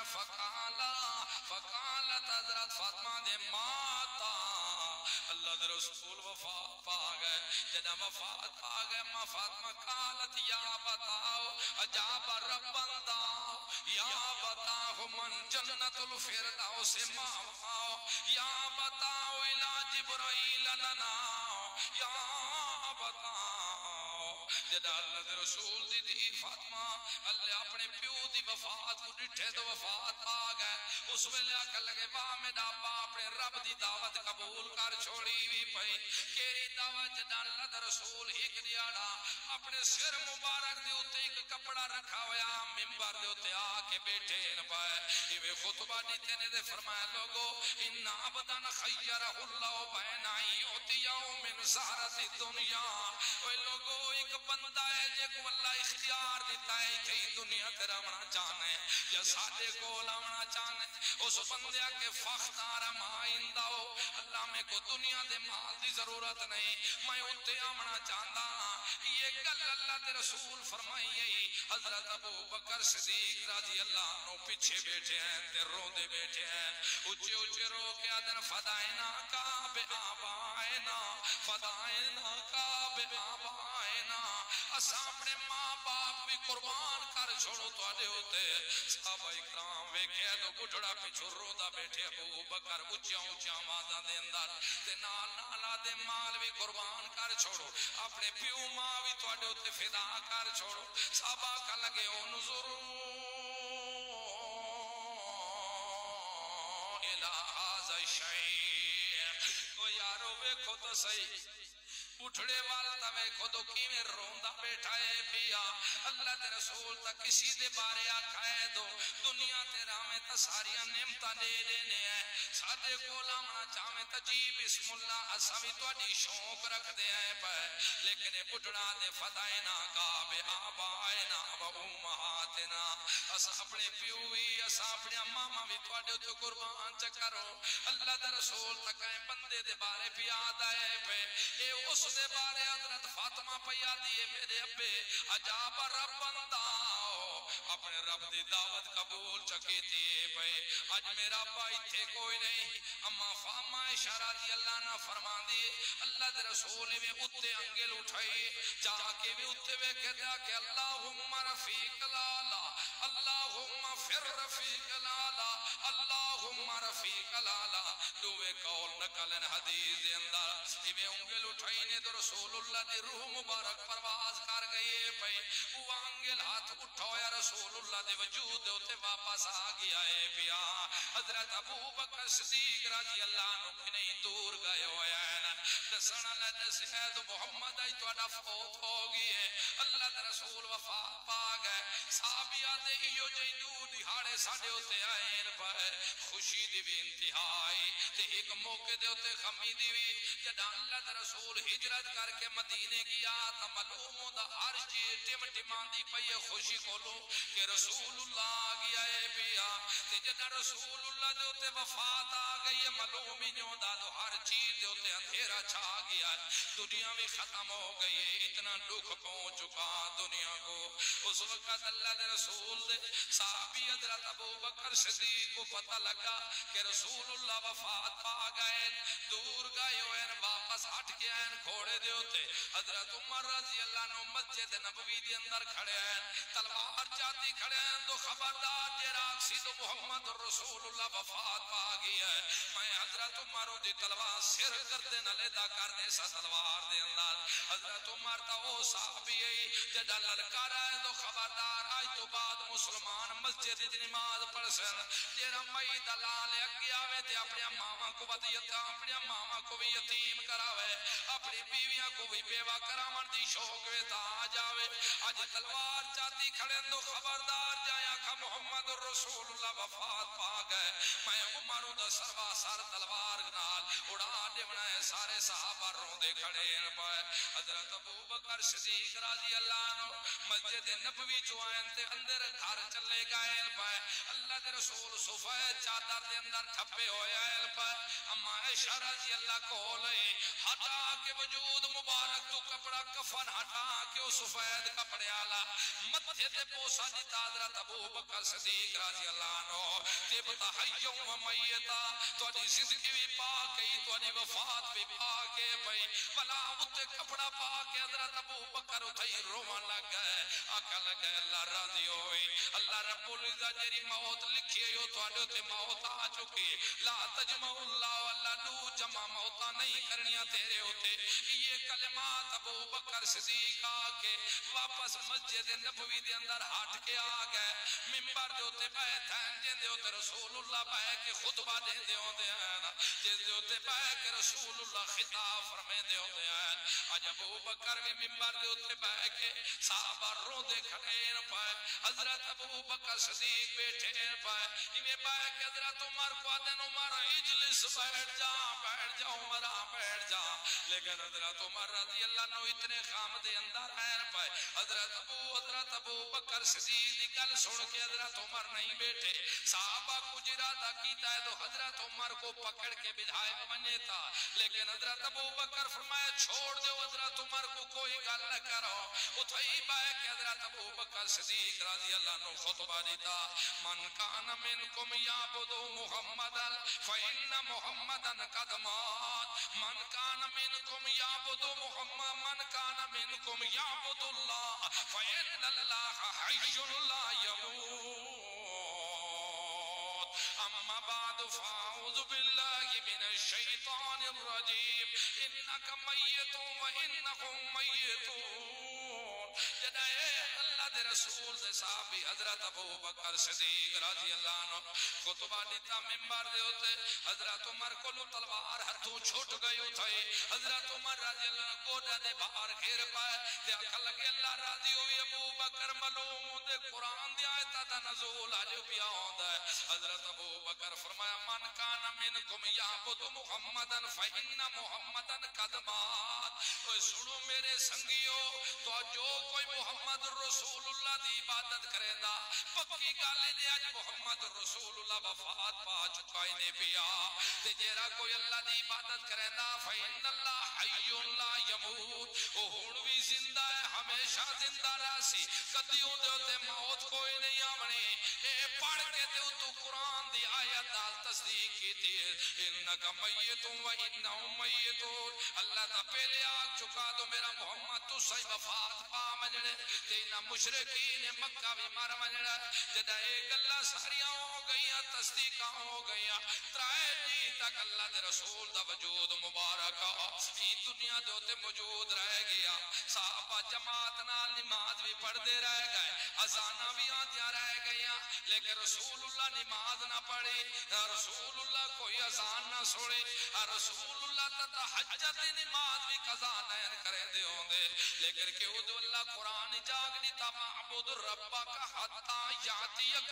Speaker 1: فقالت حضرت فاطمہ دے ماتا اللہ دے رسول وفات پا گئے جدہ وفات پا گئے ماں فاطمہ قالت یا بتاؤ عجاب ربنداؤ یا بتاؤ من جنت الفردوس ماؤ یا بتاؤ الہ جبرائیل لناؤ یا بتاؤ جدہ اللہ دے رسول دی فاطمہ اللہ اپنے پیو دی وفات کو ڈٹھے تو وفات پا گئے اس ویلے آکھا لگے واہ میرا باپ اپنے رب دی دعوت قبول کر چھوڑی بھی پئی کیری دعوت جدہ اللہ دے رسول ایک دیاڑا اپنے سر مبارک دے ہوتے ایک کپڑا رکھا ہویا ممبر دے ہوتے آکے بیٹھے نہ پائے یہ خطبہ دیتے نے دے فرمایا لوگو ان عبدان خیرہ اللہ بینائی ہوتیاؤ من زہرت دنیا اوہ لوگو ایک بندہ ہے جے کو اللہ اختیار دیتا ہے کہ دنیا تیرا منا چاہنے یا سادے کو لاؤنا چاہنے اس بندیا کے فختار مائنداؤ اللہ میں کو دنیا دے مال دی ضرورت نہیں میں اتے آمنا چاہتا یہ گل اللہ دے رسول فرمائی حضرت ابو بکر صدیق رضی اللہ عنہ پیچھے بیٹھے ہیں تے رو دے بیٹھے ہیں اچھے رو کے آدن فدائنا کعب آبائنا فدائنا کعب آبائنا اسا اپنے ماں باپ بھی قربان کر چھوڑو تو آدھے ہوتے صحابہ اکرام ویکھے تو بڑھڑا پیچھو رو دا بیٹھے ابو بکر اچھا آوازہ دے اندر تے نالا دے مال بھی قربان کر چھوڑو اپنے پیو ماں بھی تو آدھے ہوتے فدا کر چھوڑو صحابہ کا لگے او نظرو الہ آزا شیخ تو یارو ویکھو تو صحیح اٹھڑے والا میں خودو کی میں روندہ بیٹھا ہے پیا اللہ دے رسول تا کسی دے بارے آکھائے دو دنیا تیرا میں تا ساریاں نعمتہ دے دینے ہیں سادے کو لامنا چاہمیں تجی بسم اللہ اساوی تو اڈی شوق رکھ دے ہیں پہ لیکن اٹھڑا دے فدائنا کعب آبائنا و امہاتنا اسا اپنے پیوی اسا اپنے ماما بھی تو اڈے تو قربان چکرو اللہ دے رسول تکائیں بندے دے بارے پی آدھا ہے پہ اے اس دے بارے حضرت فاطمہ پیا دیئے میرے ابے عجاب رب بنداؤ اپنے رب دی دعوت قبول چکی دیئے بھئی آج میرا بائی تھے کوئی نہیں اما فاما اشارہ دی اللہ نہ فرما دیئے اللہ دے رسول میں اتے انگل اٹھائیے چاہ کے بھی اتے میں کہتا کہ اللہم رفیق لالا اللہم فر رفیق لالا اللہم رفیق لالا دوے قول نکلن حدیث دے اندر میں انگل اٹھائینے تو رسول اللہ دی روح مبارک پرواز کر گئی گئی پئی او انگل ہاتھ اٹھایا رسول اللہ دے وجود دے اوتے واپس آ گیا ہے پیا حضرت ابو بکر صدیق رضی اللہ عنہ نہیں دور گئے ہوئے ہیں دسنا لے دسیا تو محمد آئی تہاڈا فوت ہو گئی ہے اللہ دے رسول وفات پا گئے صحابیاں دے ایو جئی دو دہاڑے ساڈے اوتے آئے پر خوشی دی بھی انتہائی تے ایک موقع دے اوتے غمی دی بھی جداں اللہ دے رسول ہجرت کر کے مدینے گیا تا معلوم ہوندا ہر چیز ٹم ٹماندی پئی خوشی کولو کہ رسول اللہ آ گیا ہے پیا تے جداں رسول اللہ دے اوتے وفات آ گئی ہے معلوم ہی نہیں ہوندا تو ہر چیز دے اوتے اندھیرا چھا گیا ہے دنیا بھی ختم ہو گئی ہے اتنا دکھ پہنچ چکا دنیا کو اس وقت اللہ دے رسول دے صحابی حضرت ابو بکر صدیق کو پتہ لگا کہ رسول اللہ وفات پا گئے دور گئے ہوئے واپس ہٹ کے آئے گھوڑے دے ہوتے حضرت عمر رضی اللہ عنہ مسجد نبوی دے اندر کھڑے ہیں تلوار چاہتی کھڑے ہیں تو خبردار جے راکسی تو محمد رسول اللہ وفات پا گیا ہے میں حضرت عمر دی تلوار سر کردے نہ لیدا کردے سا تلوار دے اندر حضرت عمر تا وہ صحابی جدا للکارا ہے تو خبردار آج تو بعد مسلمان مسجد دی نماز پڑھ سن تیرا مئی دلال اگے آوے تے اپنے ماما کو ودیتا اپنے ماما کو بھی یتیم کراوے اپنی بیویاں کو بھی بیوہ کراون دی شوق وے تا آ جاوے اج تلوار چاہتی کھڑے تو خبردار جایا کھا محمد رسول اللہ وفات پا گئے میں عمر دا سروا سر تلوار نال اڑا دیونا ہے سارے صحابہ روندے کھڑے ہیں پائے حضرت ابو بکر صدیق رضی اللہ عنہ مسجد نبوی چوائن تے اندر گھر چلے گئے پائے اللہ دے رسول سفید چادر دے اندر تھپے ہوئے آئے پائے اما عائشہ رضی اللہ کو لئے ہٹا کے وجود مبارک تو کپڑا کفن ہٹا کے وہ سفید کپڑے آلا مدھے دے پوسا جتا حضرت ابو بکر صدیق رضی اللہ عنہ تیبتا حیوں و میتا تو دی زندگی بھی پاکی تو دی وفات بھی پاکے بھئی بلا اتے کپڑا پاکے حضرت ابو بکر اتھائی روان لگ گئے آقا لگ گئے اللہ راضی ہوئی اللہ رب العزت جری موت لکھی ہے تو آڈو تے موت آ چکی لا تجمع اللہ اللہ دو جمع موتا نہیں کرنیاں تیرے ہوتے یہ کلمات ابو بکر صدیق آکے واپس مسجد نبوی دے اندر ہٹ کے آگئے ممبر دے ہوتے بیت ہیں جن دے ہوتے رسول اللہ بہ کے خطبہ دے دے ہوتے ہیں جن دے ہوتے بہ کے رسول اللہ خطاب فرمے دے ہوتے ہیں آج ابو بکر بھی ممبر دے ہوتے بہ کے صحابہ رو دے کھڑے پائے حضرت ابو بکر صدیق بیٹھے پائے انہیں بہ کے حضرت عمر کو آدن عمر اجلس بیٹھ جا عمرہ بیٹھ جا لیکن حضرت عمر رضی اللہ عنہ اتنے خام دے اندر ہیں پائے حضرت ابو بکر صدیق دی گل سن کے حضرت عمر نہیں بیٹھے صحابہ کو جرادہ کیتا ہے تو حضرت عمر کو پکڑ کے بدھائے بنے تھا لیکن حضرت ابو بکر فرمایا چھوڑ دے حضرت عمر کو کوئی گل نہ کرو اتھائی بائے کہ حضرت ابو بکر صدیق رضی اللہ عنہ خطبہ دیتا من کان منکم یعبد محمدا فإن محمدا قد مات من کان منکم یعبد محمد من کان منکم یعبد اللہ فإن اللہ حی لا يموت اما بعد فاعوذ باللہ من الشیطان الرجیم انکا میت و انکم میتون جدائے اللہ دے رسول دے صحابی حضرت ابو بکر صدیق رضی اللہ عنہ خطبہ دیتا ممبر دے ہوتے حضرت عمر کو لو تلوار ہتھوں چھوٹ گئی ہوتے حضرت عمر رضی اللہ عنہ گوڑا دے باہر گھیر پائے دے اکھا لگے اللہ راضی ہوئی ابو بکر ملوم دے قرآن دے آیتا دا نزول آج پیا ہوندہ ہے حضرت ابو بکر فرمایا من کان منکم یعبد محمدا فإن محمدا قد مات کوئی سنو میرے سنگیو تو جو کوئی محمد رسول اللہ دی عبادت کرے دا پکی گالے دے آج محمد رسول اللہ وفات پا چکا ہی پیا تے جیرا کوئی اللہ دی عبادت کرے دا فإن اللہ حی لا یموت وہ ہونوی زندہ ہے ہمیشہ زندہ راسی کدیوں دے ہوتے موت کوئی نہیں آمنی اے پڑھ کے دے تو قرآن دی آیت دال تصدیق کی تھی انکا میتون و انہم میتون اللہ تا پہلے آگ چکا دو میرا محمد تو صحیح وفات پا مجھنے تینا مشرکین مکہ بھی مر ونجڑا جدا اے گلاں ساریاں ہو گئیاں تصدیقاں ہو گئیاں ترائے جی تک اللہ دے رسول دا وجود مبارک ای دنیا دے تے موجود رہ گیا صحابہ جماعت نال نماز بھی پڑھ دے رہ گئے اذاناں بھی آندیاں رہ گئیاں لیکن رسول اللہ نماز نہ پڑھی رسول اللہ کوئی اذان نہ سنے رسول اللہ تہجد نماز بھی قضا نہیں کرے دے ہوندے لیکن کیوں جو اللہ قرآن جاگ دیتا معبود ربک حتی یاتیک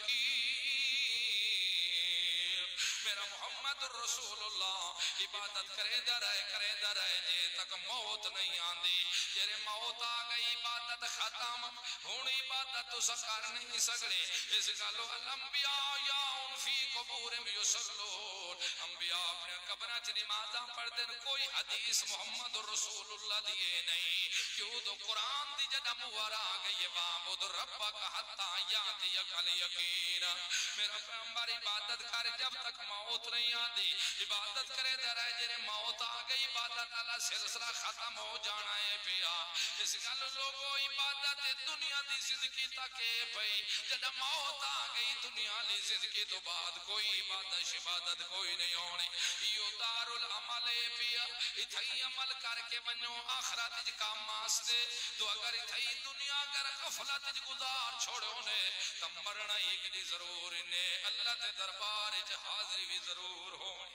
Speaker 1: الیقین میرا محمد رسول اللہ عبادت کرے دا رہے جے تک موت نہیں آندی جیرے موت آ گئی عبادت ختم ہون عبادت تو سکر نہیں سکڑے اس گالو الانبیاء یاؤن فی قبورم یسلون انبیاء اپنے قبرہ چ نمازاں پڑھ دن کوئی حدیث محمد رسول اللہ دیے نہیں کیوں تو قرآن دی جدہ موارا گئی وعبد ربک حتی یاتیک الیقین میرا پیغمبر عبادت کر جب تک موت نہیں آندی عبادت کرے دے رہے جنہیں موت آ گئی عبادت اللہ سلسلہ ختم ہو جانا ہے پیا اس گل لوگوں عبادت دنیا دی زندگی تکے بھئی جب موت آ گئی دنیا دی زندگی تو بعد کوئی عبادت شبادت کوئی نہیں ہونی یہ دار العمل ہے پیا اتھائی عمل کر کے ونو آخرت جی کام ماستے تو اگر اتھائی دنیا کر غفلت جی گزار چھوڑو نے تم مرنا ایک دی ضرور انہیں اللہ دے دربار جی حاضری بھی ضرور ہوئے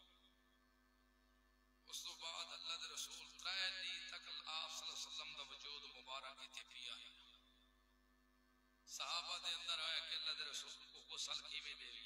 Speaker 1: اس تو بعد اللہ دے رسول ترائے دی تک آپ صلی اللہ علیہ وسلم دا وجود مبارک تھی پیا صحابہ دے اندر آیا کہ اللہ دے رسول کو غسل کی میں دے لی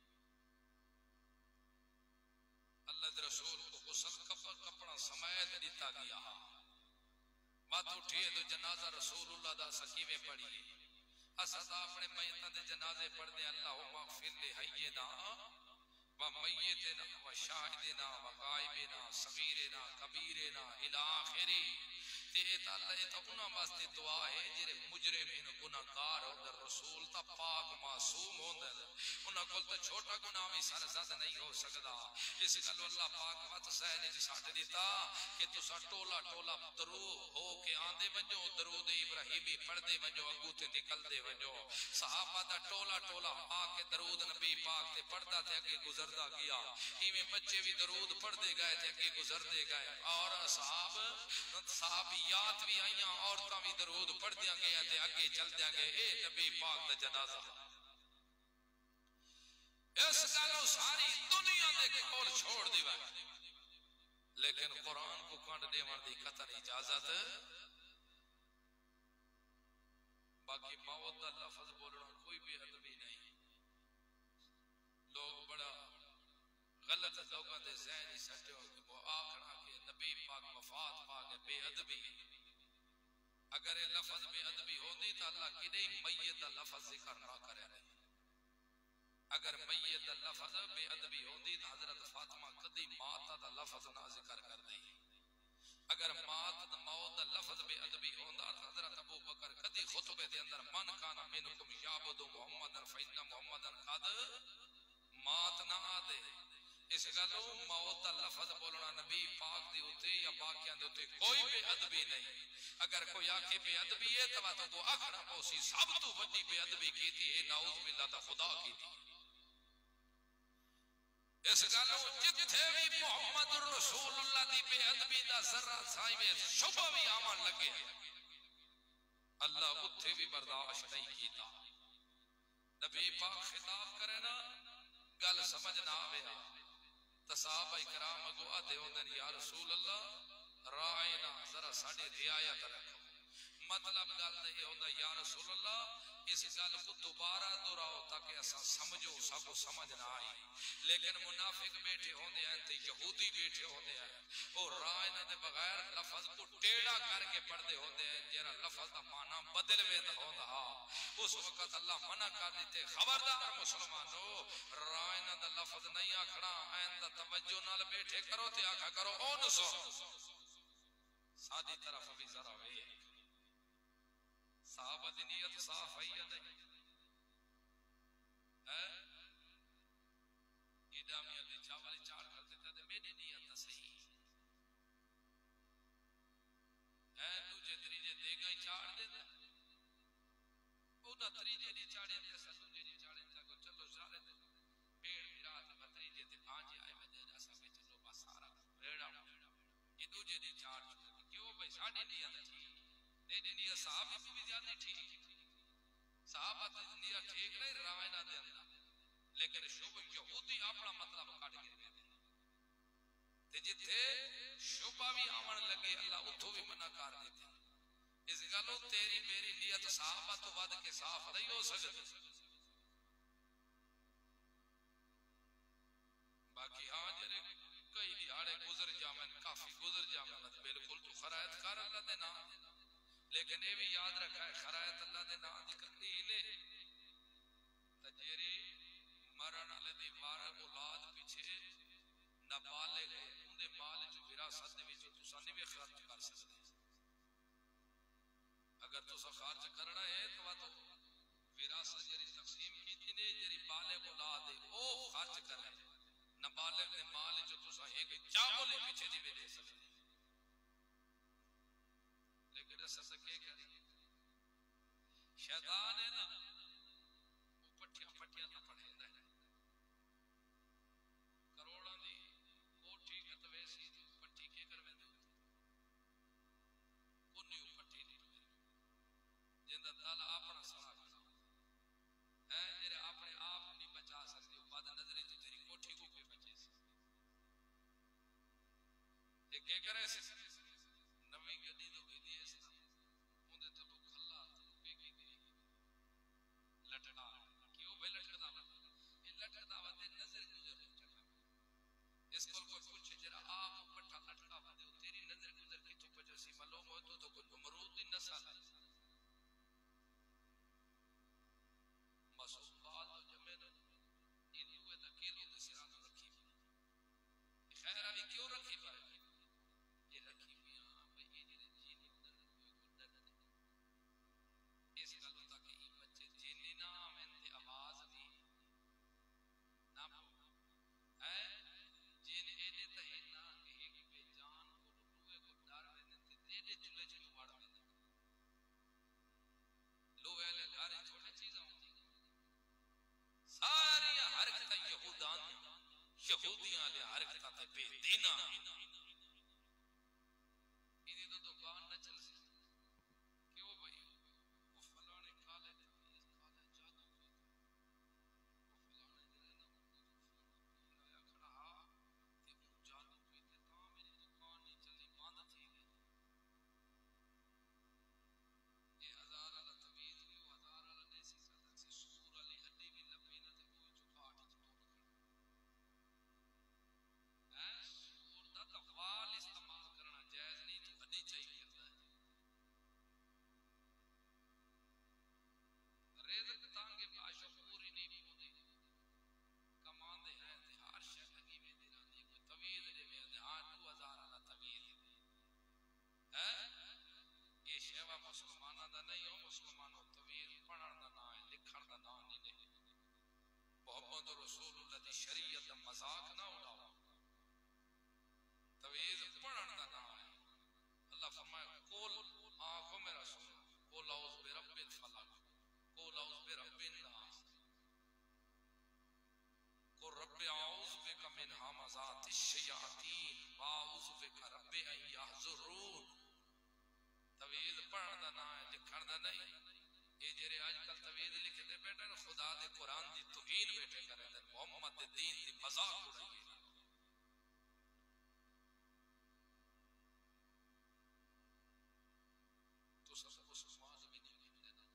Speaker 1: اللہ دے رسول کو غسل کپڑا سمیت دیتا گیا بات اٹھئے تو جنازہ رسول اللہ دا سکیوے پڑھئے اسد اپنے میتہ دے جنازے پڑھ دے اللہم اغفر لے حینا ومیتنا وشاہدنا وغائبنا صغیرنا کبیرنا الآخری تیتا اللہ تا انہاں واسطے دعا ہے جرے مجرم ان گناہگار ہوندر رسول تا پاک معصوم ہوندر انہاں کل تا چھوٹا گناہ بھی سرزد نہیں ہو سکدا اس گلو اللہ پاک وات سہنے جی ساٹھ دیتا کہ تو سا ٹولا ٹولا درود ہو کے آندے ونجو درود ابراہیمی پڑھ دے ونجو اگو تے نکل دے ونجو صحابہ دا ٹولا ٹولا آ کے درود نبی پاک تے پڑھدا تے اگے گزردا گیا ایویں بچے بھی درود پڑھ دے گئے تے اگے گزر دے گئے اور صحابیات بھی آئیاں عورتاں بھی درود پڑھ دیا گیا تے اگے چل دیا گئے اے نبی پاک دا جنازہ اس گالو ساری دنیا دے کول چھوڑ دیوا لیکن قرآن کو کانڈ دے مردی قطر اجازت باقی موت دا لفظ بولنا کوئی بھی ادبی نہیں لوگ بڑا غلط لوگاں دے ذہنی سٹے ہو کہ وہ آکھنا کہ نبی پاک وفات پاک بے ادبی اگر یہ لفظ بے ادبی ہوندی تو اللہ کی نہیں میت دا لفظ ذکر نہ کرے نہیں اگر میت دا لفظ بے ادبی ہوندی تو حضرت فاطمہ کدی ماتا دا لفظ نہ ذکر کر دی اگر موت دا لفظ بے ادبی ہوندا تو حضرت ابو بکر کدی خطبے دے اندر من کانا منکم یعبد محمد فإن محمد قد مات نہ آدے اس گلو موت دا لفظ بولنا نبی پاک دی ہوتے یا باقیاں دے ہوتے کوئی بے ادبی نہیں اگر کوئی آکے بے ادبی ہے تو وہ اکھڑا پوسی سب تو بڑی بے ادبی کی تھی اے نعوذ باللہ دا خدا کی تھی اس گالو جتھے بھی محمد رسول اللہ دی بے ادبی دا ذرہ سائی میں شبہ بھی آمان لگے اللہ اتھے بھی برداشت نہیں کیتا نبی پاک خطاب کرے نا گل سمجھ نہ آوے صحابہ کرام اگو آدھے ہوندن یا رسول اللہ رائنا ذرا ساڑی رعایت رکھو مطلب گل دے ہوندا یا رسول اللہ اس گل کو دوبارہ دہراؤ تاکہ اسا سمجھو سب سمجھ نہ آئی لیکن منافق بیٹھے ہوندے ہیں تے یہودی بیٹھے ہوندے ہیں اور رائنا دے بغیر لفظ کو ٹیڑا کر کے پڑھدے ہوندے ہیں جرا لفظ دا معنی بدل ویندا ہوندا اس وقت اللہ منع کر دیتے خبردار مسلمانو رائنا دا لفظ نہیں آکھنا آئندہ توجہ نال بیٹھے کرو تے آکھا کرو اون سو سادی طرف بھی ذرا وے صحابہ دی نیت صاف ہے یا نہیں ایڈامی علی چاولی چاڑ کر دیتا تھے میری نیت صحیح دوجہ تریجہ دے گئی چاڑ دیتا نہ تریجے دی چاڑے تے سدوجے دی چاڑے تے چلو سارے پیڑ دی رات متریجے تے پانچ آئے وجے اسا میں چلو بس سارا بیڑا یہ دوجے دی چاڑ کیوں بھائی ساڈی نیت ٹھیک تیری نیت صحابہ تو بھی زیادہ ٹھیک صحابہ تے نیت ٹھیک نہیں رائنا دے اندر لیکن شبہ یہودی اپنا مطلب کاٹ کے دے تے جتھے شبہ بھی آون لگے اللہ اتھوں بھی منع کر دیتے اس گلوں تیری میری نیت صحابہ تو ود کے صاف نہیں ہو سکتی باقی ہاں جڑے کئی دیہاڑے گزر جامن کافی گزر جامن بالکل تو خرائط کر اللہ دے نام لیکن یہ بھی یاد رکھا ہے خرائط اللہ دے نام دی کرنی ہی تجیری مرن والے دی وار اولاد پیچھے نابالغ اندے مال جو وراثت دے وچ تساں نہیں خرچ کر سکدے اگر تساں خرچ کرنا ہے تو وراثت جڑی تقسیم کیتی نے جڑی بالغ اولاد ہے او خرچ کرے نابالغ دے مال جو تساں ایک چاول پیچھے نہیں دے سکدے لیکن اصل کیا کریے شیطان ہے نا وہ پٹیاں نہ پڑھیندا ہے کروڑاں دی کوٹھی کتوے سی پٹی کے کر ویندے کونی پٹی نہیں جندا دل اپنا سارا ہے جڑے اپنے آپ نہیں بچا سکتے بعد نظر تو تیری کوٹھی کو بھی بچے سی یہ کیا کرے نویں گڈی تو گئی دی اس اندے تو کھلا تے کی گئی لٹڑا کیوں بے لٹڑا یہ لٹڑا ودے نظر گزر چلا اس کول کوئی پوچھے جرا آپ پٹھا لٹڑا ودے تیری نظر گزر کی تو پجو سی معلوم ہو تو کوئی امرود دی نسل مسعود بال جمع نہ یہ دا کیلو تے سرا تو رکھی خیر علی کیوں رکھی پائے یہ رکھی میاں بھئی یہ جی نہیں ادھر کوئی گڈر اس گل تک یہ بچے جینی نہ آویں تے آواز بھی نہ ہے جن ایڈے تے نہ کہ بے جان کو لوہے کو ڈر ویندے تے ایڈے چلے چلے وڑ ویندے لوہے لے گھر چھوٹی چیزاں ہوندی ساری حرکت یہودیاں لے حرکت بے دینا انہی تو دکان نہ چل سکتی کیوں بھئی وہ فلانے کھالے جادو کی وہ فلانے جلے نہ آیا کھڑا تے وہ جادو کی تے تاں میری دکان نہیں چلی بند تھی گئی یہ ہزار اللہ طویز بھی وہ ہزار اللہ نیسی ساتھ سے سور علی ہڈی بھی لبی نہ تے کوئی چکاٹ چکو رکھنا سور دا تقوال استعمال کرنا جائز نہیں تو ہڈی چاہیے رزق تانگے باشو پوری نہیں پوری کمان دے ہیں تے ہر شے لگی میں دے رہی کوئی طویل دے میں دے 2000 اللہ طویل ہے یہ شیوا مسلمانہ دا نہیں ہو مسلمانوں طویل پڑھن دا نام ہے لکھن دا نام نہیں محمد رسول اللہ دی شریعت دا مذاق نہ اڑاؤ طویل پڑھن دا نام ہے اللہ فرمائے قول آنکھوں میرا سنو قول اعوذ برب الفلق قول اعوذ برب الناس قل رب اعوذ بک من همزات الشیاطین واعوذ بک رب ان یحضرون طویل پڑھن دا نام ہے لکھن دا نہیں یہ جڑے آج کل طویل لکھتے بیٹھے خدا دے قرآن دی توہین بیٹھے کرے دے محمد دے دین دی مذاق اڑائیے تو سب مسلمان بھی نہیں لکھتے نا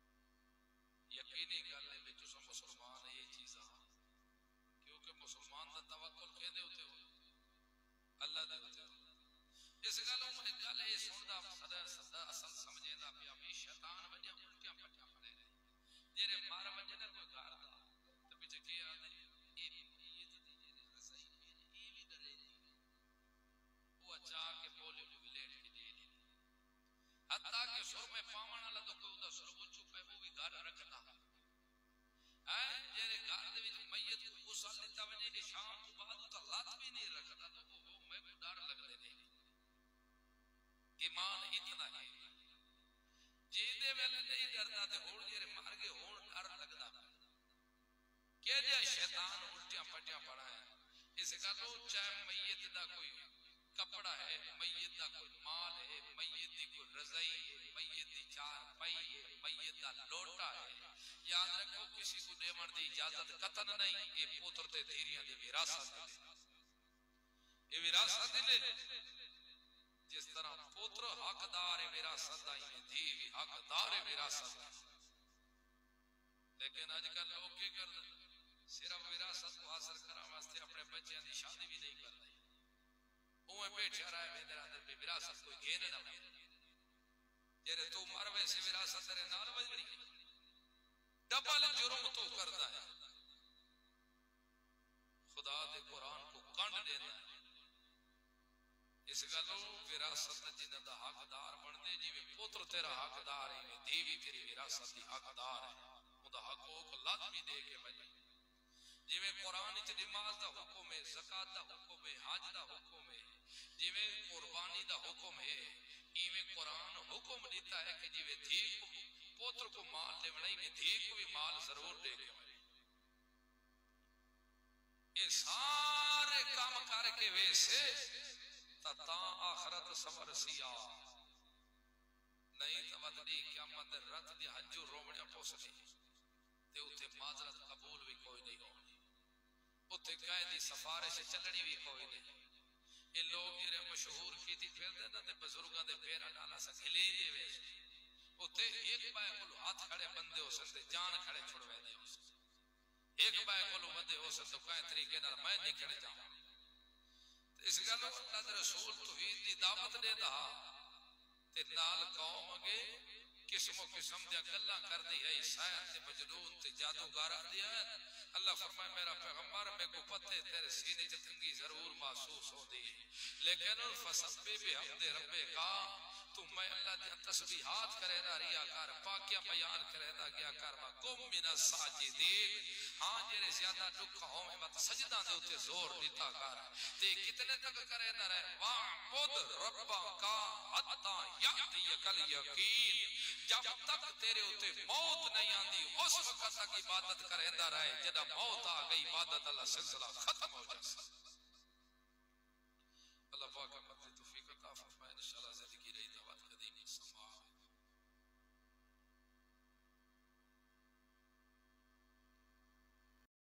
Speaker 1: یقینی گل ہے جو سب مسلمان ہے یہ چیزاں کیونکہ مسلمان دا توکل کہہ دے ہوتے ہو اللہ دے ہوتے ہو اس گلوں میں گل ہے سندا صدا اصل سمجھے دا پیا بھی شیطان وجہ الٹیاں پٹیاں پڑے جڑے مار وجہ نہ کوئی گھر دا تے پیچھے کیا ہے یہ تو دی رسائی یہ بھی ڈرے وہ اچا کے بولے بھی لیٹ کے دے حتیٰ کہ سر میں پاون والا تو کوئی دا سر وہ چھپے وہ بھی گھر رکھدا ہے جڑے گھر دے وچ میت کو غسل دیتا وجے کہ شام تو بعد تو لات بھی نہیں رکھدا تو وہ میں کو ڈر لگ دے نہیں ایمان اتنا ہے جے دے ویلے نہیں ڈردا تے ہون جے مار گئے ہون ڈر لگدا کہ جے شیطان الٹیاں پٹیاں پڑا ہے اس گلوں چاہے میت دا کوئی کپڑا ہے میت دا کوئی مال ہے میت دی کوئی رضائی ہے میت دی چار پائی ہے میت دا لوٹا ہے یاد رکھو کسی کو دیون دی اجازت قطن نہیں یہ پوتر تے دھیریاں دی وراثت ہے یہ وراثت ہے جس طرح پوتر حقدار وراثت دا ہی دھی بھی حقدار وراثت لیکن آج کل لوگ کی کر صرف وراثت کو حاصل کرا واسطے اپنے بچیاں دی شادی بھی نہیں کر رہے اوہ بیٹھا رہا ہے میرے اندر بھی وراثت کوئی گھیر نہ ہو جیرے تو مروے سے وراثت تیرے نال وجڑی ڈبل جرم تو کرتا ہے خدا دے قرآن کو کانڈ دینا ہے اس گلوں وراثت جنہ دا حقدار بن دے جی میں پوتر تیرا حقدار ہے میں دیوی تیری وراثت دی حقدار ہے وہ دا حقوق لازمی دے کے بجے جی میں قرآن چ نماز دا حکم ہے زکات دا حکم ہے حج دا حکم ہے جی میں قربانی دا حکم ہے ایویں قرآن حکم دیتا ہے کہ جی میں دھی کو پوتر کو مال دے بنائی میں دھی کو بھی مال ضرور دے کے بجے یہ سارے کام کر کے ویسے تا آخرت سمر سیا نہیں تمدنی قیامت رت دی ہنجو رومڑیاں پوسنی تے اتے معذرت قبول بھی کوئی نہیں ہونی اتے قائدی سفارش چلڑی بھی کوئی نہیں یہ لوگ جرے مشہور کی تھی پھر دینا تے بزرگاں دے پیرا ڈالا سا گلی دے ویسے اتے ایک بائے کلو ہاتھ کھڑے بندے ہو سکتے جان کھڑے چھوڑوے دے ہو سکتے ایک بائے کلو بندے ہو سکتے قائد طریقے نال میں نہیں کھڑے جاؤں اس گلوں اللہ دے رسول توحید دی دعوت دے دا تے نال قوم اگے قسم و قسم دیا گلاں کر دی ہے شاعر تے مجنون تے جادوگر دی ہے اللہ فرمائے میرا پیغمبر میں کو پتے تیرے سینے چ تنگی ضرور محسوس ہوندی لیکن فسبح بحمد ربک تو میں اللہ دی تسبیحات کرے دا ریا کر پاکیاں بیان کرے دا گیا کر قم من الساجدین ہاں جڑے زیادہ دکھ ہوے مت سجدہ دے اوتے زور دیتا کر تے کتنے تک کرے دا رہے واعبد ربک حتی یاتیک الیقین جب تک تیرے اوتے موت نہیں آندی اس وقت تک عبادت کرے دا رہے جدا موت آ گئی عبادت اللہ سلسلہ ختم ہو جائے